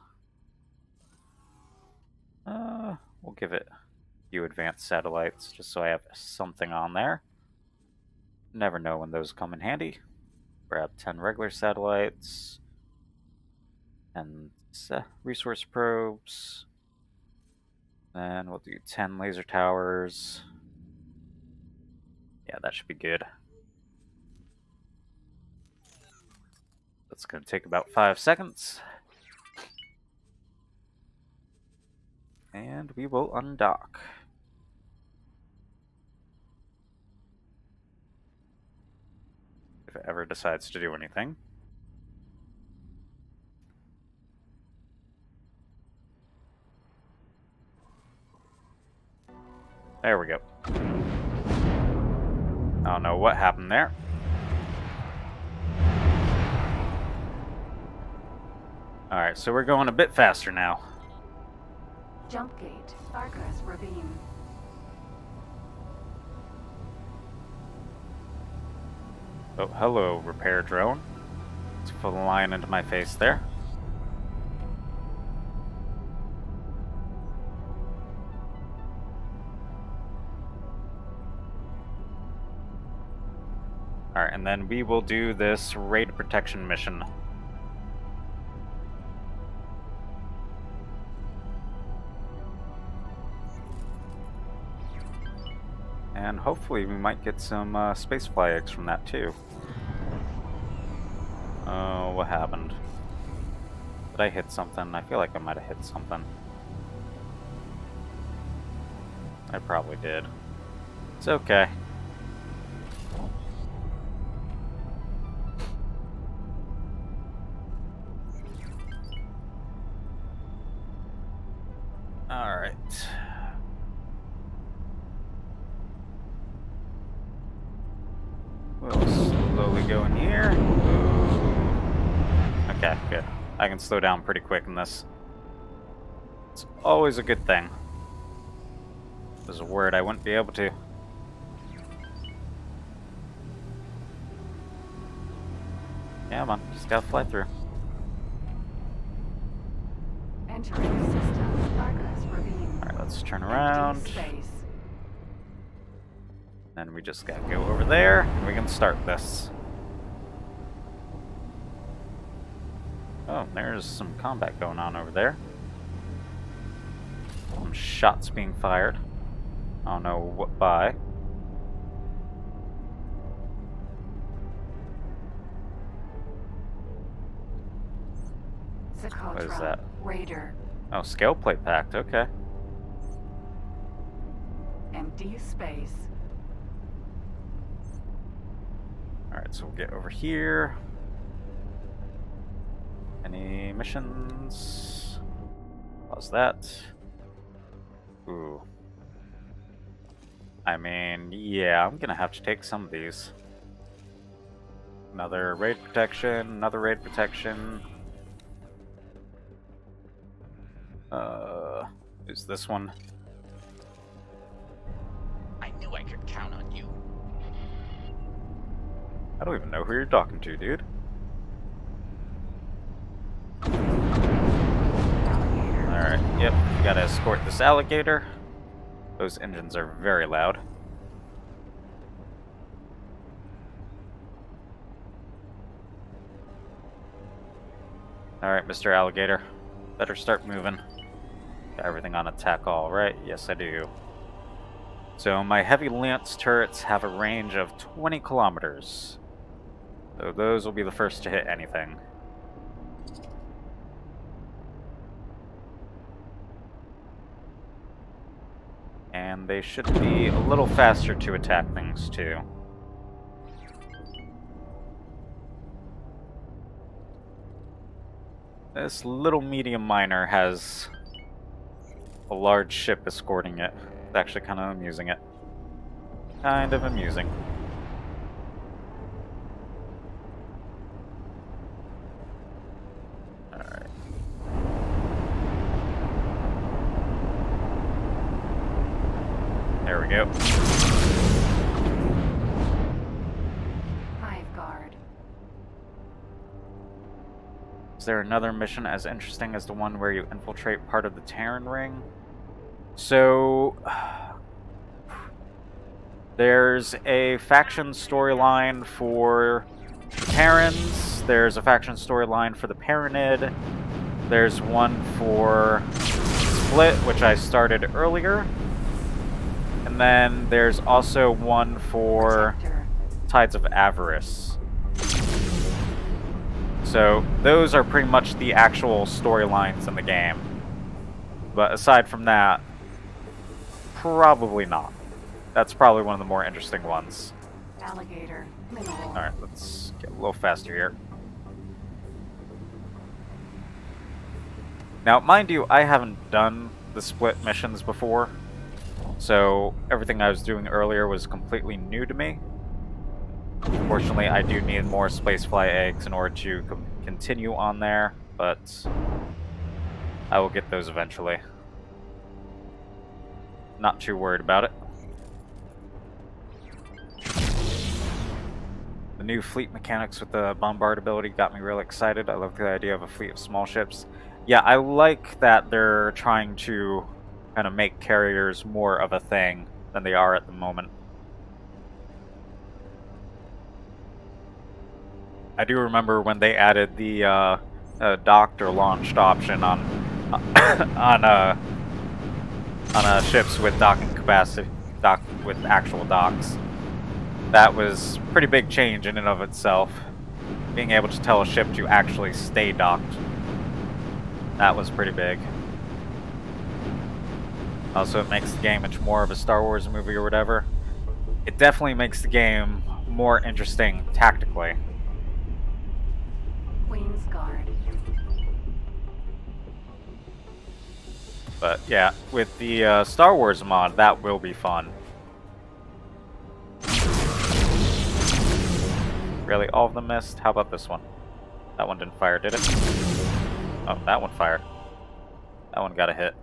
Speaker 1: Uh, we'll give it a few advanced satellites, just so I have something on there. Never know when those come in handy. Grab ten regular satellites. And resource probes. Then we'll do ten laser towers. Yeah, that should be good. That's going to take about five seconds. And we will undock.
Speaker 14: if it ever decides to do anything. There we go. I don't know what happened there. Alright, so we're going a bit faster now.
Speaker 2: Jump gate, Arcus ravine.
Speaker 14: Oh, hello, repair drone. Let's put a line into my face there. Alright, and then we will do this raid protection mission. And hopefully we might get some uh, spacefly eggs from that too. Oh, what happened? Did I hit something? I feel like I might have hit something. I probably did. It's okay. Alright. We'll slowly go in here. Ooh. Okay, good. I can slow down pretty quick in this. It's always a good thing. If there's a word I wouldn't be able to. Come on, just gotta fly through.
Speaker 2: Entering system, Arcus ravine.
Speaker 14: Alright, let's turn around.
Speaker 2: Space.
Speaker 14: Then we just gotta go over there, and we can start this. Oh, there's some combat going on over there. Some shots being fired. I don't know what by. What is that?
Speaker 2: Raider.
Speaker 14: Oh, scale plate packed, okay.
Speaker 2: Empty space.
Speaker 14: Alright, so we'll get over here. Any missions? Pause that. Ooh. I mean, yeah, I'm gonna have to take some of these. Another raid protection, another raid protection. Uh, is this one?
Speaker 15: I knew I could count on you.
Speaker 14: I don't even know who you're talking to, dude. Alright, yep, gotta escort this alligator. Those engines are very loud. Alright, Mister Alligator. Better start moving. Got everything on attack all right? Yes, I do. So my heavy lance turrets have a range of twenty kilometers. So those will be the first to hit anything. And they should be a little faster to attack things too. This little medium miner has a large ship escorting it. It's actually kind of amusing it. Kind of amusing. Alright. There we go.
Speaker 2: Hive guard.
Speaker 14: Is there another mission as interesting as the one where you infiltrate part of the Terran ring? So, there's a faction storyline for the Terrans, there's a faction storyline for the Paranid, there's one for Split, which I started earlier, and then there's also one for Tides of Avarice. So, those are pretty much the actual storylines in the game. But aside from that, probably not. That's probably one of the more interesting ones.
Speaker 2: Alligator. Mineral.
Speaker 14: Alright, let's get a little faster here. Now, mind you, I haven't done the split missions before, so everything I was doing earlier was completely new to me. Unfortunately, I do need more spacefly eggs in order to co continue on there, but I will get those eventually. Not too worried about it. The new fleet mechanics with the bombard ability got me really excited. I love the idea of a fleet of small ships. Yeah, I like that they're trying to kind of make carriers more of a thing than they are at the moment. I do remember when they added the uh, uh, docked or launched option on on uh, on uh, ships with docking capacity, dock with actual docks. That was a pretty big change in and of itself. Being able to tell a ship to actually stay docked. That was pretty big. Also, it makes the game much more of a Star Wars movie or whatever. It definitely makes the game more interesting tactically.
Speaker 2: Queen's Guard.
Speaker 14: But yeah, with the uh, Star Wars mod, that will be fun. Really, all of them missed? How about this one? That one didn't fire, did it? Oh, that one fired. That one got a hit.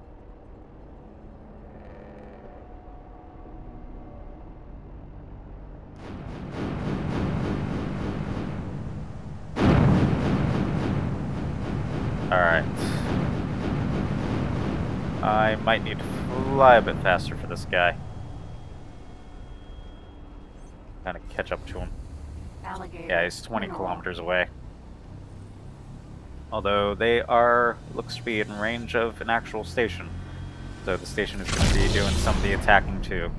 Speaker 14: Alright. I might need to fly a bit faster for this guy. Kind of catch up to him.
Speaker 2: Alligator.
Speaker 14: Yeah, he's twenty
Speaker 2: Mineral.
Speaker 14: kilometers away. Although they are, looks to be in range of an actual station. So the station is going to be doing some of the attacking too.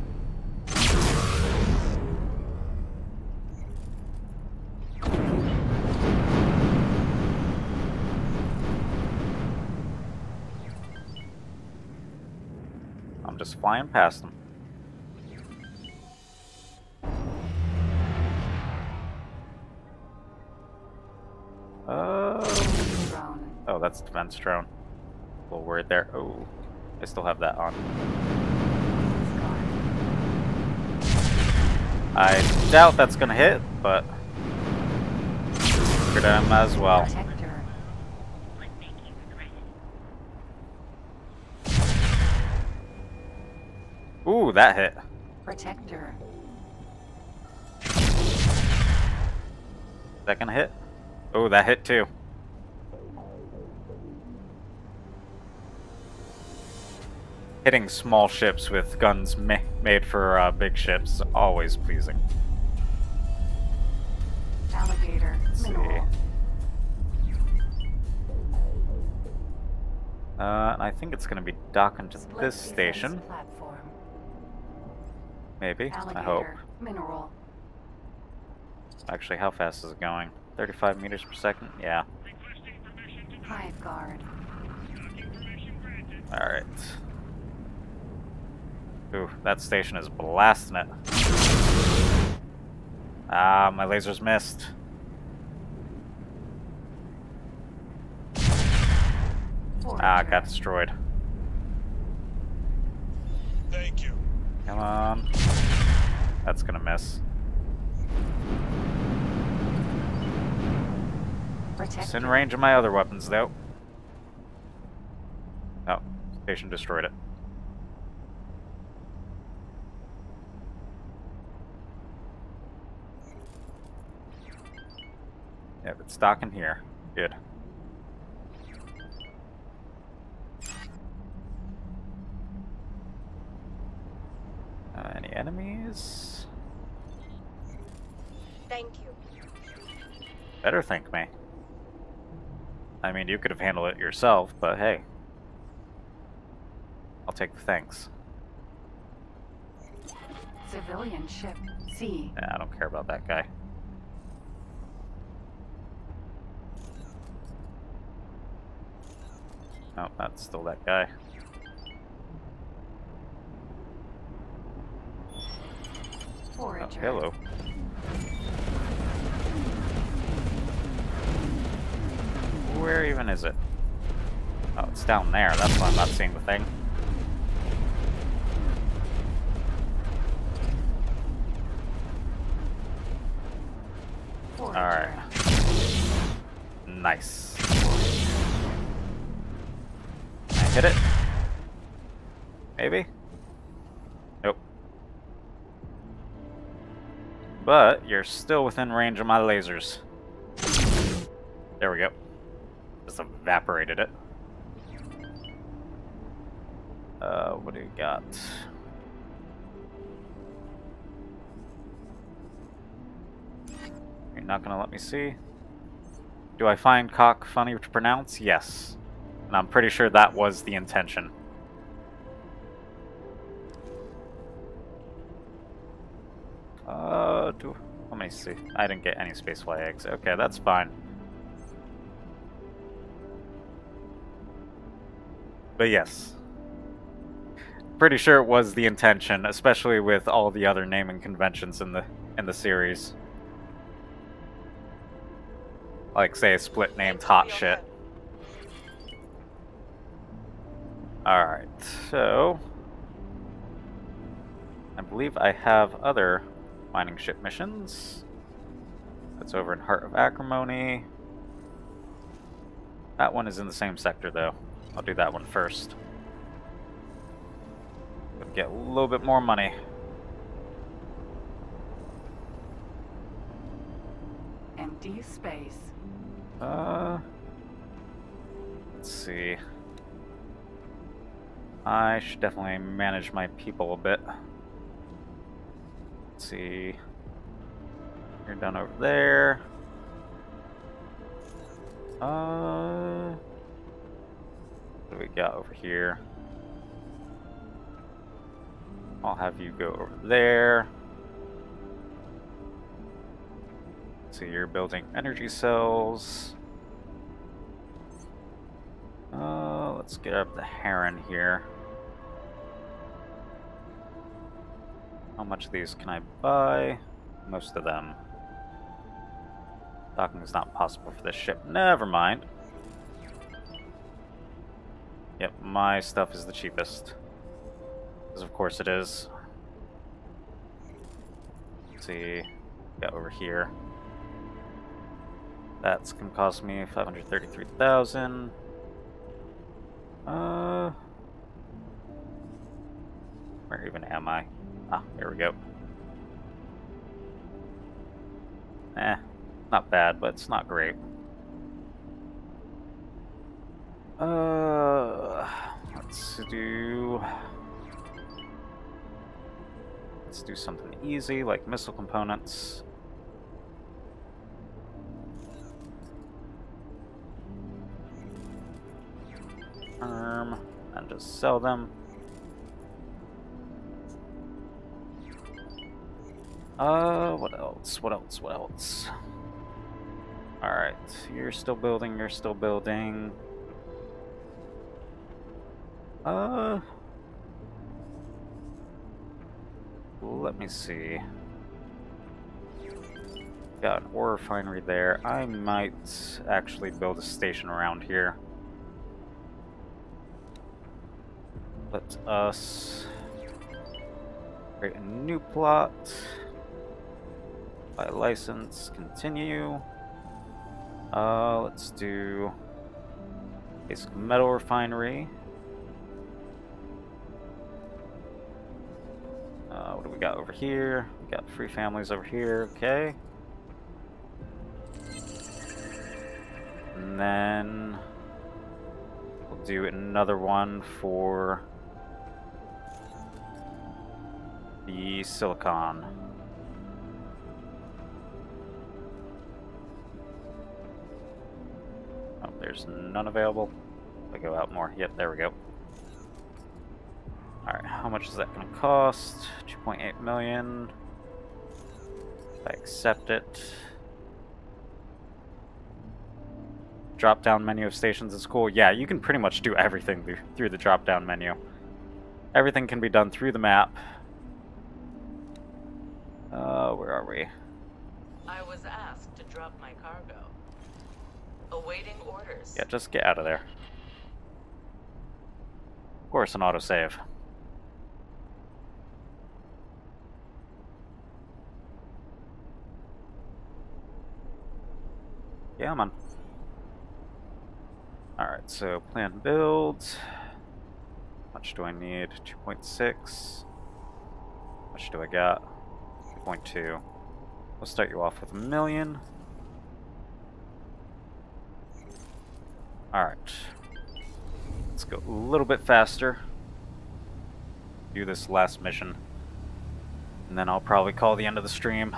Speaker 14: I'm just flying past them. Oh, oh, that's defense drone. A little worried there. Oh, I still have that on. I doubt that's gonna hit, but figured I might as well. Ooh, that hit.
Speaker 2: Protector.
Speaker 14: Is that gonna hit? Oh, that hit too. Hitting small ships with guns ma made for uh, big ships is always pleasing.
Speaker 2: Alligator.
Speaker 14: Let's see.
Speaker 2: Mineral.
Speaker 14: Uh, I think it's gonna be docking to
Speaker 2: Split
Speaker 14: this
Speaker 2: defense
Speaker 14: station.
Speaker 2: Platform.
Speaker 14: Maybe.
Speaker 2: Alligator.
Speaker 14: I hope.
Speaker 2: Mineral.
Speaker 14: Actually, how fast is it going? thirty-five meters per second? Yeah.
Speaker 2: Hive Guard.
Speaker 14: Alright. Ooh, that station is blasting it. Ah, my lasers missed. Ah, got destroyed.
Speaker 8: Thank you.
Speaker 14: Come on. That's gonna miss. It's in range of my other weapons, though. Oh, station destroyed it. Yep, it's docking here. Good. Uh, any enemies?
Speaker 6: Thank you.
Speaker 14: Better thank me. I mean, you could have handled it yourself, but hey. I'll take the thanks.
Speaker 2: Civilian ship. C.
Speaker 14: Nah, I don't care about that guy. No, that's still that guy. Oh,
Speaker 2: Forager.
Speaker 14: hello. Where even is it? Oh, it's down there. That's why I'm not seeing the thing. Alright. Nice. Can I hit it? Maybe? Nope. But you're still within range of my lasers. There we go. Just evaporated it. Uh, what do you got? You're not gonna let me see? Do I find cock funny to pronounce? Yes. And I'm pretty sure that was the intention. Uh, do, let me see. I didn't get any spacefly eggs. Okay, that's fine. But yes. Pretty sure it was the intention, especially with all the other naming conventions in the in the series. Like, say, a split named Hot Shit. Alright, so... I believe I have other mining ship missions. That's over in Heart of Acrimony. That one is in the same sector, though. I'll do that one first. Get a little bit more money.
Speaker 2: Empty space.
Speaker 14: Uh, let's see. I should definitely manage my people a bit. Let's see. You're done over there. Uh, what do we got over here? I'll have you go over there. So you're building energy cells. Uh, let's get up the Heron here. How much of these can I buy? Most of them. Docking is not possible for this ship. Never mind. Yep, my stuff is the cheapest. Because of course it is. Let's see. Got over here. That's gonna cost me five hundred thirty-three thousand. Uh, where even am I? Ah, here we go. Eh, not bad, but it's not great. Uh, let's do. Let's do something easy, like missile components. Um, and just sell them. Uh, what else? What else? What else? Alright, you're still building, you're still building. Uh... Let me see. Got an ore refinery there. I might actually build a station around here. Let us create a new plot. Buy license, continue. Uh, let's do basic metal refinery. Uh, what do we got over here? We got free families over here, okay. And then we'll do another one for the silicon. Oh, there's none available. If I go out more, yep, there we go. Alright, how much is that going to cost? two point eight million. If I accept it. Drop down menu of stations is cool. Yeah, you can pretty much do everything through the drop down menu. Everything can be done through the map. Uh, where are we?
Speaker 16: I was asked to drop my cargo. Awaiting orders.
Speaker 14: Yeah, just get out of there. Of course, an autosave. Yeah, man. Alright, so plan builds. How much do I need? two point six. How much do I got? two point two. We'll start you off with a million. Alright. Let's go a little bit faster. Do this last mission. And then I'll probably call the end of the stream.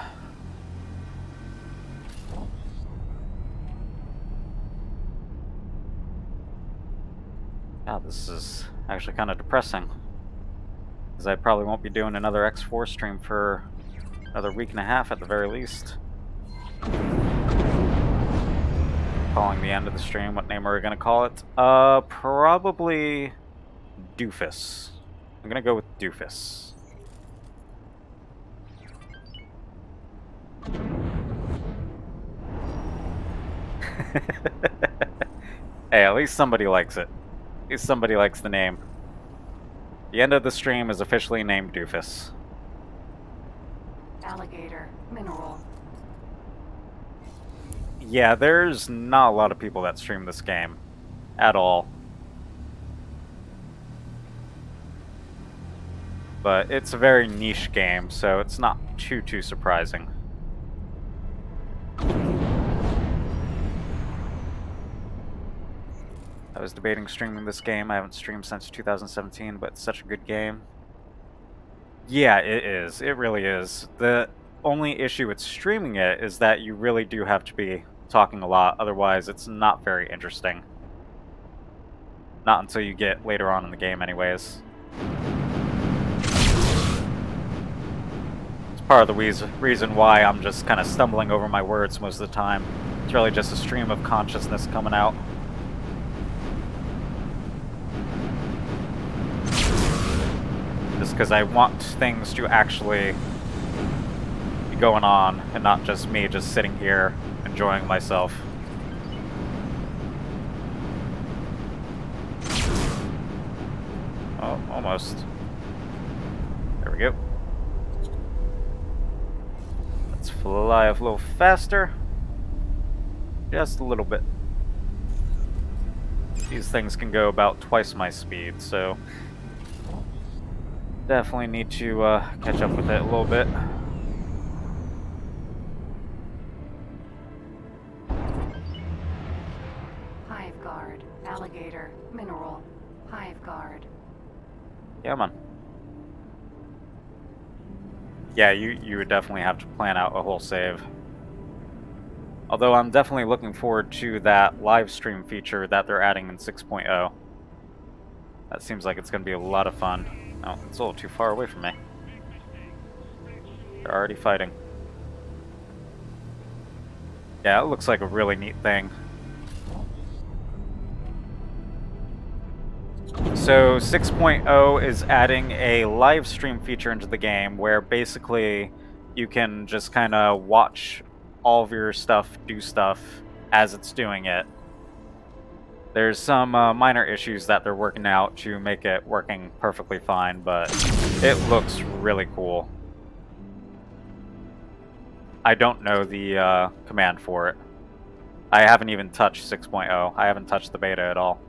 Speaker 14: God, this is actually kind of depressing. Because I probably won't be doing another X four stream for another week and a half at the very least. Calling the end of the stream. What name are we going to call it? Uh, probably Doofus. I'm going to go with Doofus. Hey, at least somebody likes it. At least somebody likes the name. The end of the stream is officially named Doofus.
Speaker 2: Alligator. Mineral.
Speaker 14: Yeah, there's not a lot of people that stream this game. At all. But it's a very niche game, so it's not too, too surprising. I was debating streaming this game. I haven't streamed since two thousand seventeen, but it's such a good game. Yeah, it is. It really is. The only issue with streaming it is that you really do have to be talking a lot, otherwise it's not very interesting. Not until you get later on in the game anyways. It's part of the reason reason why I'm just kind of stumbling over my words most of the time. It's really just a stream of consciousness coming out. Just because I want things to actually be going on and not just me just sitting here enjoying myself. Oh, almost. There we go. Let's fly a little faster. Just a little bit. These things can go about twice my speed, so definitely need to uh, catch up with it a little bit.
Speaker 2: Hive guard. Alligator. Mineral. Hive guard.
Speaker 14: Yeah, man. Yeah, you, you would definitely have to plan out a whole save. Although I'm definitely looking forward to that live stream feature that they're adding in six point oh. That seems like it's going to be a lot of fun. Oh, it's a little too far away from me. They're already fighting. Yeah, it looks like a really neat thing. So six point oh is adding a live stream feature into the game where basically you can just kind of watch all of your stuff do stuff as it's doing it. There's some uh, minor issues that they're working out to make it working perfectly fine, but it looks really cool. I don't know the uh, command for it. I haven't even touched six point oh. I haven't touched the beta at all.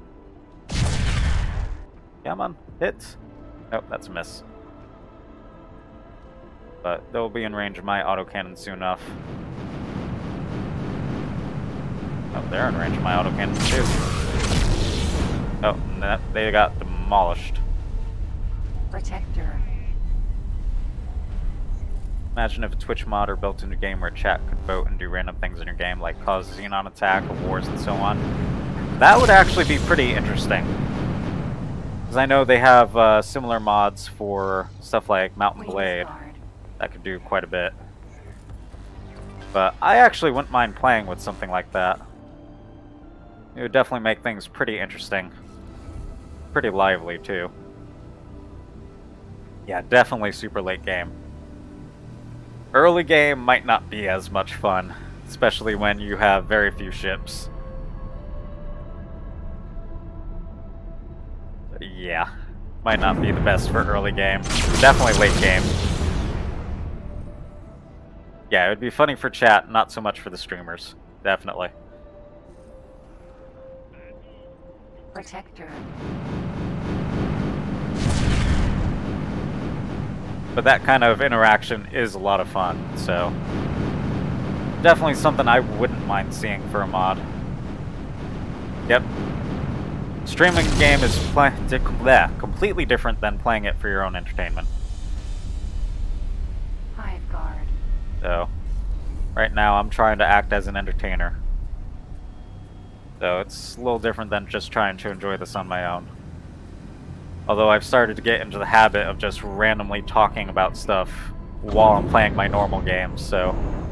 Speaker 14: Come on, hit. Nope, that's a miss. But they'll be in range of my autocannon soon enough. Oh, they're in range of my autocannon too. Oh, that, they got demolished.
Speaker 2: Protector.
Speaker 14: Imagine if a Twitch mod or built into game where chat could vote and do random things in your game, like cause Xenon attack or wars and so on. That would actually be pretty interesting. Because I know they have uh, similar mods for stuff like Mountain Blade that could do quite a bit. But I actually wouldn't mind playing with something like that. It would definitely make things pretty interesting. Pretty lively, too. Yeah, definitely super late game. Early game might not be as much fun. especially when you have very few ships. Yeah, might not be the best for early game. Definitely late game. Yeah, it would be funny for chat, not so much for the streamers. Definitely.
Speaker 2: Protector.
Speaker 14: But that kind of interaction is a lot of fun, so definitely something I wouldn't mind seeing for a mod. Yep. Streaming a game is play yeah, completely different than playing it for your own entertainment.
Speaker 2: Hive guard.
Speaker 14: So, right now I'm trying to act as an entertainer. So it's a little different than just trying to enjoy this on my own. Although I've started to get into the habit of just randomly talking about stuff while I'm playing my normal games, so...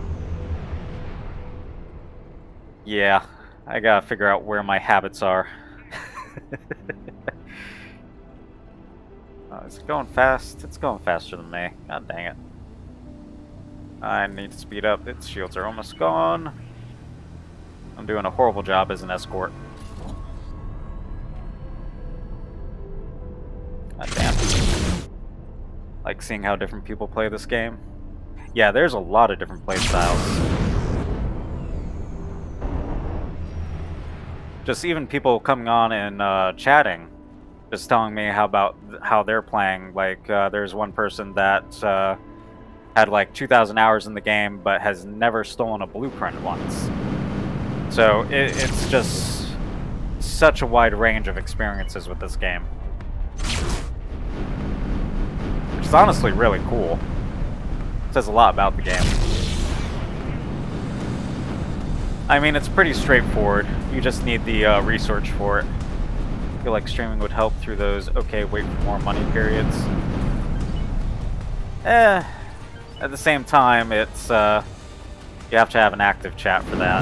Speaker 14: yeah, I gotta figure out where my habits are. Oh, is it going fast? It's going faster than me. God dang it. I need to speed up. Its shields are almost gone. I'm doing a horrible job as an escort. God damn. Like seeing how different people play this game. Yeah, there's a lot of different play styles. Just even people coming on and uh, chatting, just telling me how about how they're playing. Like, uh, there's one person that uh, had like two thousand hours in the game, but has never stolen a blueprint once. So it, it's just such a wide range of experiences with this game, which is honestly really cool. It says a lot about the game. I mean, it's pretty straightforward. You just need the uh, research for it. I feel like streaming would help through those okay, wait for more money periods. Eh, at the same time, it's, uh, you have to have an active chat for that.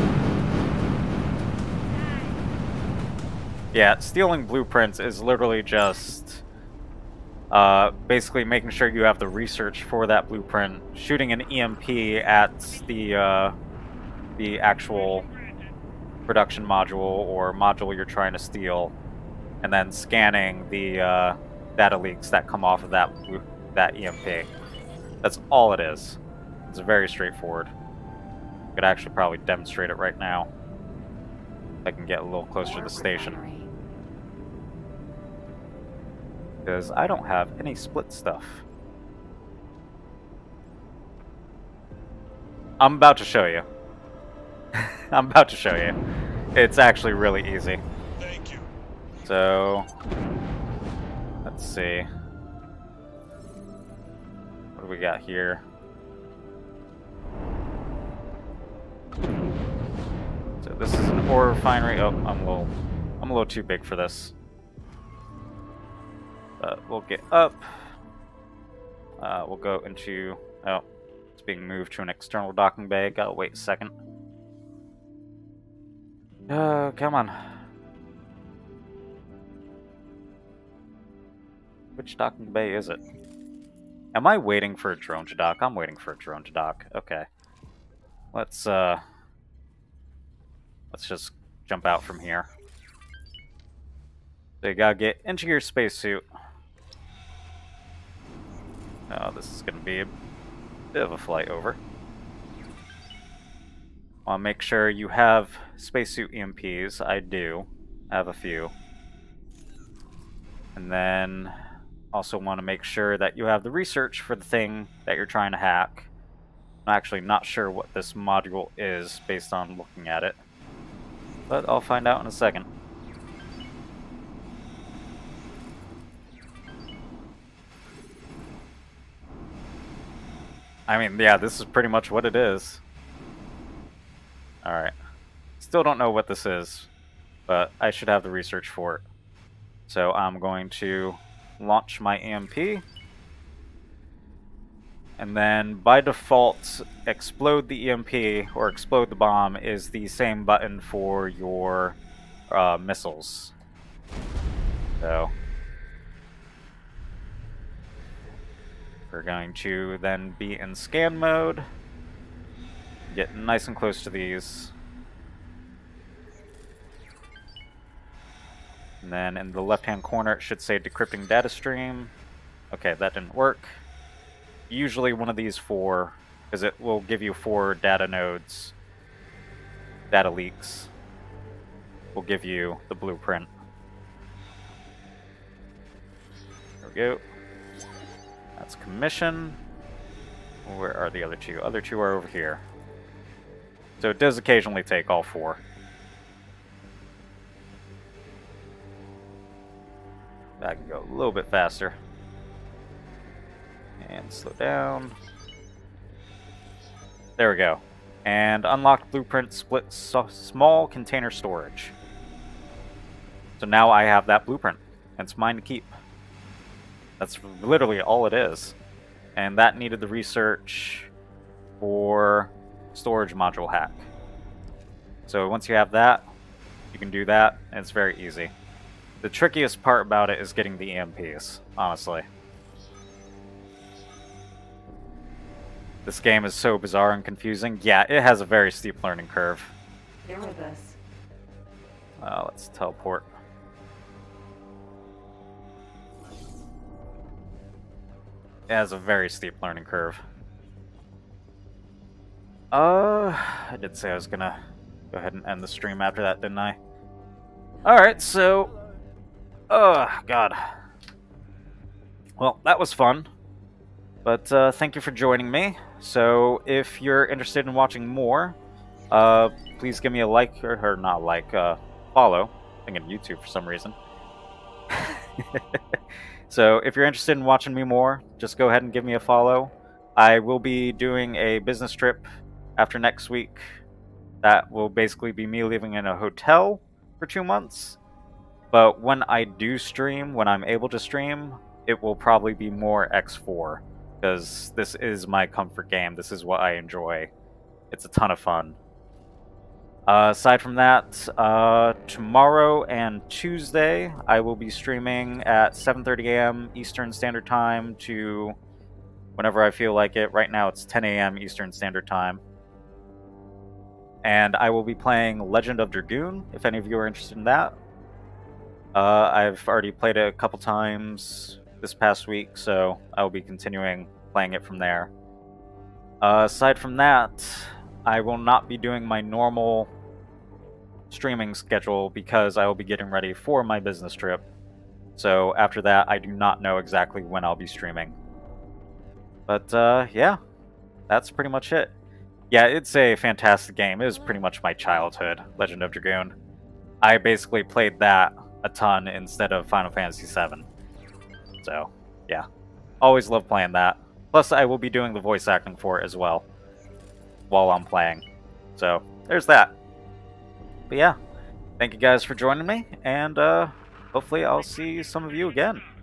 Speaker 14: Yeah, stealing blueprints is literally just, uh, basically making sure you have the research for that blueprint, shooting an E M P at the, uh, the actual production module or module you're trying to steal, and then scanning the uh, data leaks that come off of that that E M P. That's all it is. It's very straightforward. I could actually probably demonstrate it right now. If I can get a little closer to the station. Because I don't have any split stuff. I'm about to show you. I'm about to show you. It's actually really easy.
Speaker 9: Thank you.
Speaker 14: So, let's see. What do we got here? So this is an ore refinery. Oh, I'm a little, I'm a little too big for this. But we'll get up. Uh, we'll go into. Oh, it's being moved to an external docking bay. Gotta wait a second. Oh, come on. Which docking bay is it? Am I waiting for a drone to dock? I'm waiting for a drone to dock. Okay. Let's, uh... Let's just jump out from here. So you gotta get into your spacesuit. Oh, this is gonna be a bit of a flight over. I'll make sure you have spacesuit E M Ps. I do. I have a few. And then also want to make sure that you have the research for the thing that you're trying to hack. I'm actually not sure what this module is based on looking at it. But I'll find out in a second. I mean, yeah, this is pretty much what it is. Alright. Still don't know what this is, but I should have the research for it. So I'm going to launch my E M P. And then by default, explode the E M P or explode the bomb is the same button for your uh, missiles. So we're going to then be in scan mode. Get nice and close to these. And then in the left-hand corner, it should say decrypting data stream. Okay, that didn't work. Usually one of these four, because it will give you four data nodes, data leaks, will give you the blueprint. There we go. That's commission. Where are the other two? Other two are over here. So it does occasionally take all four. I can go a little bit faster. And slow down. There we go. And unlocked blueprint split so small container storage. So now I have that blueprint. And it's mine to keep. That's literally all it is. And that needed the research for storage module hack. So once you have that, you can do that, and it's very easy. The trickiest part about it is getting the E M Ps, honestly. This game is so bizarre and confusing. Yeah, it has a very steep learning curve.
Speaker 2: You're with us.
Speaker 14: Uh, let's teleport. It has a very steep learning curve. Uh, I did say I was gonna go ahead and end the stream after that, didn't I? Alright, so... Oh, God. Well, that was fun. But uh, thank you for joining me. So, if you're interested in watching more, uh, please give me a like, or, or not like, uh, follow. I'm thinking YouTube for some reason. So, if you're interested in watching me more, just go ahead and give me a follow. I will be doing a business trip after next week. That will basically be me living in a hotel for two months. But when I do stream, when I'm able to stream, it will probably be more X four. Because this is my comfort game. This is what I enjoy. It's a ton of fun. Uh, aside from that, uh, tomorrow and Tuesday, I will be streaming at seven thirty A M Eastern Standard Time to whenever I feel like it. Right now it's ten A M Eastern Standard Time. And I will be playing Legend of Dragoon, if any of you are interested in that. Uh, I've already played it a couple times this past week, so I will be continuing playing it from there. Uh, aside from that, I will not be doing my normal streaming schedule because I will be getting ready for my business trip. So after that, I do not know exactly when I'll be streaming. But uh, yeah, that's pretty much it. Yeah, it's a fantastic game. It is pretty much my childhood, Legend of Dragoon. I basically played that a ton instead of Final Fantasy seven. So, yeah. Always love playing that. Plus, I will be doing the voice acting for it as well while I'm playing. So, there's that. But yeah, thank you guys for joining me, and uh, hopefully I'll see some of you again.